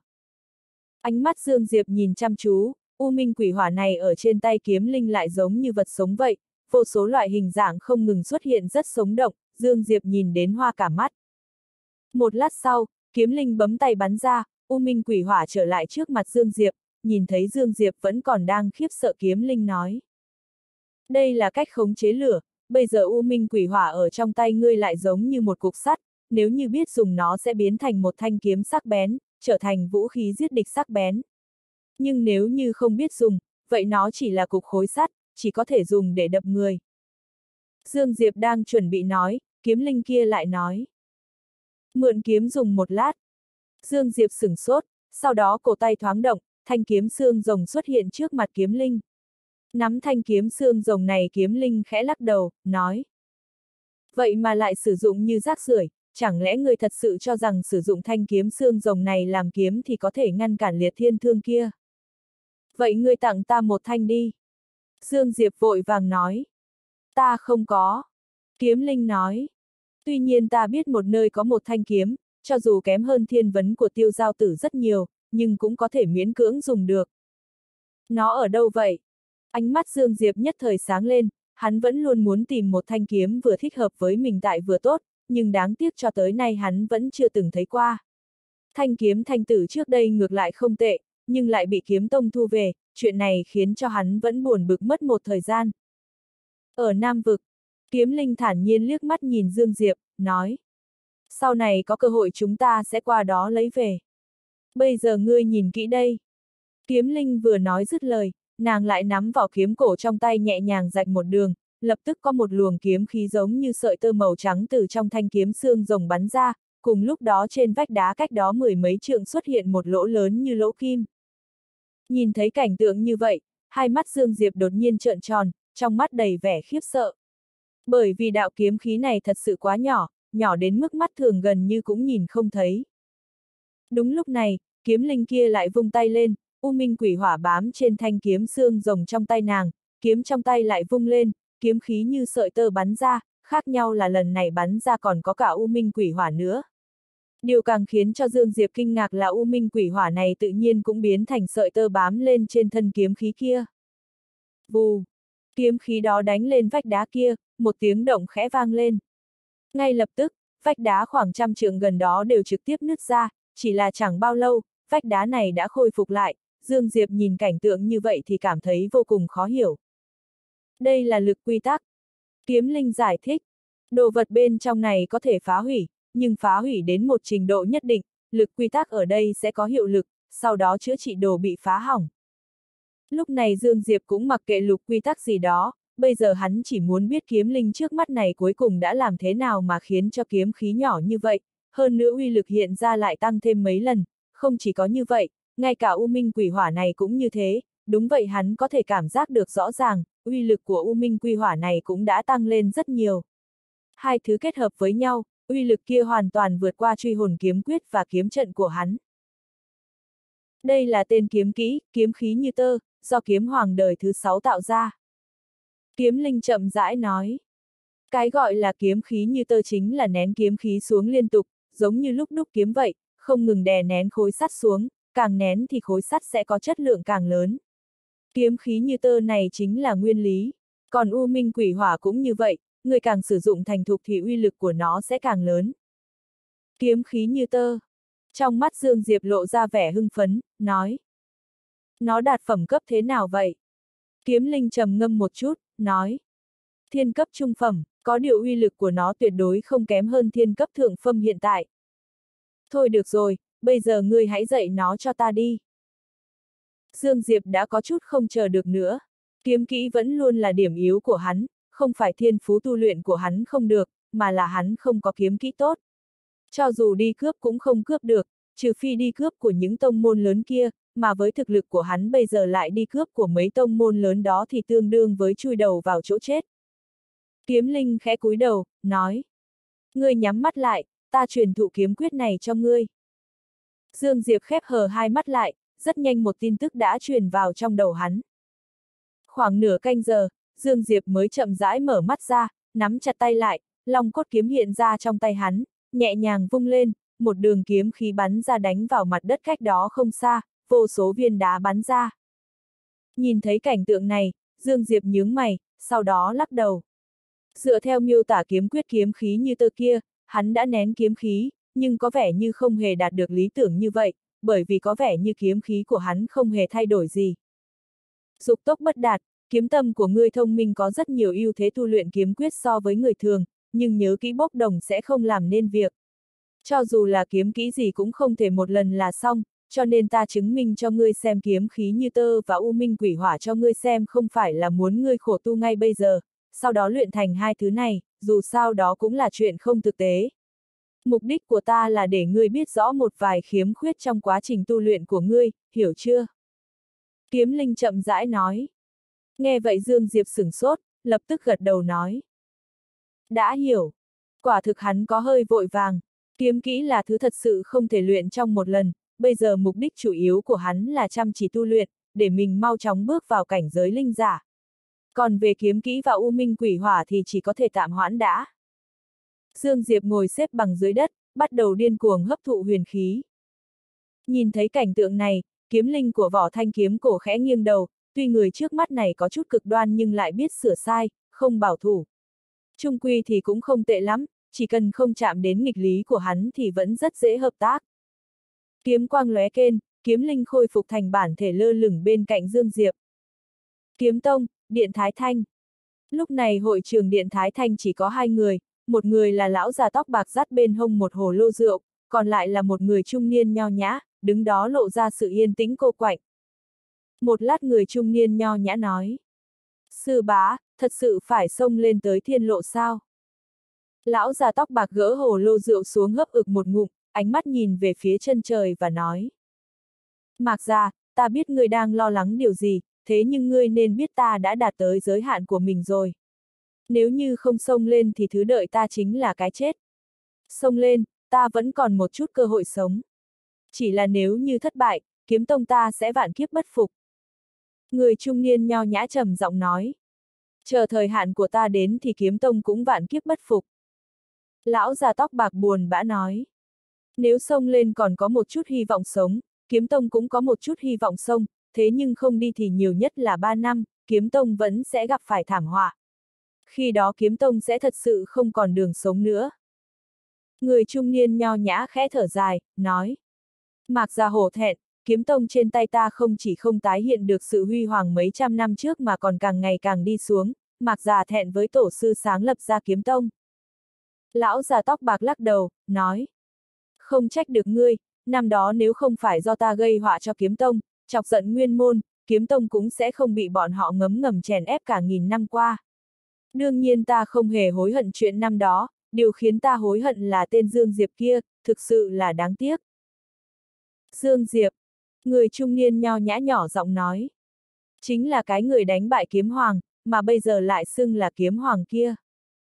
Ánh mắt Dương Diệp nhìn chăm chú, U Minh Quỷ Hỏa này ở trên tay kiếm linh lại giống như vật sống vậy, vô số loại hình dạng không ngừng xuất hiện rất sống động, Dương Diệp nhìn đến hoa cả mắt. Một lát sau, kiếm linh bấm tay bắn ra, U Minh Quỷ Hỏa trở lại trước mặt Dương Diệp, nhìn thấy Dương Diệp vẫn còn đang khiếp sợ kiếm linh nói. Đây là cách khống chế lửa, bây giờ U Minh Quỷ Hỏa ở trong tay ngươi lại giống như một cục sắt, nếu như biết dùng nó sẽ biến thành một thanh kiếm sắc bén, trở thành vũ khí giết địch sắc bén. Nhưng nếu như không biết dùng, vậy nó chỉ là cục khối sắt, chỉ có thể dùng để đập người. Dương Diệp đang chuẩn bị nói, kiếm linh kia lại nói. Mượn kiếm dùng một lát. Dương Diệp sửng sốt, sau đó cổ tay thoáng động, thanh kiếm xương rồng xuất hiện trước mặt kiếm linh. Nắm thanh kiếm xương rồng này kiếm linh khẽ lắc đầu, nói. Vậy mà lại sử dụng như rác rưởi, chẳng lẽ người thật sự cho rằng sử dụng thanh kiếm xương rồng này làm kiếm thì có thể ngăn cản liệt thiên thương kia? Vậy ngươi tặng ta một thanh đi. Dương Diệp vội vàng nói. Ta không có. Kiếm linh nói. Tuy nhiên ta biết một nơi có một thanh kiếm, cho dù kém hơn thiên vấn của Tiêu Giao Tử rất nhiều, nhưng cũng có thể miễn cưỡng dùng được. Nó ở đâu vậy? Ánh mắt Dương Diệp nhất thời sáng lên, hắn vẫn luôn muốn tìm một thanh kiếm vừa thích hợp với mình tại vừa tốt, nhưng đáng tiếc cho tới nay hắn vẫn chưa từng thấy qua. Thanh kiếm thanh tử trước đây ngược lại không tệ, nhưng lại bị kiếm tông thu về, chuyện này khiến cho hắn vẫn buồn bực mất một thời gian. Ở Nam Vực, kiếm linh thản nhiên liếc mắt nhìn Dương Diệp, nói. Sau này có cơ hội chúng ta sẽ qua đó lấy về. Bây giờ ngươi nhìn kỹ đây. Kiếm linh vừa nói dứt lời, nàng lại nắm vỏ kiếm cổ trong tay nhẹ nhàng rạch một đường, lập tức có một luồng kiếm khí giống như sợi tơ màu trắng từ trong thanh kiếm xương rồng bắn ra, cùng lúc đó trên vách đá cách đó mười mấy trượng xuất hiện một lỗ lớn như lỗ kim. Nhìn thấy cảnh tượng như vậy, hai mắt Dương Diệp đột nhiên trợn tròn, trong mắt đầy vẻ khiếp sợ. Bởi vì đạo kiếm khí này thật sự quá nhỏ, nhỏ đến mức mắt thường gần như cũng nhìn không thấy. Đúng lúc này, kiếm linh kia lại vung tay lên, u minh quỷ hỏa bám trên thanh kiếm xương rồng trong tay nàng, kiếm trong tay lại vung lên, kiếm khí như sợi tơ bắn ra, khác nhau là lần này bắn ra còn có cả u minh quỷ hỏa nữa. Điều càng khiến cho Dương Diệp kinh ngạc là u minh quỷ hỏa này tự nhiên cũng biến thành sợi tơ bám lên trên thân kiếm khí kia. Vù! Kiếm khí đó đánh lên vách đá kia, một tiếng động khẽ vang lên. Ngay lập tức, vách đá khoảng trăm trượng gần đó đều trực tiếp nứt ra, chỉ là chẳng bao lâu, vách đá này đã khôi phục lại, Dương Diệp nhìn cảnh tượng như vậy thì cảm thấy vô cùng khó hiểu. Đây là lực quy tắc. Kiếm linh giải thích, đồ vật bên trong này có thể phá hủy, nhưng phá hủy đến một trình độ nhất định, lực quy tắc ở đây sẽ có hiệu lực, sau đó chữa trị đồ bị phá hỏng. Lúc này Dương Diệp cũng mặc kệ lục quy tắc gì đó, bây giờ hắn chỉ muốn biết kiếm linh trước mắt này cuối cùng đã làm thế nào mà khiến cho kiếm khí nhỏ như vậy, hơn nữa uy lực hiện ra lại tăng thêm mấy lần, không chỉ có như vậy, ngay cả u minh quỷ hỏa này cũng như thế, đúng vậy hắn có thể cảm giác được rõ ràng, uy lực của u minh quỷ hỏa này cũng đã tăng lên rất nhiều. Hai thứ kết hợp với nhau, uy lực kia hoàn toàn vượt qua truy hồn kiếm quyết và kiếm trận của hắn. Đây là tên kiếm kỹ, kiếm khí như tơ, do kiếm hoàng đời thứ sáu tạo ra. Kiếm linh chậm rãi nói. Cái gọi là kiếm khí như tơ chính là nén kiếm khí xuống liên tục, giống như lúc đúc kiếm vậy, không ngừng đè nén khối sắt xuống, càng nén thì khối sắt sẽ có chất lượng càng lớn. Kiếm khí như tơ này chính là nguyên lý. Còn u minh quỷ hỏa cũng như vậy, người càng sử dụng thành thục thì uy lực của nó sẽ càng lớn. Kiếm khí như tơ. Trong mắt Dương Diệp lộ ra vẻ hưng phấn, nói. Nó đạt phẩm cấp thế nào vậy? Kiếm linh trầm ngâm một chút, nói. Thiên cấp trung phẩm, có điều uy lực của nó tuyệt đối không kém hơn thiên cấp thượng phẩm hiện tại. Thôi được rồi, bây giờ ngươi hãy dạy nó cho ta đi. Dương Diệp đã có chút không chờ được nữa. Kiếm kỹ vẫn luôn là điểm yếu của hắn, không phải thiên phú tu luyện của hắn không được, mà là hắn không có kiếm kỹ tốt. Cho dù đi cướp cũng không cướp được, trừ phi đi cướp của những tông môn lớn kia, mà với thực lực của hắn bây giờ lại đi cướp của mấy tông môn lớn đó thì tương đương với chui đầu vào chỗ chết. Kiếm linh khẽ cúi đầu, nói. Ngươi nhắm mắt lại, ta truyền thụ kiếm quyết này cho ngươi. Dương Diệp khép hờ hai mắt lại, rất nhanh một tin tức đã truyền vào trong đầu hắn. Khoảng nửa canh giờ, Dương Diệp mới chậm rãi mở mắt ra, nắm chặt tay lại, long cốt kiếm hiện ra trong tay hắn, nhẹ nhàng vung lên, một đường kiếm khí bắn ra đánh vào mặt đất cách đó không xa, vô số viên đá bắn ra. Nhìn thấy cảnh tượng này, Dương Diệp nhướng mày, sau đó lắc đầu. Dựa theo miêu tả kiếm quyết kiếm khí như tơ kia, hắn đã nén kiếm khí, nhưng có vẻ như không hề đạt được lý tưởng như vậy, bởi vì có vẻ như kiếm khí của hắn không hề thay đổi gì. Dục tốc bất đạt, kiếm tâm của ngươi thông minh có rất nhiều ưu thế tu luyện kiếm quyết so với người thường, nhưng nhớ kỹ bốc đồng sẽ không làm nên việc. Cho dù là kiếm kỹ gì cũng không thể một lần là xong, cho nên ta chứng minh cho ngươi xem kiếm khí như tơ và u minh quỷ hỏa cho ngươi xem không phải là muốn ngươi khổ tu ngay bây giờ, sau đó luyện thành hai thứ này, dù sao đó cũng là chuyện không thực tế. Mục đích của ta là để ngươi biết rõ một vài khiếm khuyết trong quá trình tu luyện của ngươi, hiểu chưa? Kiếm linh chậm rãi nói. Nghe vậy Dương Diệp sửng sốt, lập tức gật đầu nói. Đã hiểu. Quả thực hắn có hơi vội vàng. Kiếm kỹ là thứ thật sự không thể luyện trong một lần, bây giờ mục đích chủ yếu của hắn là chăm chỉ tu luyện, để mình mau chóng bước vào cảnh giới linh giả. Còn về kiếm kỹ và u minh quỷ hỏa thì chỉ có thể tạm hoãn đã. Dương Diệp ngồi xếp bằng dưới đất, bắt đầu điên cuồng hấp thụ huyền khí. Nhìn thấy cảnh tượng này, kiếm linh của Võ Thanh Kiếm cổ khẽ nghiêng đầu, tuy người trước mắt này có chút cực đoan nhưng lại biết sửa sai, không bảo thủ. Chung quy thì cũng không tệ lắm, chỉ cần không chạm đến nghịch lý của hắn thì vẫn rất dễ hợp tác. Kiếm quang lóe kên, kiếm linh khôi phục thành bản thể lơ lửng bên cạnh Dương Diệp. Kiếm tông, Điện Thái Thanh. Lúc này hội trường Điện Thái Thanh chỉ có hai người, một người là lão già tóc bạc dắt bên hông một hồ lô rượu, còn lại là một người trung niên nho nhã, đứng đó lộ ra sự yên tĩnh cô quạnh. Một lát người trung niên nho nhã nói. Sư bá, thật sự phải xông lên tới thiên lộ sao? Lão già tóc bạc gỡ hồ lô rượu xuống hấp ực một ngụm, ánh mắt nhìn về phía chân trời và nói. Mạc gia, ta biết ngươi đang lo lắng điều gì, thế nhưng ngươi nên biết ta đã đạt tới giới hạn của mình rồi. Nếu như không xông lên thì thứ đợi ta chính là cái chết. Xông lên, ta vẫn còn một chút cơ hội sống. Chỉ là nếu như thất bại, kiếm tông ta sẽ vạn kiếp bất phục. Người trung niên nho nhã trầm giọng nói. Chờ thời hạn của ta đến thì kiếm tông cũng vạn kiếp bất phục. Lão già tóc bạc buồn bã nói. Nếu xông lên còn có một chút hy vọng sống, kiếm tông cũng có một chút hy vọng xông, thế nhưng không đi thì nhiều nhất là ba năm, kiếm tông vẫn sẽ gặp phải thảm họa. Khi đó kiếm tông sẽ thật sự không còn đường sống nữa. Người trung niên nho nhã khẽ thở dài, nói. Mạc gia hổ thẹn, kiếm tông trên tay ta không chỉ không tái hiện được sự huy hoàng mấy trăm năm trước mà còn càng ngày càng đi xuống, Mạc gia thẹn với tổ sư sáng lập ra kiếm tông. Lão già tóc bạc lắc đầu, nói. Không trách được ngươi, năm đó nếu không phải do ta gây họa cho kiếm tông, chọc giận nguyên môn, kiếm tông cũng sẽ không bị bọn họ ngấm ngầm chèn ép cả nghìn năm qua. Đương nhiên ta không hề hối hận chuyện năm đó, điều khiến ta hối hận là tên Dương Diệp kia, thực sự là đáng tiếc. Dương Diệp, người trung niên nho nhã nhỏ giọng nói. Chính là cái người đánh bại kiếm hoàng, mà bây giờ lại xưng là kiếm hoàng kia.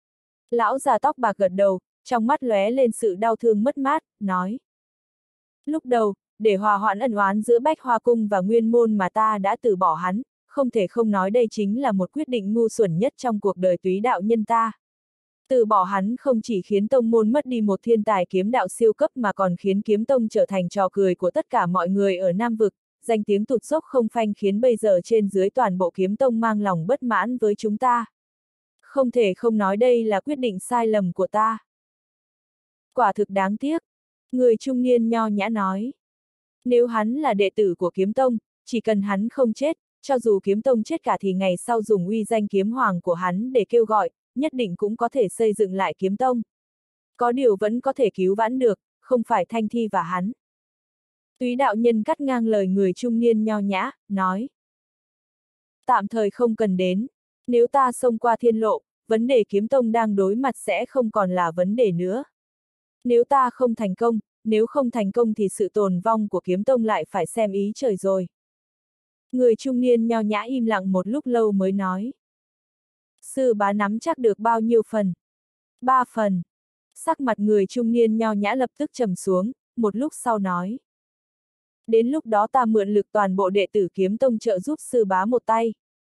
Lão già tóc bạc gật đầu, trong mắt lóe lên sự đau thương mất mát, nói. Lúc đầu, để hòa hoãn ân oán giữa Bách Hoa Cung và Nguyên Môn mà ta đã từ bỏ hắn, không thể không nói đây chính là một quyết định ngu xuẩn nhất trong cuộc đời túy đạo nhân ta. Từ bỏ hắn không chỉ khiến tông môn mất đi một thiên tài kiếm đạo siêu cấp mà còn khiến kiếm tông trở thành trò cười của tất cả mọi người ở Nam Vực, danh tiếng tụt dốc không phanh khiến bây giờ trên dưới toàn bộ kiếm tông mang lòng bất mãn với chúng ta. Không thể không nói đây là quyết định sai lầm của ta. Quả thực đáng tiếc. Người trung niên nho nhã nói. Nếu hắn là đệ tử của kiếm tông, chỉ cần hắn không chết, cho dù kiếm tông chết cả thì ngày sau dùng uy danh kiếm hoàng của hắn để kêu gọi, nhất định cũng có thể xây dựng lại kiếm tông. Có điều vẫn có thể cứu vãn được, không phải Thanh Thi và hắn. Túy đạo nhân cắt ngang lời người trung niên nho nhã, nói. Tạm thời không cần đến, nếu ta xông qua thiên lộ, vấn đề kiếm tông đang đối mặt sẽ không còn là vấn đề nữa. Nếu ta không thành công, nếu không thành công thì sự tồn vong của kiếm tông lại phải xem ý trời rồi. Người trung niên nho nhã im lặng một lúc lâu mới nói. Sư bá nắm chắc được bao nhiêu phần? Ba phần. Sắc mặt người trung niên nho nhã lập tức trầm xuống, một lúc sau nói. Đến lúc đó ta mượn lực toàn bộ đệ tử kiếm tông trợ giúp sư bá một tay.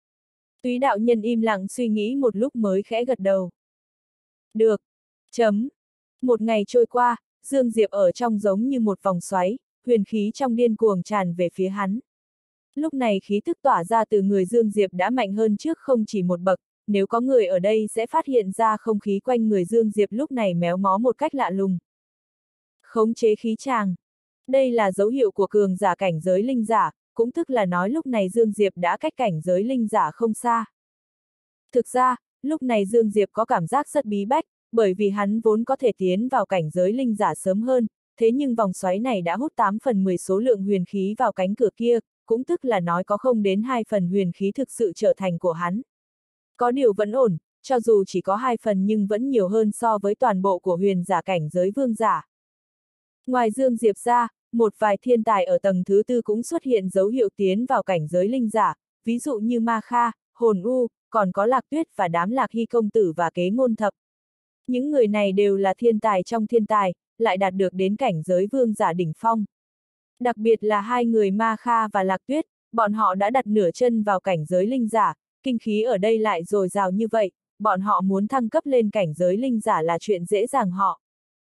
Túy đạo nhân im lặng suy nghĩ một lúc mới khẽ gật đầu. Được. Chấm. Một ngày trôi qua, Dương Diệp ở trong giống như một vòng xoáy, huyền khí trong điên cuồng tràn về phía hắn. Lúc này khí tức tỏa ra từ người Dương Diệp đã mạnh hơn trước không chỉ một bậc, nếu có người ở đây sẽ phát hiện ra không khí quanh người Dương Diệp lúc này méo mó một cách lạ lùng. Khống chế khí tràng. Đây là dấu hiệu của cường giả cảnh giới linh giả, cũng tức là nói lúc này Dương Diệp đã cách cảnh giới linh giả không xa. Thực ra, lúc này Dương Diệp có cảm giác rất bí bách, bởi vì hắn vốn có thể tiến vào cảnh giới linh giả sớm hơn, thế nhưng vòng xoáy này đã hút tám phần mười số lượng huyền khí vào cánh cửa kia, cũng tức là nói có không đến hai phần huyền khí thực sự trở thành của hắn. Có điều vẫn ổn, cho dù chỉ có hai phần nhưng vẫn nhiều hơn so với toàn bộ của huyền giả cảnh giới vương giả. Ngoài Dương Diệp ra, một vài thiên tài ở tầng thứ tư cũng xuất hiện dấu hiệu tiến vào cảnh giới linh giả, ví dụ như Ma Kha, Hồn U, còn có Lạc Tuyết và đám Lạc Hy công tử và Kế Ngôn Thập. Những người này đều là thiên tài trong thiên tài, lại đạt được đến cảnh giới vương giả đỉnh phong. Đặc biệt là hai người Ma Kha và Lạc Tuyết, bọn họ đã đặt nửa chân vào cảnh giới linh giả, kinh khí ở đây lại dồi dào như vậy, bọn họ muốn thăng cấp lên cảnh giới linh giả là chuyện dễ dàng họ.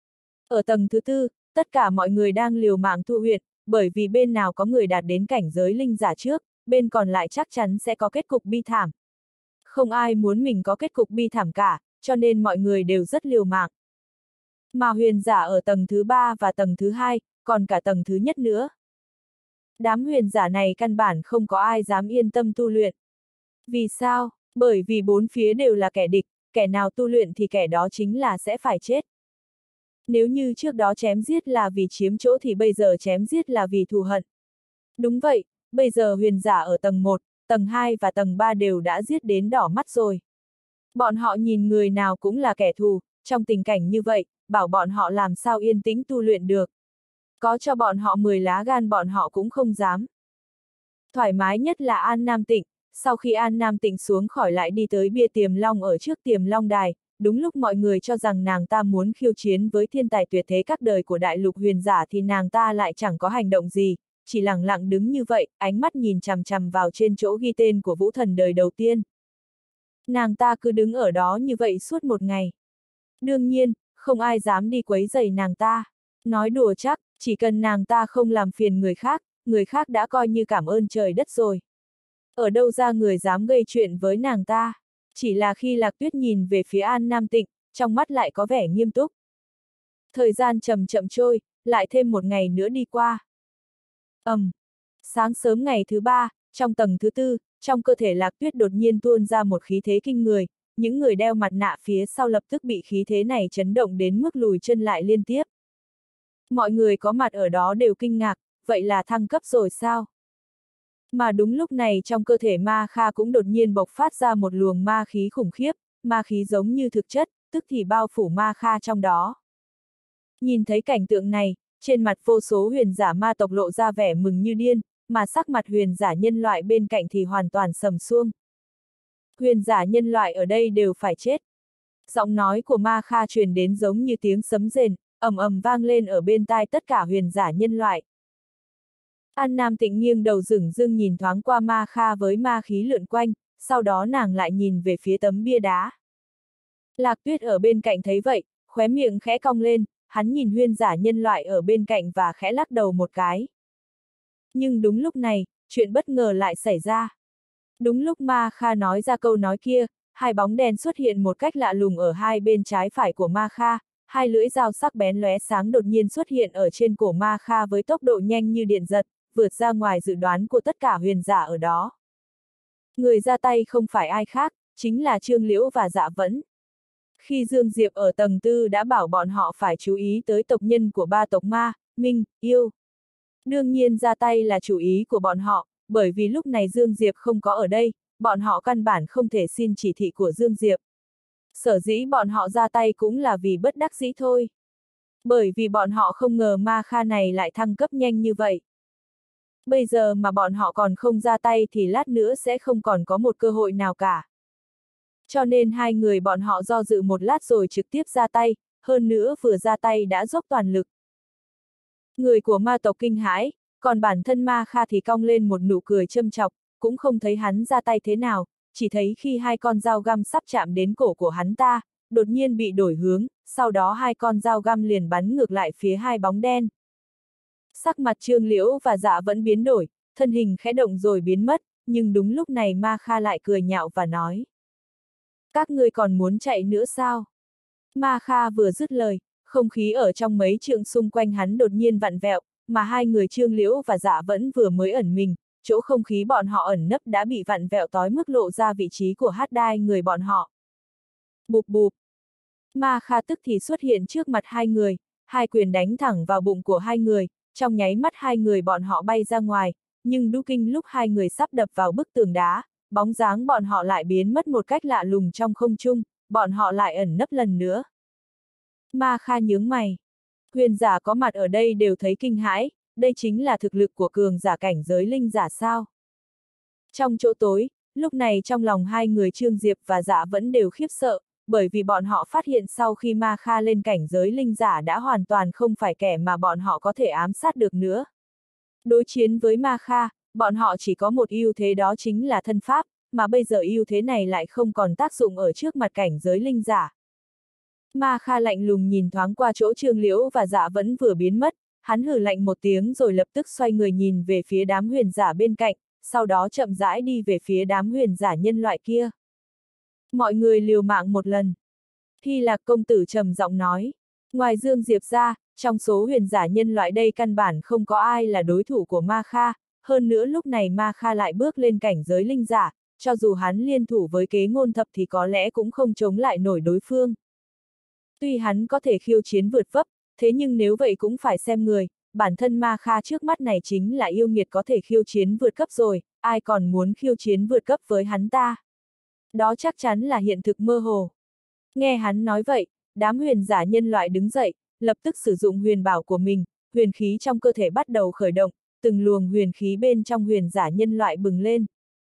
Ở tầng thứ tư, tất cả mọi người đang liều mạng thu huyệt, bởi vì bên nào có người đạt đến cảnh giới linh giả trước, bên còn lại chắc chắn sẽ có kết cục bi thảm. Không ai muốn mình có kết cục bi thảm cả, cho nên mọi người đều rất liều mạng. Mà huyền giả ở tầng thứ ba và tầng thứ hai, còn cả tầng thứ nhất nữa. Đám huyền giả này căn bản không có ai dám yên tâm tu luyện. Vì sao? Bởi vì bốn phía đều là kẻ địch, kẻ nào tu luyện thì kẻ đó chính là sẽ phải chết. Nếu như trước đó chém giết là vì chiếm chỗ thì bây giờ chém giết là vì thù hận. Đúng vậy, bây giờ huyền giả ở tầng một, tầng hai và tầng ba đều đã giết đến đỏ mắt rồi. Bọn họ nhìn người nào cũng là kẻ thù, trong tình cảnh như vậy, bảo bọn họ làm sao yên tĩnh tu luyện được. Có cho bọn họ mười lá gan bọn họ cũng không dám. Thoải mái nhất là An Nam Tịnh, sau khi An Nam Tịnh xuống khỏi lại đi tới bia tiềm long ở trước tiềm long đài, đúng lúc mọi người cho rằng nàng ta muốn khiêu chiến với thiên tài tuyệt thế các đời của đại lục huyền giả thì nàng ta lại chẳng có hành động gì, chỉ lặng lặng đứng như vậy, ánh mắt nhìn chằm chằm vào trên chỗ ghi tên của vũ thần đời đầu tiên. Nàng ta cứ đứng ở đó như vậy suốt một ngày. Đương nhiên, không ai dám đi quấy rầy nàng ta. Nói đùa chắc, chỉ cần nàng ta không làm phiền người khác, người khác đã coi như cảm ơn trời đất rồi. Ở đâu ra người dám gây chuyện với nàng ta? Chỉ là khi Lạc Tuyết nhìn về phía An Nam Tịnh, trong mắt lại có vẻ nghiêm túc. Thời gian chậm chậm trôi, lại thêm một ngày nữa đi qua. ầm, um, sáng sớm ngày thứ ba, trong tầng thứ tư, trong cơ thể Lạc Tuyết đột nhiên tuôn ra một khí thế kinh người, những người đeo mặt nạ phía sau lập tức bị khí thế này chấn động đến mức lùi chân lại liên tiếp. Mọi người có mặt ở đó đều kinh ngạc, vậy là thăng cấp rồi sao? Mà đúng lúc này trong cơ thể Ma Kha cũng đột nhiên bộc phát ra một luồng ma khí khủng khiếp, ma khí giống như thực chất, tức thì bao phủ Ma Kha trong đó. Nhìn thấy cảnh tượng này, trên mặt vô số huyền giả ma tộc lộ ra vẻ mừng như điên, mà sắc mặt huyền giả nhân loại bên cạnh thì hoàn toàn sầm suông. Huyền giả nhân loại ở đây đều phải chết. Giọng nói của Ma Kha truyền đến giống như tiếng sấm rền, ầm ầm vang lên ở bên tai tất cả huyền giả nhân loại. An Nam Tịnh nghiêng đầu dửng dưng nhìn thoáng qua Ma Kha với ma khí lượn quanh, sau đó nàng lại nhìn về phía tấm bia đá. Lạc Tuyết ở bên cạnh thấy vậy, khóe miệng khẽ cong lên, hắn nhìn huyền giả nhân loại ở bên cạnh và khẽ lắc đầu một cái. Nhưng đúng lúc này, chuyện bất ngờ lại xảy ra. Đúng lúc Ma Kha nói ra câu nói kia, hai bóng đen xuất hiện một cách lạ lùng ở hai bên trái phải của Ma Kha, hai lưỡi dao sắc bén lóe sáng đột nhiên xuất hiện ở trên cổ Ma Kha với tốc độ nhanh như điện giật, vượt ra ngoài dự đoán của tất cả huyền giả ở đó. Người ra tay không phải ai khác, chính là Trương Liễu và Dạ Vẫn. Khi Dương Diệp ở tầng tư đã bảo bọn họ phải chú ý tới tộc nhân của ba tộc Ma, Minh, Yêu. Đương nhiên ra tay là chủ ý của bọn họ, bởi vì lúc này Dương Diệp không có ở đây, bọn họ căn bản không thể xin chỉ thị của Dương Diệp. Sở dĩ bọn họ ra tay cũng là vì bất đắc dĩ thôi. Bởi vì bọn họ không ngờ Ma Kha này lại thăng cấp nhanh như vậy. Bây giờ mà bọn họ còn không ra tay thì lát nữa sẽ không còn có một cơ hội nào cả. Cho nên hai người bọn họ do dự một lát rồi trực tiếp ra tay, hơn nữa vừa ra tay đã dốc toàn lực. Người của ma tộc kinh hãi, còn bản thân Ma Kha thì cong lên một nụ cười châm chọc, cũng không thấy hắn ra tay thế nào, chỉ thấy khi hai con dao găm sắp chạm đến cổ của hắn ta, đột nhiên bị đổi hướng, sau đó hai con dao găm liền bắn ngược lại phía hai bóng đen. Sắc mặt Trương Liễu và Dạ Vẫn biến đổi, thân hình khẽ động rồi biến mất, nhưng đúng lúc này Ma Kha lại cười nhạo và nói. Các ngươi còn muốn chạy nữa sao? Ma Kha vừa dứt lời, không khí ở trong mấy trượng xung quanh hắn đột nhiên vặn vẹo, mà hai người Trương Liễu và Dạ Vẫn vừa mới ẩn mình, chỗ không khí bọn họ ẩn nấp đã bị vặn vẹo tối mức lộ ra vị trí của hát đai người bọn họ. Bụp bụp. Ma Kha tức thì xuất hiện trước mặt hai người, hai quyền đánh thẳng vào bụng của hai người, trong nháy mắt hai người bọn họ bay ra ngoài, nhưng đu kinh lúc hai người sắp đập vào bức tường đá, bóng dáng bọn họ lại biến mất một cách lạ lùng trong không trung, bọn họ lại ẩn nấp lần nữa. Ma Kha nhướng mày. Huyền giả có mặt ở đây đều thấy kinh hãi, đây chính là thực lực của cường giả cảnh giới linh giả sao. Trong chỗ tối, lúc này trong lòng hai người Trương Diệp và Dạ Vẫn đều khiếp sợ, bởi vì bọn họ phát hiện sau khi Ma Kha lên cảnh giới linh giả đã hoàn toàn không phải kẻ mà bọn họ có thể ám sát được nữa. Đối chiến với Ma Kha, bọn họ chỉ có một ưu thế đó chính là thân pháp, mà bây giờ ưu thế này lại không còn tác dụng ở trước mặt cảnh giới linh giả. Ma Kha lạnh lùng nhìn thoáng qua chỗ Trương Liễu và Dạ Vẫn vừa biến mất, hắn hừ lạnh một tiếng rồi lập tức xoay người nhìn về phía đám huyền giả bên cạnh, sau đó chậm rãi đi về phía đám huyền giả nhân loại kia. Mọi người liều mạng một lần. Hy Lạc công tử trầm giọng nói, ngoài Dương Diệp ra, trong số huyền giả nhân loại đây căn bản không có ai là đối thủ của Ma Kha, hơn nữa lúc này Ma Kha lại bước lên cảnh giới linh giả, cho dù hắn liên thủ với Kế Ngôn Thập thì có lẽ cũng không chống lại nổi đối phương. Tuy hắn có thể khiêu chiến vượt vấp, thế nhưng nếu vậy cũng phải xem người, bản thân Ma Kha trước mắt này chính là yêu nghiệt có thể khiêu chiến vượt cấp rồi, ai còn muốn khiêu chiến vượt cấp với hắn ta. Đó chắc chắn là hiện thực mơ hồ. Nghe hắn nói vậy, đám huyền giả nhân loại đứng dậy, lập tức sử dụng huyền bảo của mình, huyền khí trong cơ thể bắt đầu khởi động, từng luồng huyền khí bên trong huyền giả nhân loại bừng lên.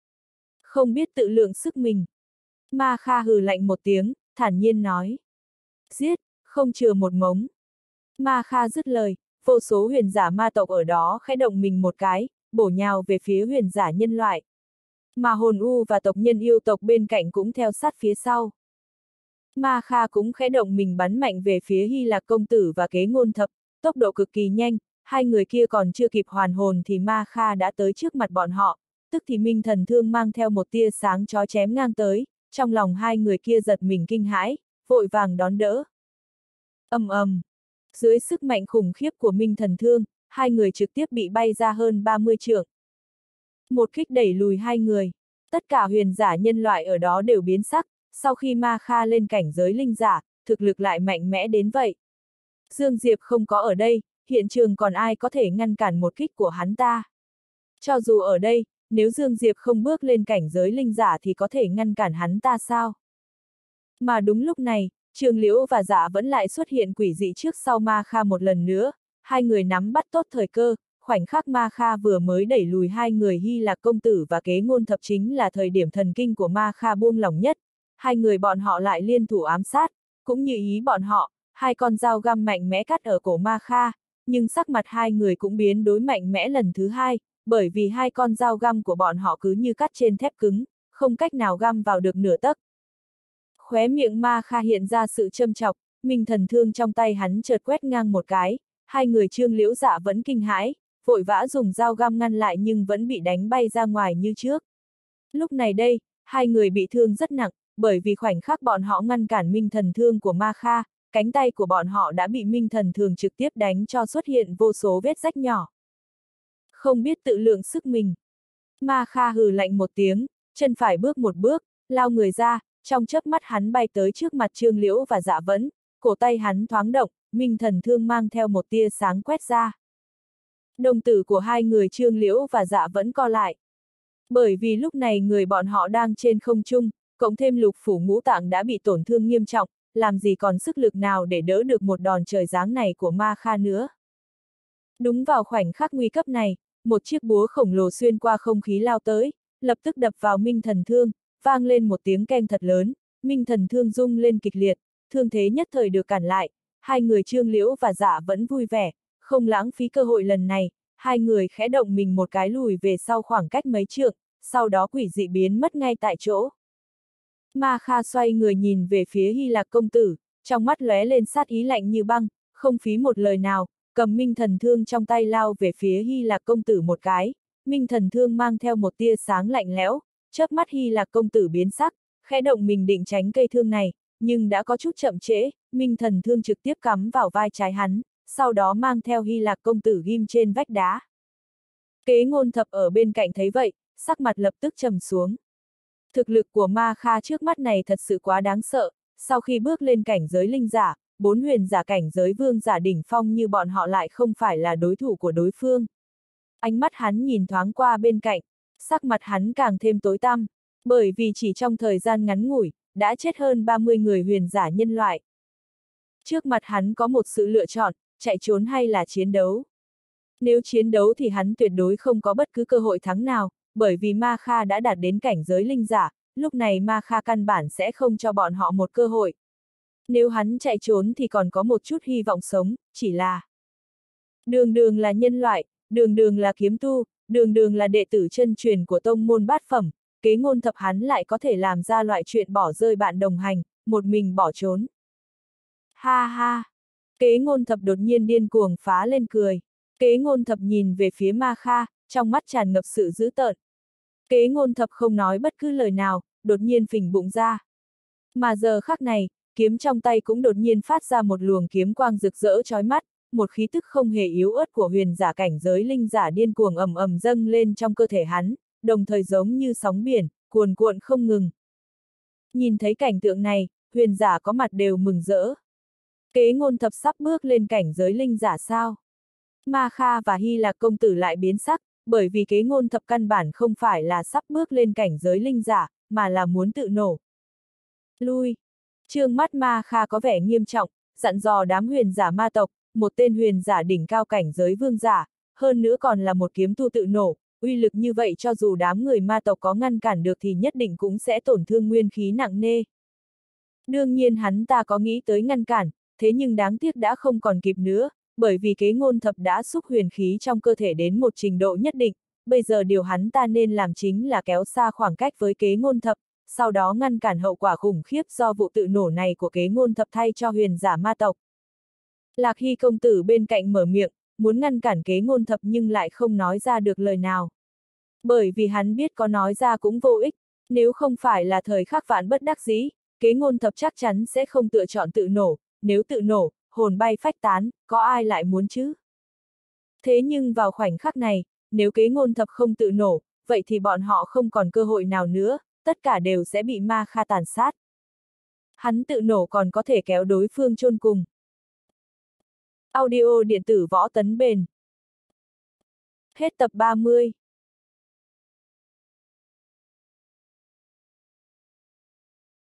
Không biết tự lượng sức mình. Ma Kha hừ lạnh một tiếng, thản nhiên nói. Giết, không chừa một mống. Ma Kha dứt lời, vô số huyền giả ma tộc ở đó khẽ động mình một cái, bổ nhào về phía huyền giả nhân loại. Mà hồn u và tộc nhân yêu tộc bên cạnh cũng theo sát phía sau. Ma Kha cũng khẽ động mình bắn mạnh về phía Hy Lạc công tử và Kế Ngôn Thập, tốc độ cực kỳ nhanh, hai người kia còn chưa kịp hoàn hồn thì Ma Kha đã tới trước mặt bọn họ, tức thì Minh Thần Thương mang theo một tia sáng chói chém ngang tới, trong lòng hai người kia giật mình kinh hãi, vội vàng đón đỡ. Ầm ầm, dưới sức mạnh khủng khiếp của Minh Thần Thương, hai người trực tiếp bị bay ra hơn ba mươi trượng. Một kích đẩy lùi hai người, tất cả huyền giả nhân loại ở đó đều biến sắc, sau khi Ma Kha lên cảnh giới linh giả, thực lực lại mạnh mẽ đến vậy. Dương Diệp không có ở đây, hiện trường còn ai có thể ngăn cản một kích của hắn ta. Cho dù ở đây, nếu Dương Diệp không bước lên cảnh giới linh giả thì có thể ngăn cản hắn ta sao? Mà đúng lúc này, Trường Liễu và Dạ vẫn lại xuất hiện quỷ dị trước sau Ma Kha một lần nữa, hai người nắm bắt tốt thời cơ, khoảnh khắc Ma Kha vừa mới đẩy lùi hai người Hy Lạc công tử và Kế Ngôn Thập chính là thời điểm thần kinh của Ma Kha buông lỏng nhất, hai người bọn họ lại liên thủ ám sát, cũng như ý bọn họ, hai con dao găm mạnh mẽ cắt ở cổ Ma Kha, nhưng sắc mặt hai người cũng biến đổi mạnh mẽ lần thứ hai, bởi vì hai con dao găm của bọn họ cứ như cắt trên thép cứng, không cách nào găm vào được nửa tấc. Khóe miệng Ma Kha hiện ra sự châm chọc, Minh Thần Thương trong tay hắn chợt quét ngang một cái, hai người Trương Liễu Dạ vẫn kinh hãi, vội vã dùng dao găm ngăn lại nhưng vẫn bị đánh bay ra ngoài như trước. Lúc này đây, hai người bị thương rất nặng, bởi vì khoảnh khắc bọn họ ngăn cản Minh Thần Thương của Ma Kha, cánh tay của bọn họ đã bị Minh Thần Thương trực tiếp đánh cho xuất hiện vô số vết rách nhỏ. Không biết tự lượng sức mình. Ma Kha hừ lạnh một tiếng, chân phải bước một bước, lao người ra, trong chớp mắt hắn bay tới trước mặt Trương Liễu và Dạ Vẫn, cổ tay hắn thoáng động, Minh Thần Thương mang theo một tia sáng quét ra. Đồng tử của hai người Trương Liễu và Dạ Vẫn co lại. Bởi vì lúc này người bọn họ đang trên không trung, cộng thêm lục phủ ngũ tạng đã bị tổn thương nghiêm trọng, làm gì còn sức lực nào để đỡ được một đòn trời giáng này của Ma Kha nữa. Đúng vào khoảnh khắc nguy cấp này, một chiếc búa khổng lồ xuyên qua không khí lao tới, lập tức đập vào Minh Thần Thương, vang lên một tiếng keng thật lớn, Minh Thần Thương rung lên kịch liệt, thương thế nhất thời được cản lại, hai người Trương Liễu và Dạ vẫn vui vẻ, không lãng phí cơ hội lần này, hai người khẽ động mình một cái lùi về sau khoảng cách mấy trượng, sau đó quỷ dị biến mất ngay tại chỗ. Ma Kha xoay người nhìn về phía Hy Lạc công tử, trong mắt lóe lên sát ý lạnh như băng, không phí một lời nào, cầm Minh Thần Thương trong tay lao về phía Hy Lạc công tử một cái, Minh Thần Thương mang theo một tia sáng lạnh lẽo, chớp mắt Hy Lạc công tử biến sắc, khẽ động mình định tránh cây thương này, nhưng đã có chút chậm trễ, Minh Thần Thương trực tiếp cắm vào vai trái hắn, sau đó mang theo Hy Lạc công tử ghim trên vách đá. Kế Ngôn Thập ở bên cạnh thấy vậy, sắc mặt lập tức trầm xuống. Thực lực của Ma Kha trước mắt này thật sự quá đáng sợ, sau khi bước lên cảnh giới linh giả, bốn huyền giả cảnh giới vương giả đỉnh phong như bọn họ lại không phải là đối thủ của đối phương. Ánh mắt hắn nhìn thoáng qua bên cạnh, sắc mặt hắn càng thêm tối tăm, bởi vì chỉ trong thời gian ngắn ngủi, đã chết hơn ba mươi người huyền giả nhân loại. Trước mặt hắn có một sự lựa chọn, chạy trốn hay là chiến đấu. Nếu chiến đấu thì hắn tuyệt đối không có bất cứ cơ hội thắng nào, bởi vì Ma Kha đã đạt đến cảnh giới linh giả, lúc này Ma Kha căn bản sẽ không cho bọn họ một cơ hội. Nếu hắn chạy trốn thì còn có một chút hy vọng sống, chỉ là đường đường là nhân loại, đường đường là kiếm tu, đường đường là đệ tử chân truyền của tông môn bát phẩm, Kế Ngôn Thập hắn lại có thể làm ra loại chuyện bỏ rơi bạn đồng hành, một mình bỏ trốn. Ha ha! Kế Ngôn Thập đột nhiên điên cuồng phá lên cười. Kế Ngôn Thập nhìn về phía Ma Kha, trong mắt tràn ngập sự dữ tợn. Kế Ngôn Thập không nói bất cứ lời nào, đột nhiên phình bụng ra. Mà giờ khắc này, kiếm trong tay cũng đột nhiên phát ra một luồng kiếm quang rực rỡ chói mắt, một khí tức không hề yếu ớt của huyền giả cảnh giới linh giả điên cuồng ầm ầm dâng lên trong cơ thể hắn, đồng thời giống như sóng biển, cuồn cuộn không ngừng. Nhìn thấy cảnh tượng này, huyền giả có mặt đều mừng rỡ. Kế Ngôn Thập sắp bước lên cảnh giới linh giả sao? Ma Kha và Hy Lạc công tử lại biến sắc, bởi vì Kế Ngôn Thập căn bản không phải là sắp bước lên cảnh giới linh giả, mà là muốn tự nổ. Lui. Trương mắt Ma Kha có vẻ nghiêm trọng, dặn dò đám huyền giả ma tộc, một tên huyền giả đỉnh cao cảnh giới vương giả, hơn nữa còn là một kiếm tu tự nổ, uy lực như vậy cho dù đám người ma tộc có ngăn cản được thì nhất định cũng sẽ tổn thương nguyên khí nặng nề. Đương nhiên hắn ta có nghĩ tới ngăn cản, thế nhưng đáng tiếc đã không còn kịp nữa, bởi vì kế ngôn thập đã xúc huyền khí trong cơ thể đến một trình độ nhất định, bây giờ điều hắn ta nên làm chính là kéo xa khoảng cách với kế ngôn thập, sau đó ngăn cản hậu quả khủng khiếp do vụ tự nổ này của kế ngôn thập thay cho huyền giả ma tộc. Lạc Hy công tử bên cạnh mở miệng, muốn ngăn cản kế ngôn thập nhưng lại không nói ra được lời nào. Bởi vì hắn biết có nói ra cũng vô ích, nếu không phải là thời khắc vạn bất đắc dĩ, kế ngôn thập chắc chắn sẽ không lựa chọn tự nổ, nếu tự nổ, hồn bay phách tán, có ai lại muốn chứ? Thế nhưng vào khoảnh khắc này, nếu kế ngôn thập không tự nổ, vậy thì bọn họ không còn cơ hội nào nữa, tất cả đều sẽ bị Ma Kha tàn sát. Hắn tự nổ còn có thể kéo đối phương chôn cùng. Audio điện tử Võ Tấn Bền. Hết tập ba mươi.